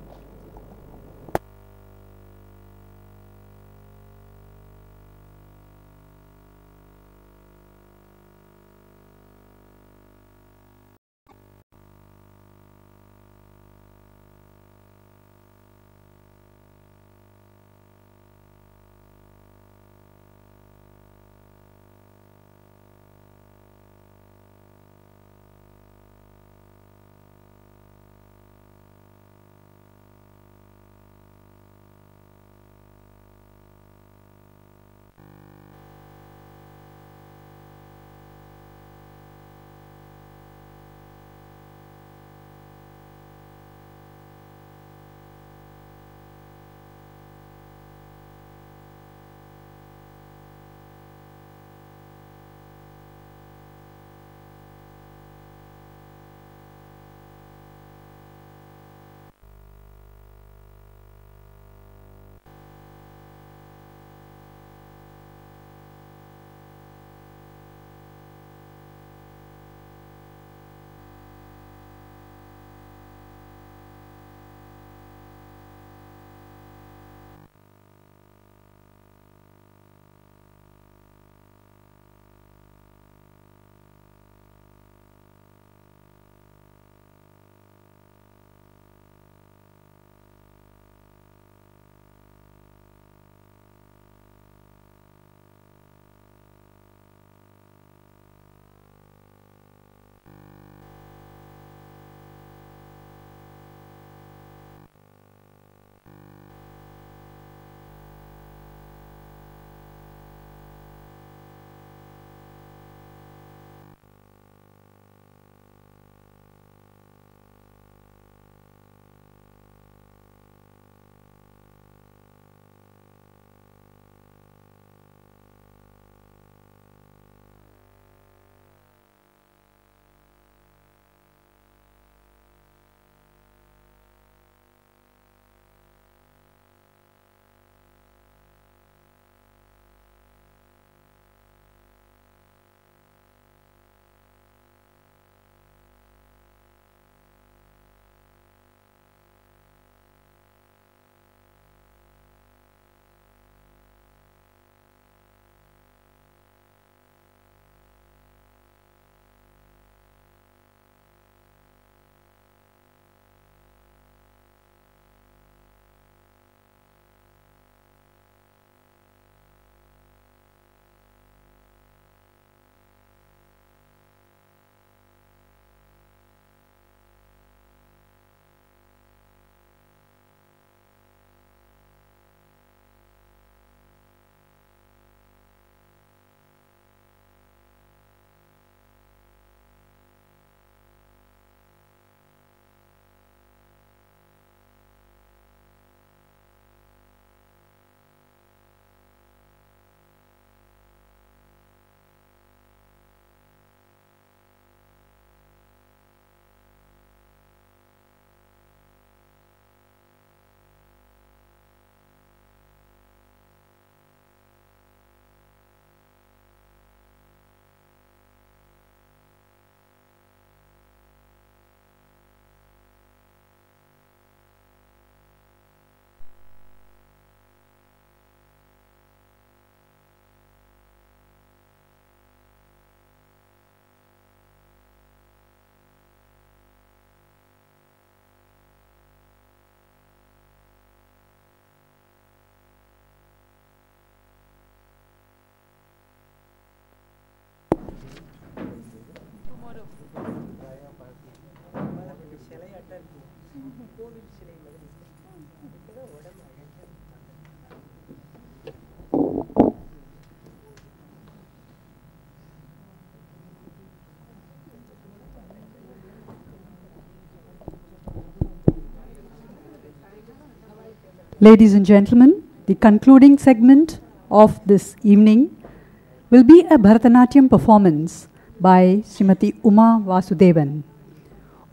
Ladies and gentlemen, the concluding segment of this evening will be a Bharatanatyam performance by Srimati Uma Vasudevan.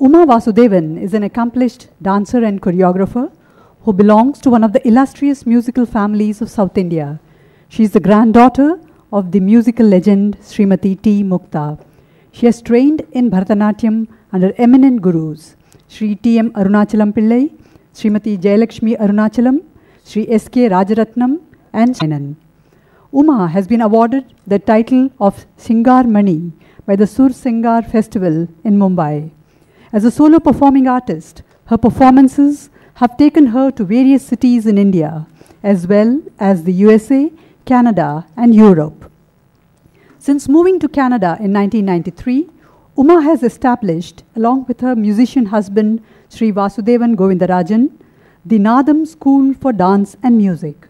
Uma Vasudevan is an accomplished dancer and choreographer who belongs to one of the illustrious musical families of South India. She is the granddaughter of the musical legend Srimati T. Mukta. She has trained in Bharatanatyam under eminent gurus, Sri T M Arunachalam Pillai, Srimati Jayalakshmi Arunachalam, Sri S K Rajaratnam, and Chainan. Uma has been awarded the title of Singar Mani by the Sur Singar Festival in Mumbai. As a solo performing artist, her performances have taken her to various cities in India, as well as the U S A, Canada, and Europe. Since moving to Canada in nineteen ninety-three, Uma has established, along with her musician husband Sri Vasudevan Govindarajan, the Nadam School for Dance and Music.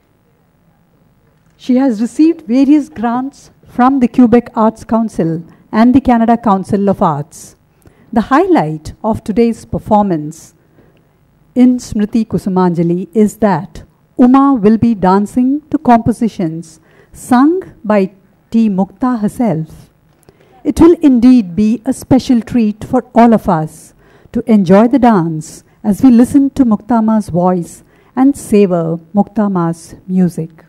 She has received various grants from the Quebec Arts Council and the Canada Council of Arts. The highlight of today's performance in Smriti Kusumanjali is that Uma will be dancing to compositions sung by T. Mukta herself. It will indeed be a special treat for all of us to enjoy the dance as we listen to Muktama's voice and savor Muktama's music.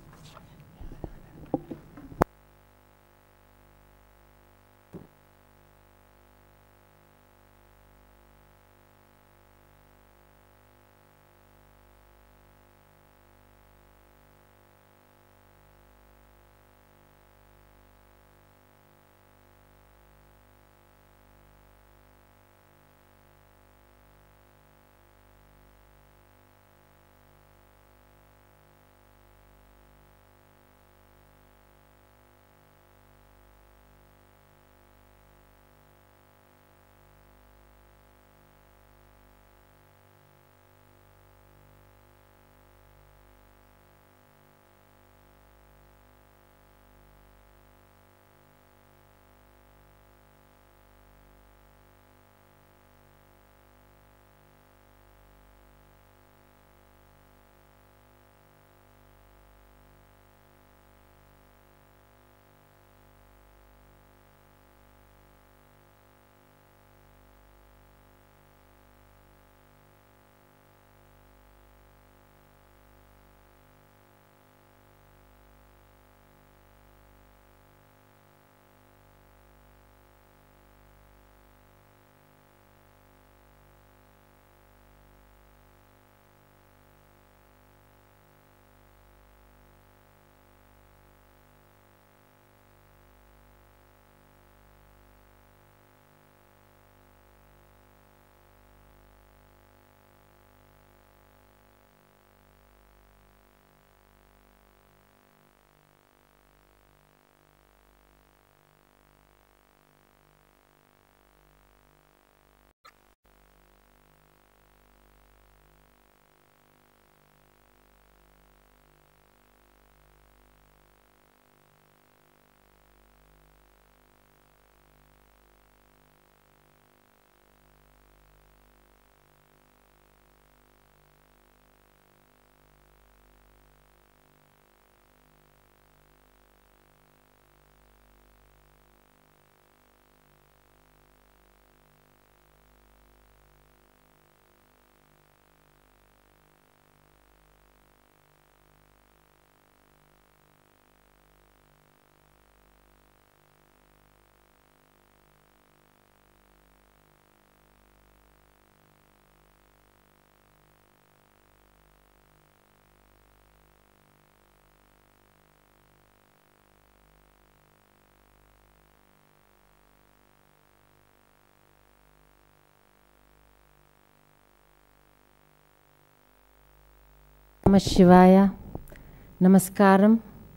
Namah Shivaya, Namaskaram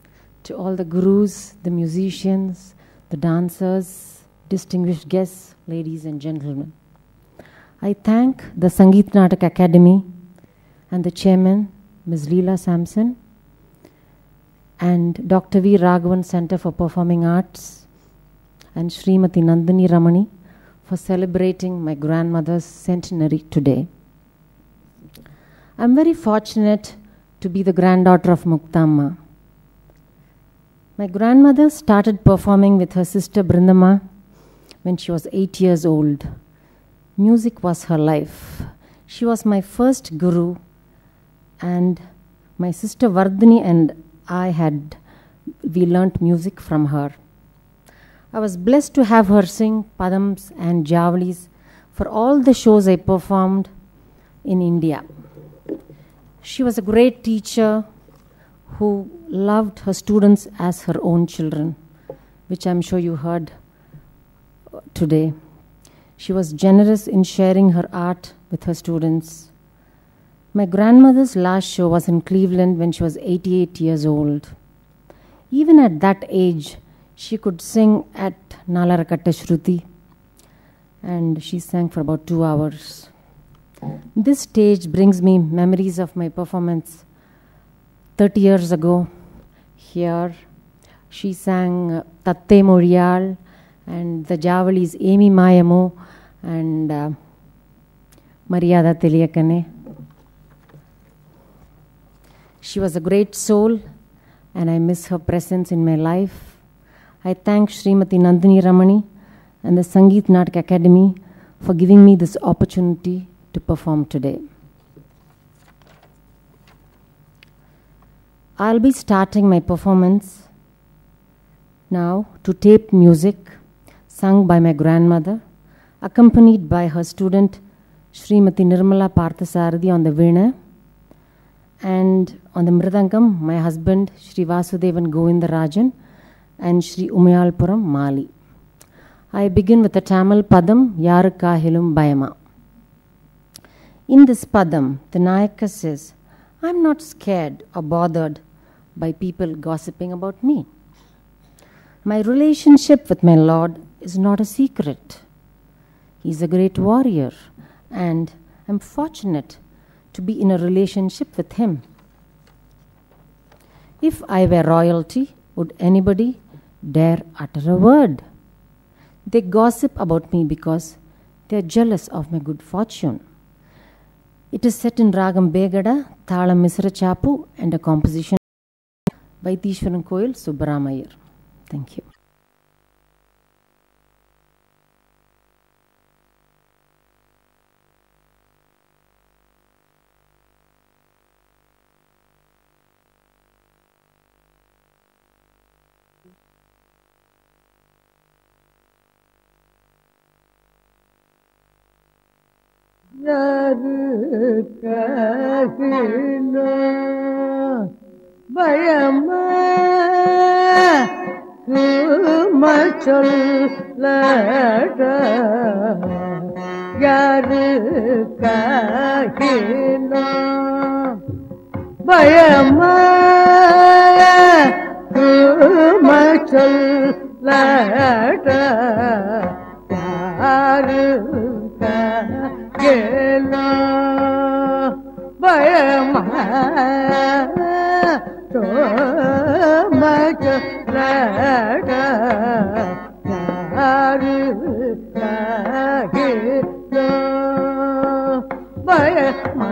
to all the gurus, the musicians, the dancers, distinguished guests, ladies and gentlemen. I thank the Sangeet Natak Academy and the chairman, Miz Leela Sampson, and Doctor V. Raghavan Center for Performing Arts and Srimati Nandini Ramani for celebrating my grandmother's centenary today. I'm very fortunate to be the granddaughter of Muktamma. My grandmother started performing with her sister Brindama when she was eight years old. Music was her life. She was my first guru, and my sister Vardhini and I had, we learnt music from her. I was blessed to have her sing Padams and Javalis for all the shows I performed in India. She was a great teacher who loved her students as her own children, which I'm sure you heard today. She was generous in sharing her art with her students. My grandmother's last show was in Cleveland when she was eighty-eight years old. Even at that age, she could sing at Nalarakatta Shruti, and she sang for about two hours. This stage brings me memories of my performance thirty years ago. Here, she sang Tatte Moriyal and the Javalis Amy Mayamo and uh, Mariyada Teliyakane. She was a great soul, and I miss her presence in my life. I thank Srimati Nandini Ramani and the Sangeet Natak Academy for giving me this opportunity to perform today. I'll be starting my performance now to tape music sung by my grandmother, accompanied by her student Srimati Nirmala Parthasarathi on the veena, and on the mridangam my husband Shri Vasudevan Govindarajan and Shri Umayalpuram Mali. I begin with the Tamil Padam Yarukahilum Bayama. In this Padam, the Nayaka says, I'm not scared or bothered by people gossiping about me. My relationship with my Lord is not a secret. He is a great warrior, and I'm fortunate to be in a relationship with him. If I were royalty, would anybody dare utter a word? They gossip about me because they are jealous of my good fortune. It is set in Ragam Begada, Thalam Misra Chapu, and a composition by Vaitishwaran Koil Subbaramayar. Thank you. பயமா சொல்லட யாரு காகினோ பயமா சொல்லட யாரு காகினோ பயமா யாரு காகினோ பயமா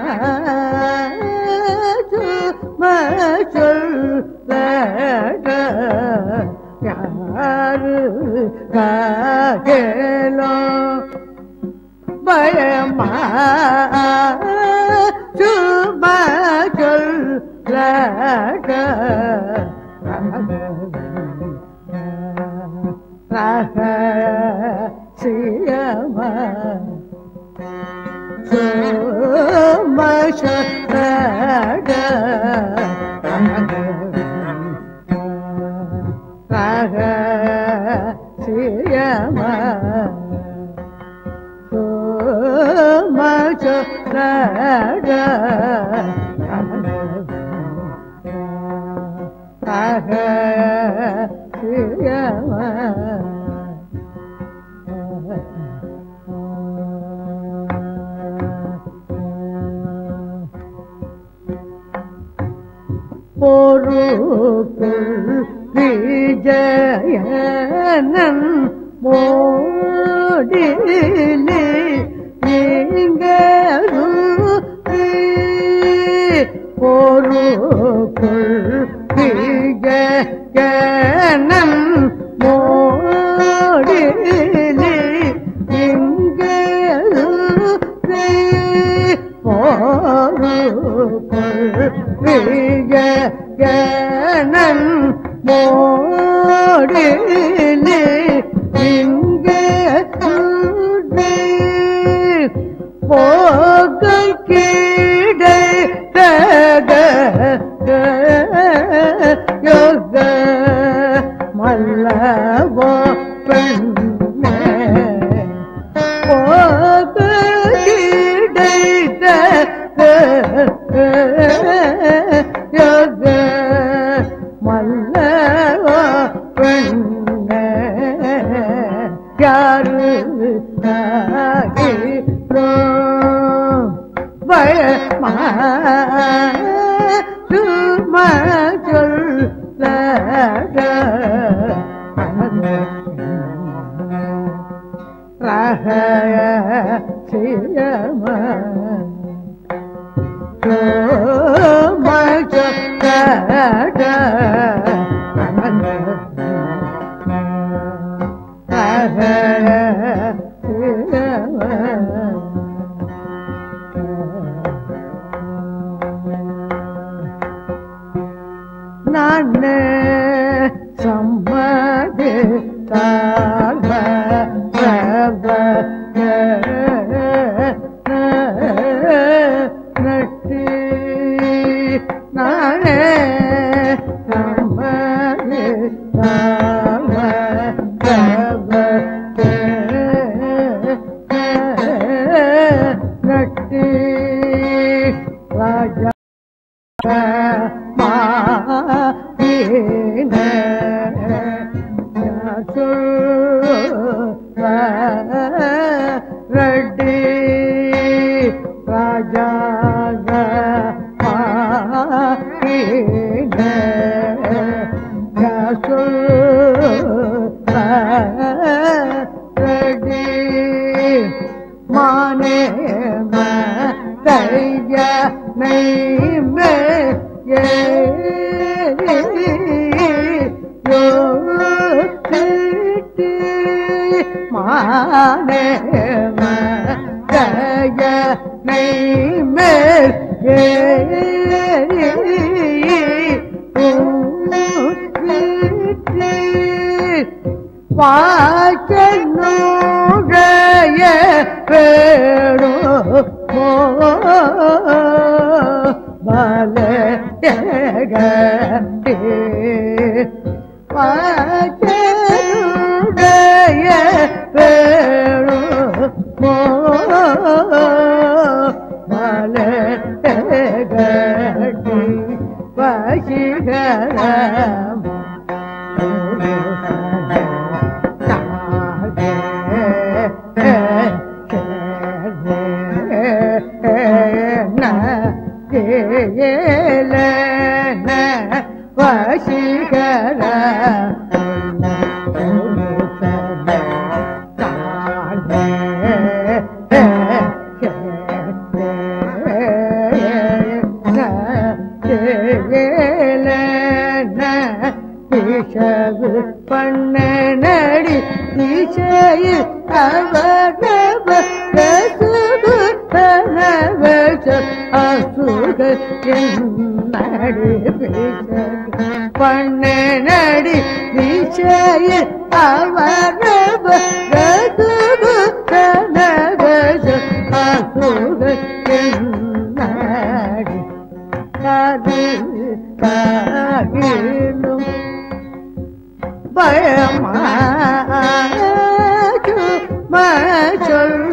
சொல்லட யாரு காகினோ பயமா சும்மா சொல்லட ரகசியமா சும்மா சொல்லட ரகசியமா சும்மா சொல்லட ரகசியமா பொருக்குள் விஜயனன் மோடிலே நீங்கரு பொருக்குள் விஜயனன் மோடிலே நீங்கரு பெண்ணே போது கிடைத்த யோக மல்லவ பெண்ணே யாரு பயமா சும்மா சொல்ல ரகசியம நானே சம்மதி தாழ்வ நட்டி நானே சம்மதி தாழ்வ நட்டி ராஜா ரெட்டி ராஜா ரெட்டி மானே தைய நைமே மானே தைய நைமேல் வாக்கனுடைய பேடோ பாலகே வாக்கனுடைய பேடோ பாலகே வசிகரம் வசிகர பண்ண நடி திசையில் அவரவ அசுக பண்ண நடி திசையில் அவரவ அசுக நடி அது காகிலும் பயமா சொல்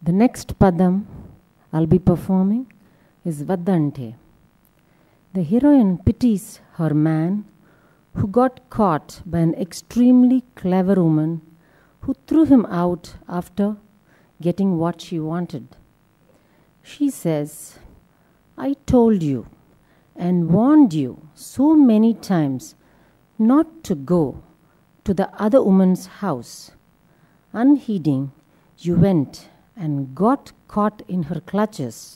The next padam I'll be performing is Vaddante. The heroine pities her man who got caught by an extremely clever woman who threw him out after getting what she wanted. She says, "I told you and warned you so many times not to go to the other woman's house. Unheeding, you went and got caught in her clutches."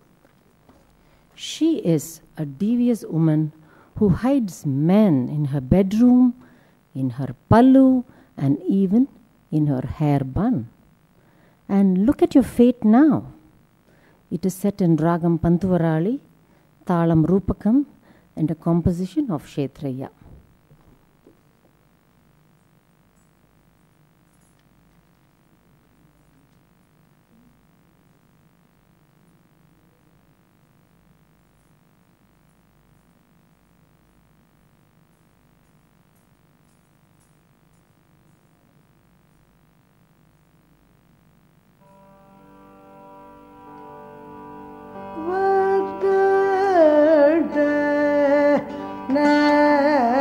She is a devious woman who hides men in her bedroom, in her pallu, and even in her hair bun. And look at your fate now. It is set in Ragam Pantuvarali, Thalam Rupakam, and a composition of Kshetraya. na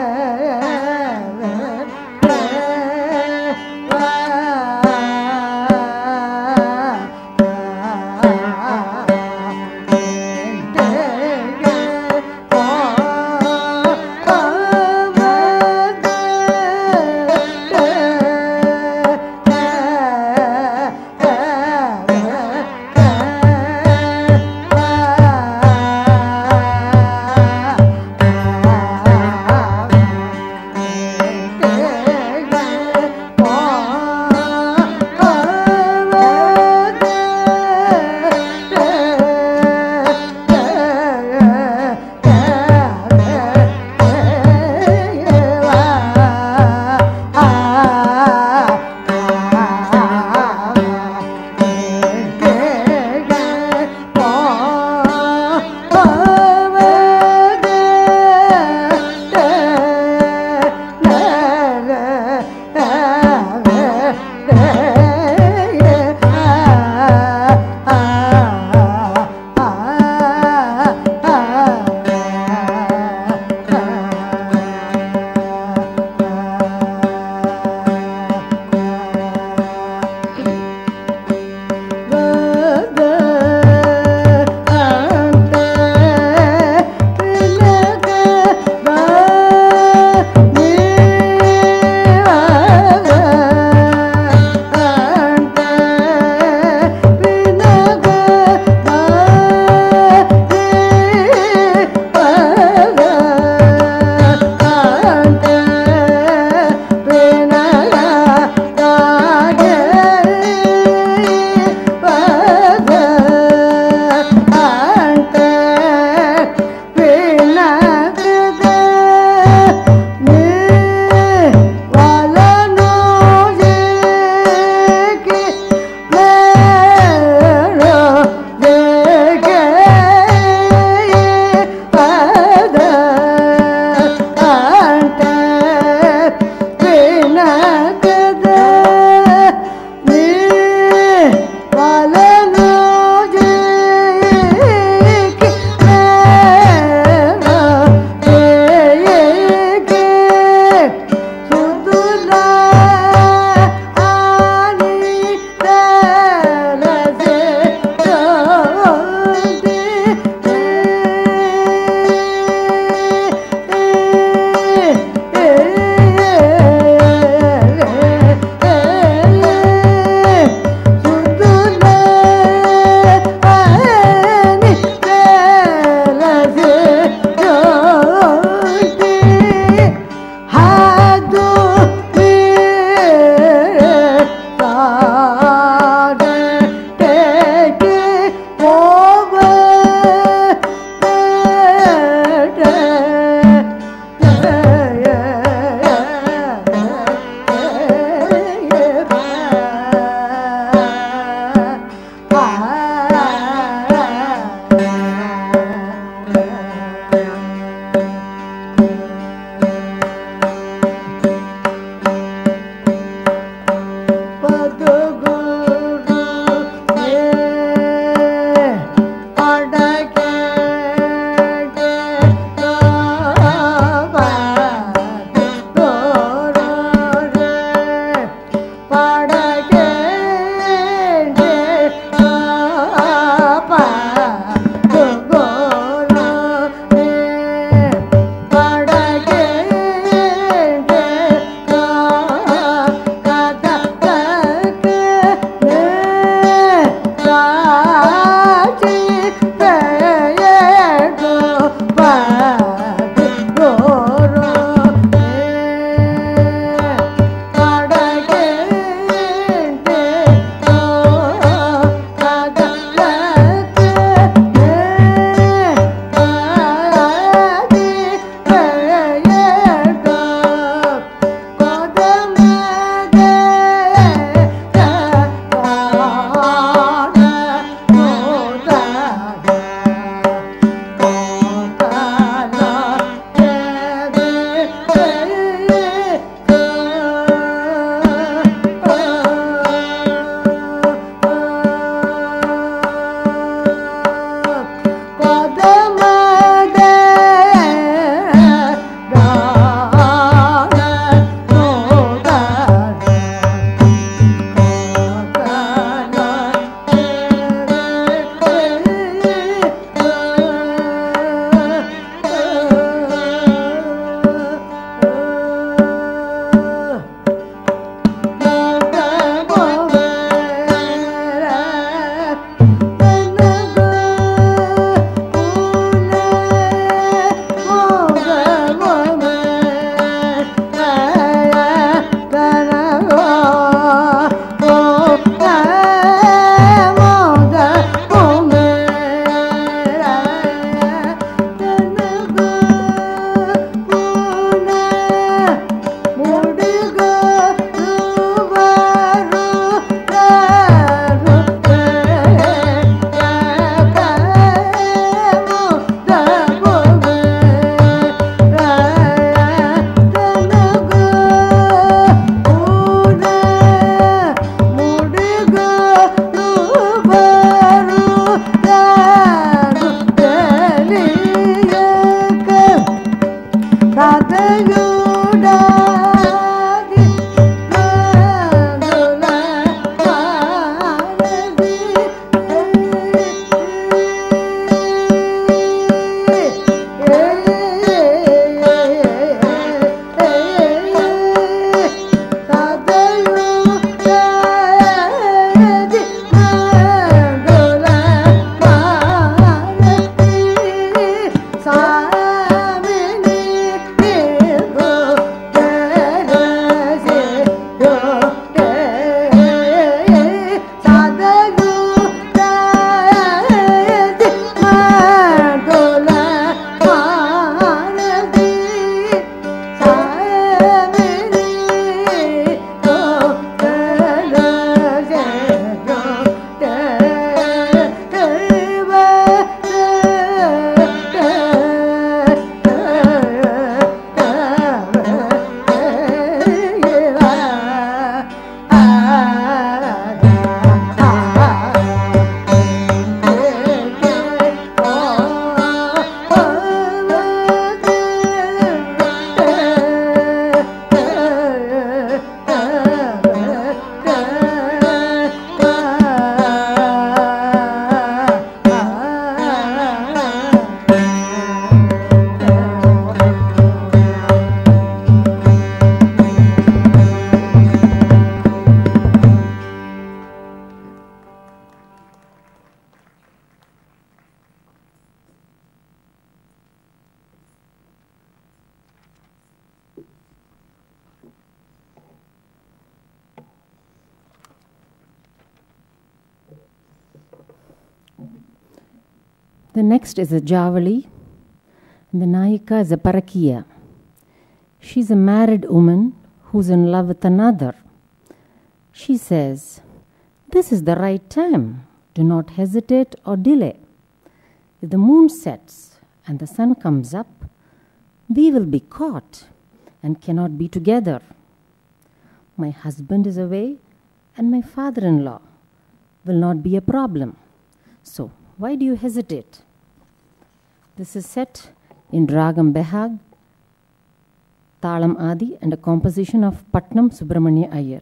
The next is a Javali, and the Nayika is a Parakiya. She's a married woman who's in love with another. She says, "This is the right time. Do not hesitate or delay. If the moon sets and the sun comes up, we will be caught and cannot be together. My husband is away and my father-in-law will not be a problem. So why do you hesitate?" This is set in Ragam Behag, Talam Adi, and a composition of Patnam Subramanya Iyer.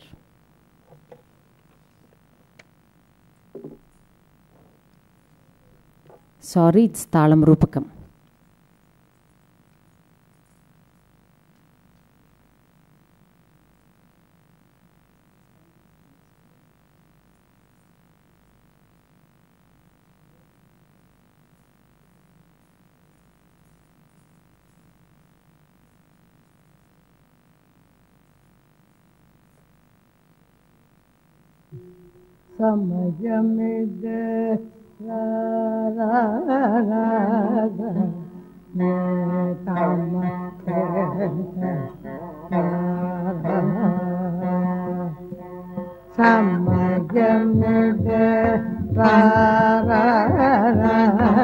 Sorry, it's Talam Rupakam. Samajamid raraga netamate Samajamid raraga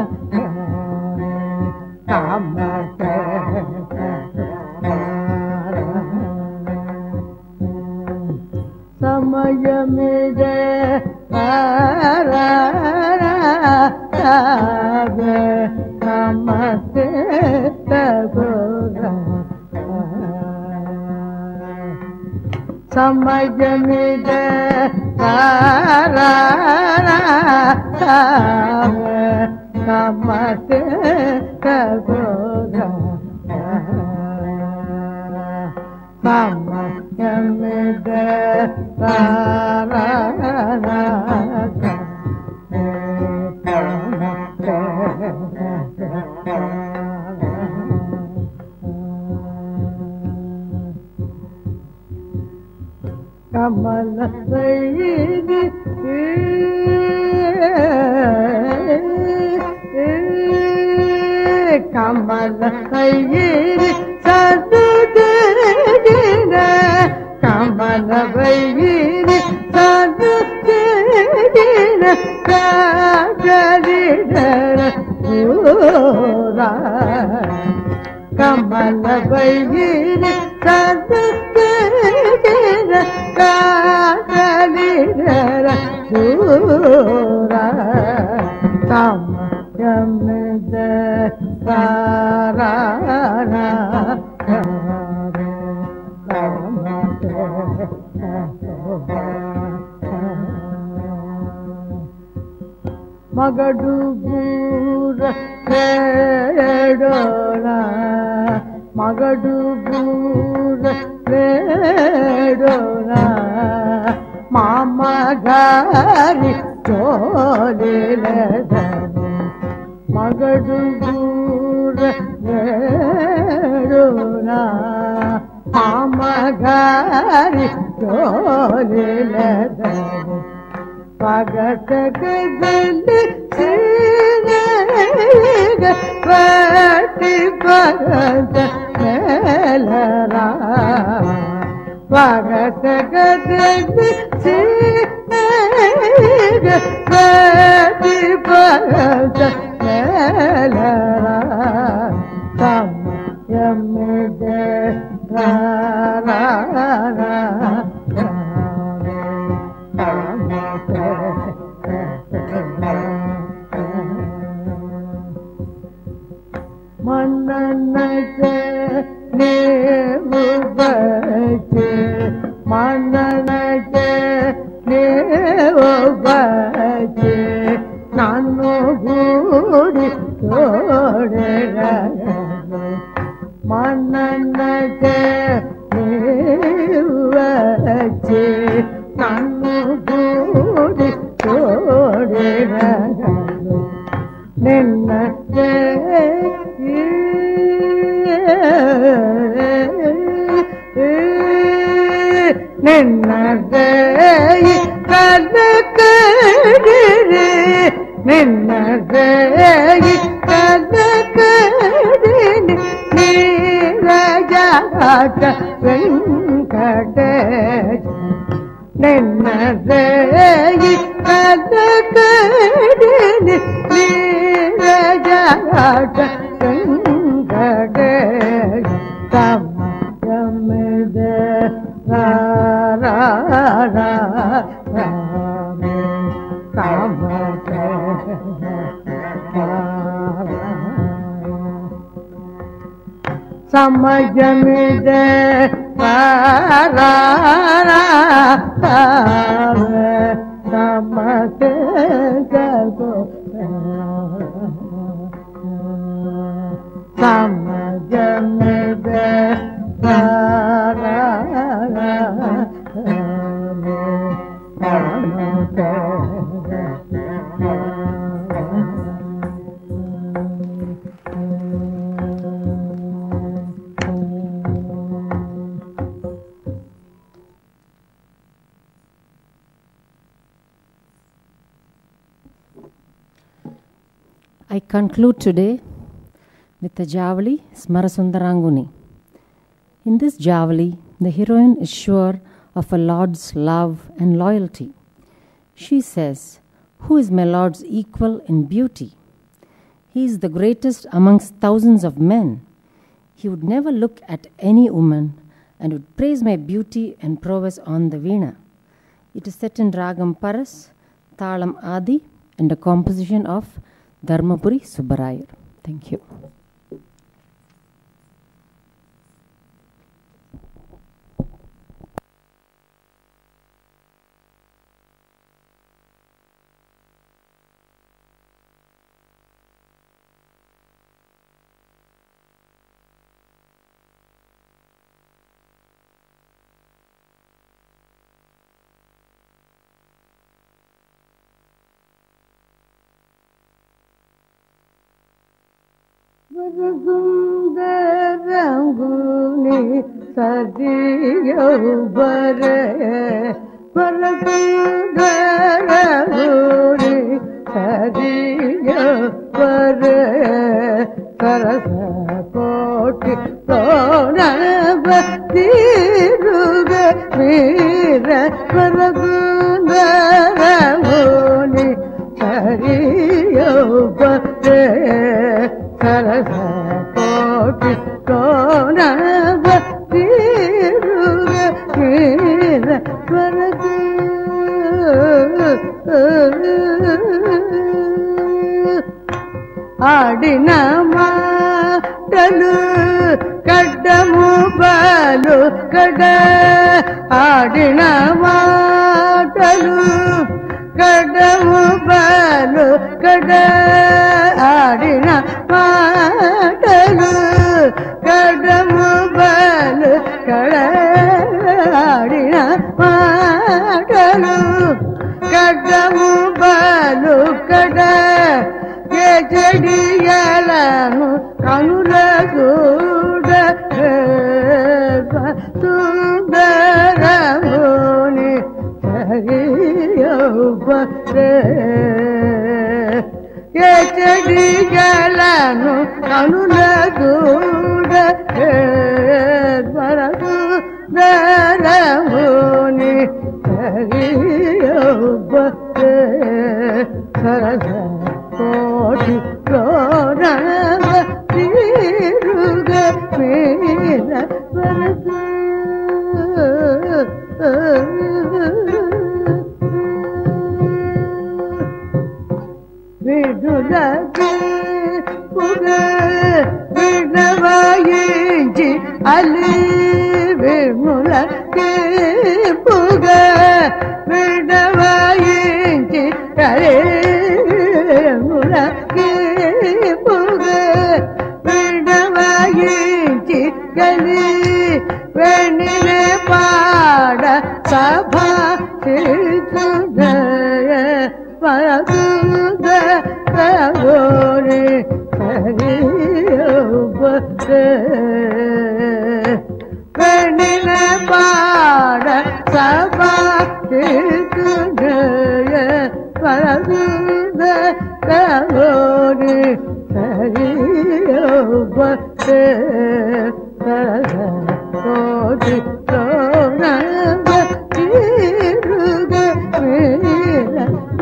netamate Samayamide ararage namate tagora Samayamide ararage namate tagora Samayamide ararage Kamala Sayyidi Kamala Sayyidi Sadhudina Kamala Sayyidi Sadhudina Kajalidara Ura Kamala Sayyidi Sadhudina Kajalidara Ura Samayamida Sarana Magadu Gura Redona Magadu Gura Redona Mama Gari Chole Ledani Magadu Gura Redona Mama Gari Chole Ledani Pagata Gadali Sinega Pati Pagata Melara Pagata Gadali Sinega Pati Pagata Melara Samayamide Rara Mananaje nevubaje Mananaje nevubaje Nanu guri kodera Mananaje nevubaje Nanu guri kodera Nennaje Nennaje Kalakadire நின்னதேயி கதகடினி நீரஜாட்ட Venkatesha நின்னதேயி கதகடினி நீரஜாட்ட Venkatesha தமகமிதே Rara ராமே தமகே समझमिदे पारा समझे गो समझमिदे पारा I conclude today with the Javali Smarasundaranguni. In this Javali, the heroine is sure of a lord's love and loyalty. She says, "Who is my lord's equal in beauty? He is the greatest amongst thousands of men. He would never look at any woman and would praise my beauty and prowess on the veena." It is set in Ragam Paras, Thalam Adi, and a composition of Dharmapuri Subbarayar. Thank you. Ranguni sadiyo bare Ranguni sadiyo bare Sarasa koti sonaba tiruga mira Ranguni sadiyo bare Sarasa koti sonaba tiruga mira ఆడిన మాటలు కడ్డము బాలు కడ ఆడిన మాటలు కడ్డము బాలు కడ ఆడిన మాటలు కడ్డము బాలు కడ ఆడిన మాటలు కడ్డము బాలు కడ చెడియలను కనుల చూడ సుందరముని సరియౌపరే ఏ చెడియలను కనుల చూడ సుందరముని సరియౌపరే సరస కోటి ప్రోరవ తిరుగ మేర వరద విడులకి పుగ విడవాయించి అలి విములకి పుగ విడవాయించి అలే ములకి పుగ విడవాయించి గలి వెనిలే పాడ సభా చితుదయ పరదుద రగోరి హరియోపరే వెనిలే పాడ సభా చితుదయ పరదుద கவோரி சரியோபே கோடி தோணக தீருக மேல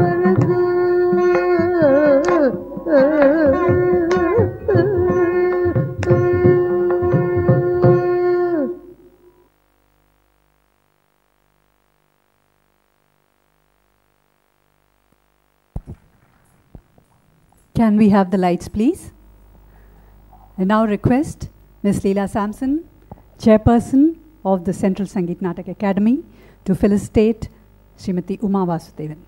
Can we have the lights, please? I now request Miss Leela Sampson, Chairperson of the Central Sangeet Natak Academy, to felicitate Srimati Uma Vasudevan.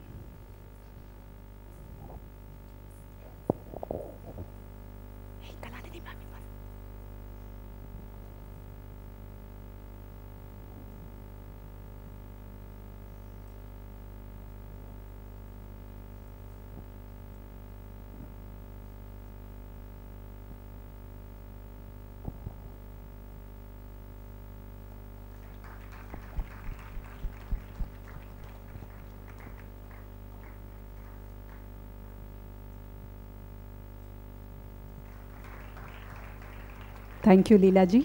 Thank you, Leela ji.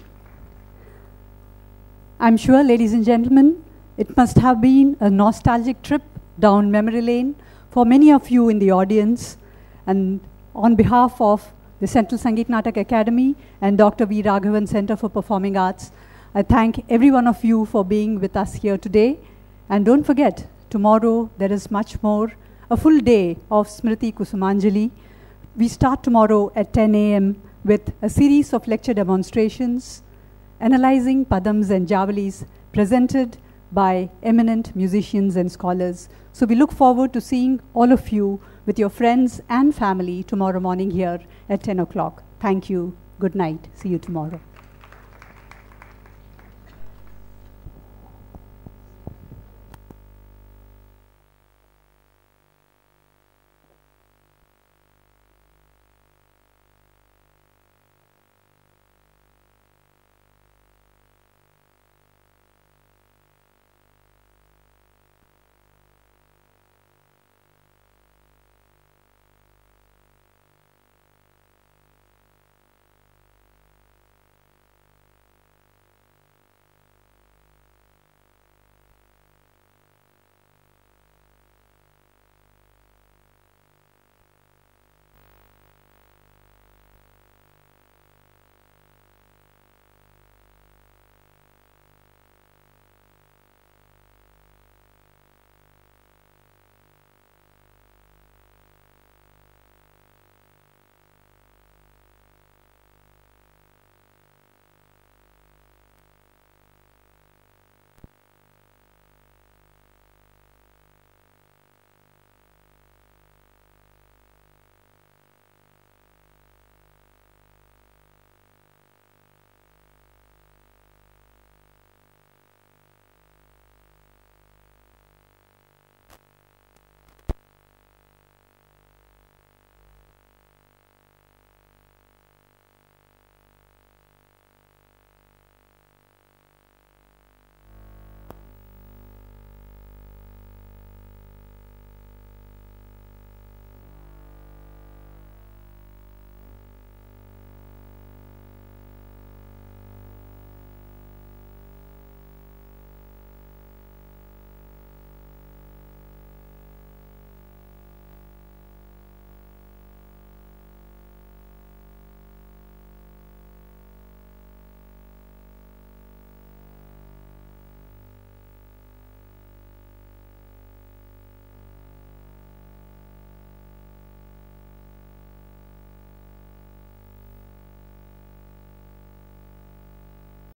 I'm sure, ladies and gentlemen, it must have been a nostalgic trip down memory lane for many of you in the audience. And on behalf of the Central Sangeet Natak Academy and Doctor V. Raghavan Center for Performing Arts, I thank every one of you for being with us here today. And don't forget, tomorrow there is much more, a full day of Smriti Kusumanjali. We start tomorrow at ten A M with a series of lecture demonstrations analyzing Padams and Javalis presented by eminent musicians and scholars. So we look forward to seeing all of you with your friends and family tomorrow morning here at ten o'clock. Thank you. Good night. See you tomorrow.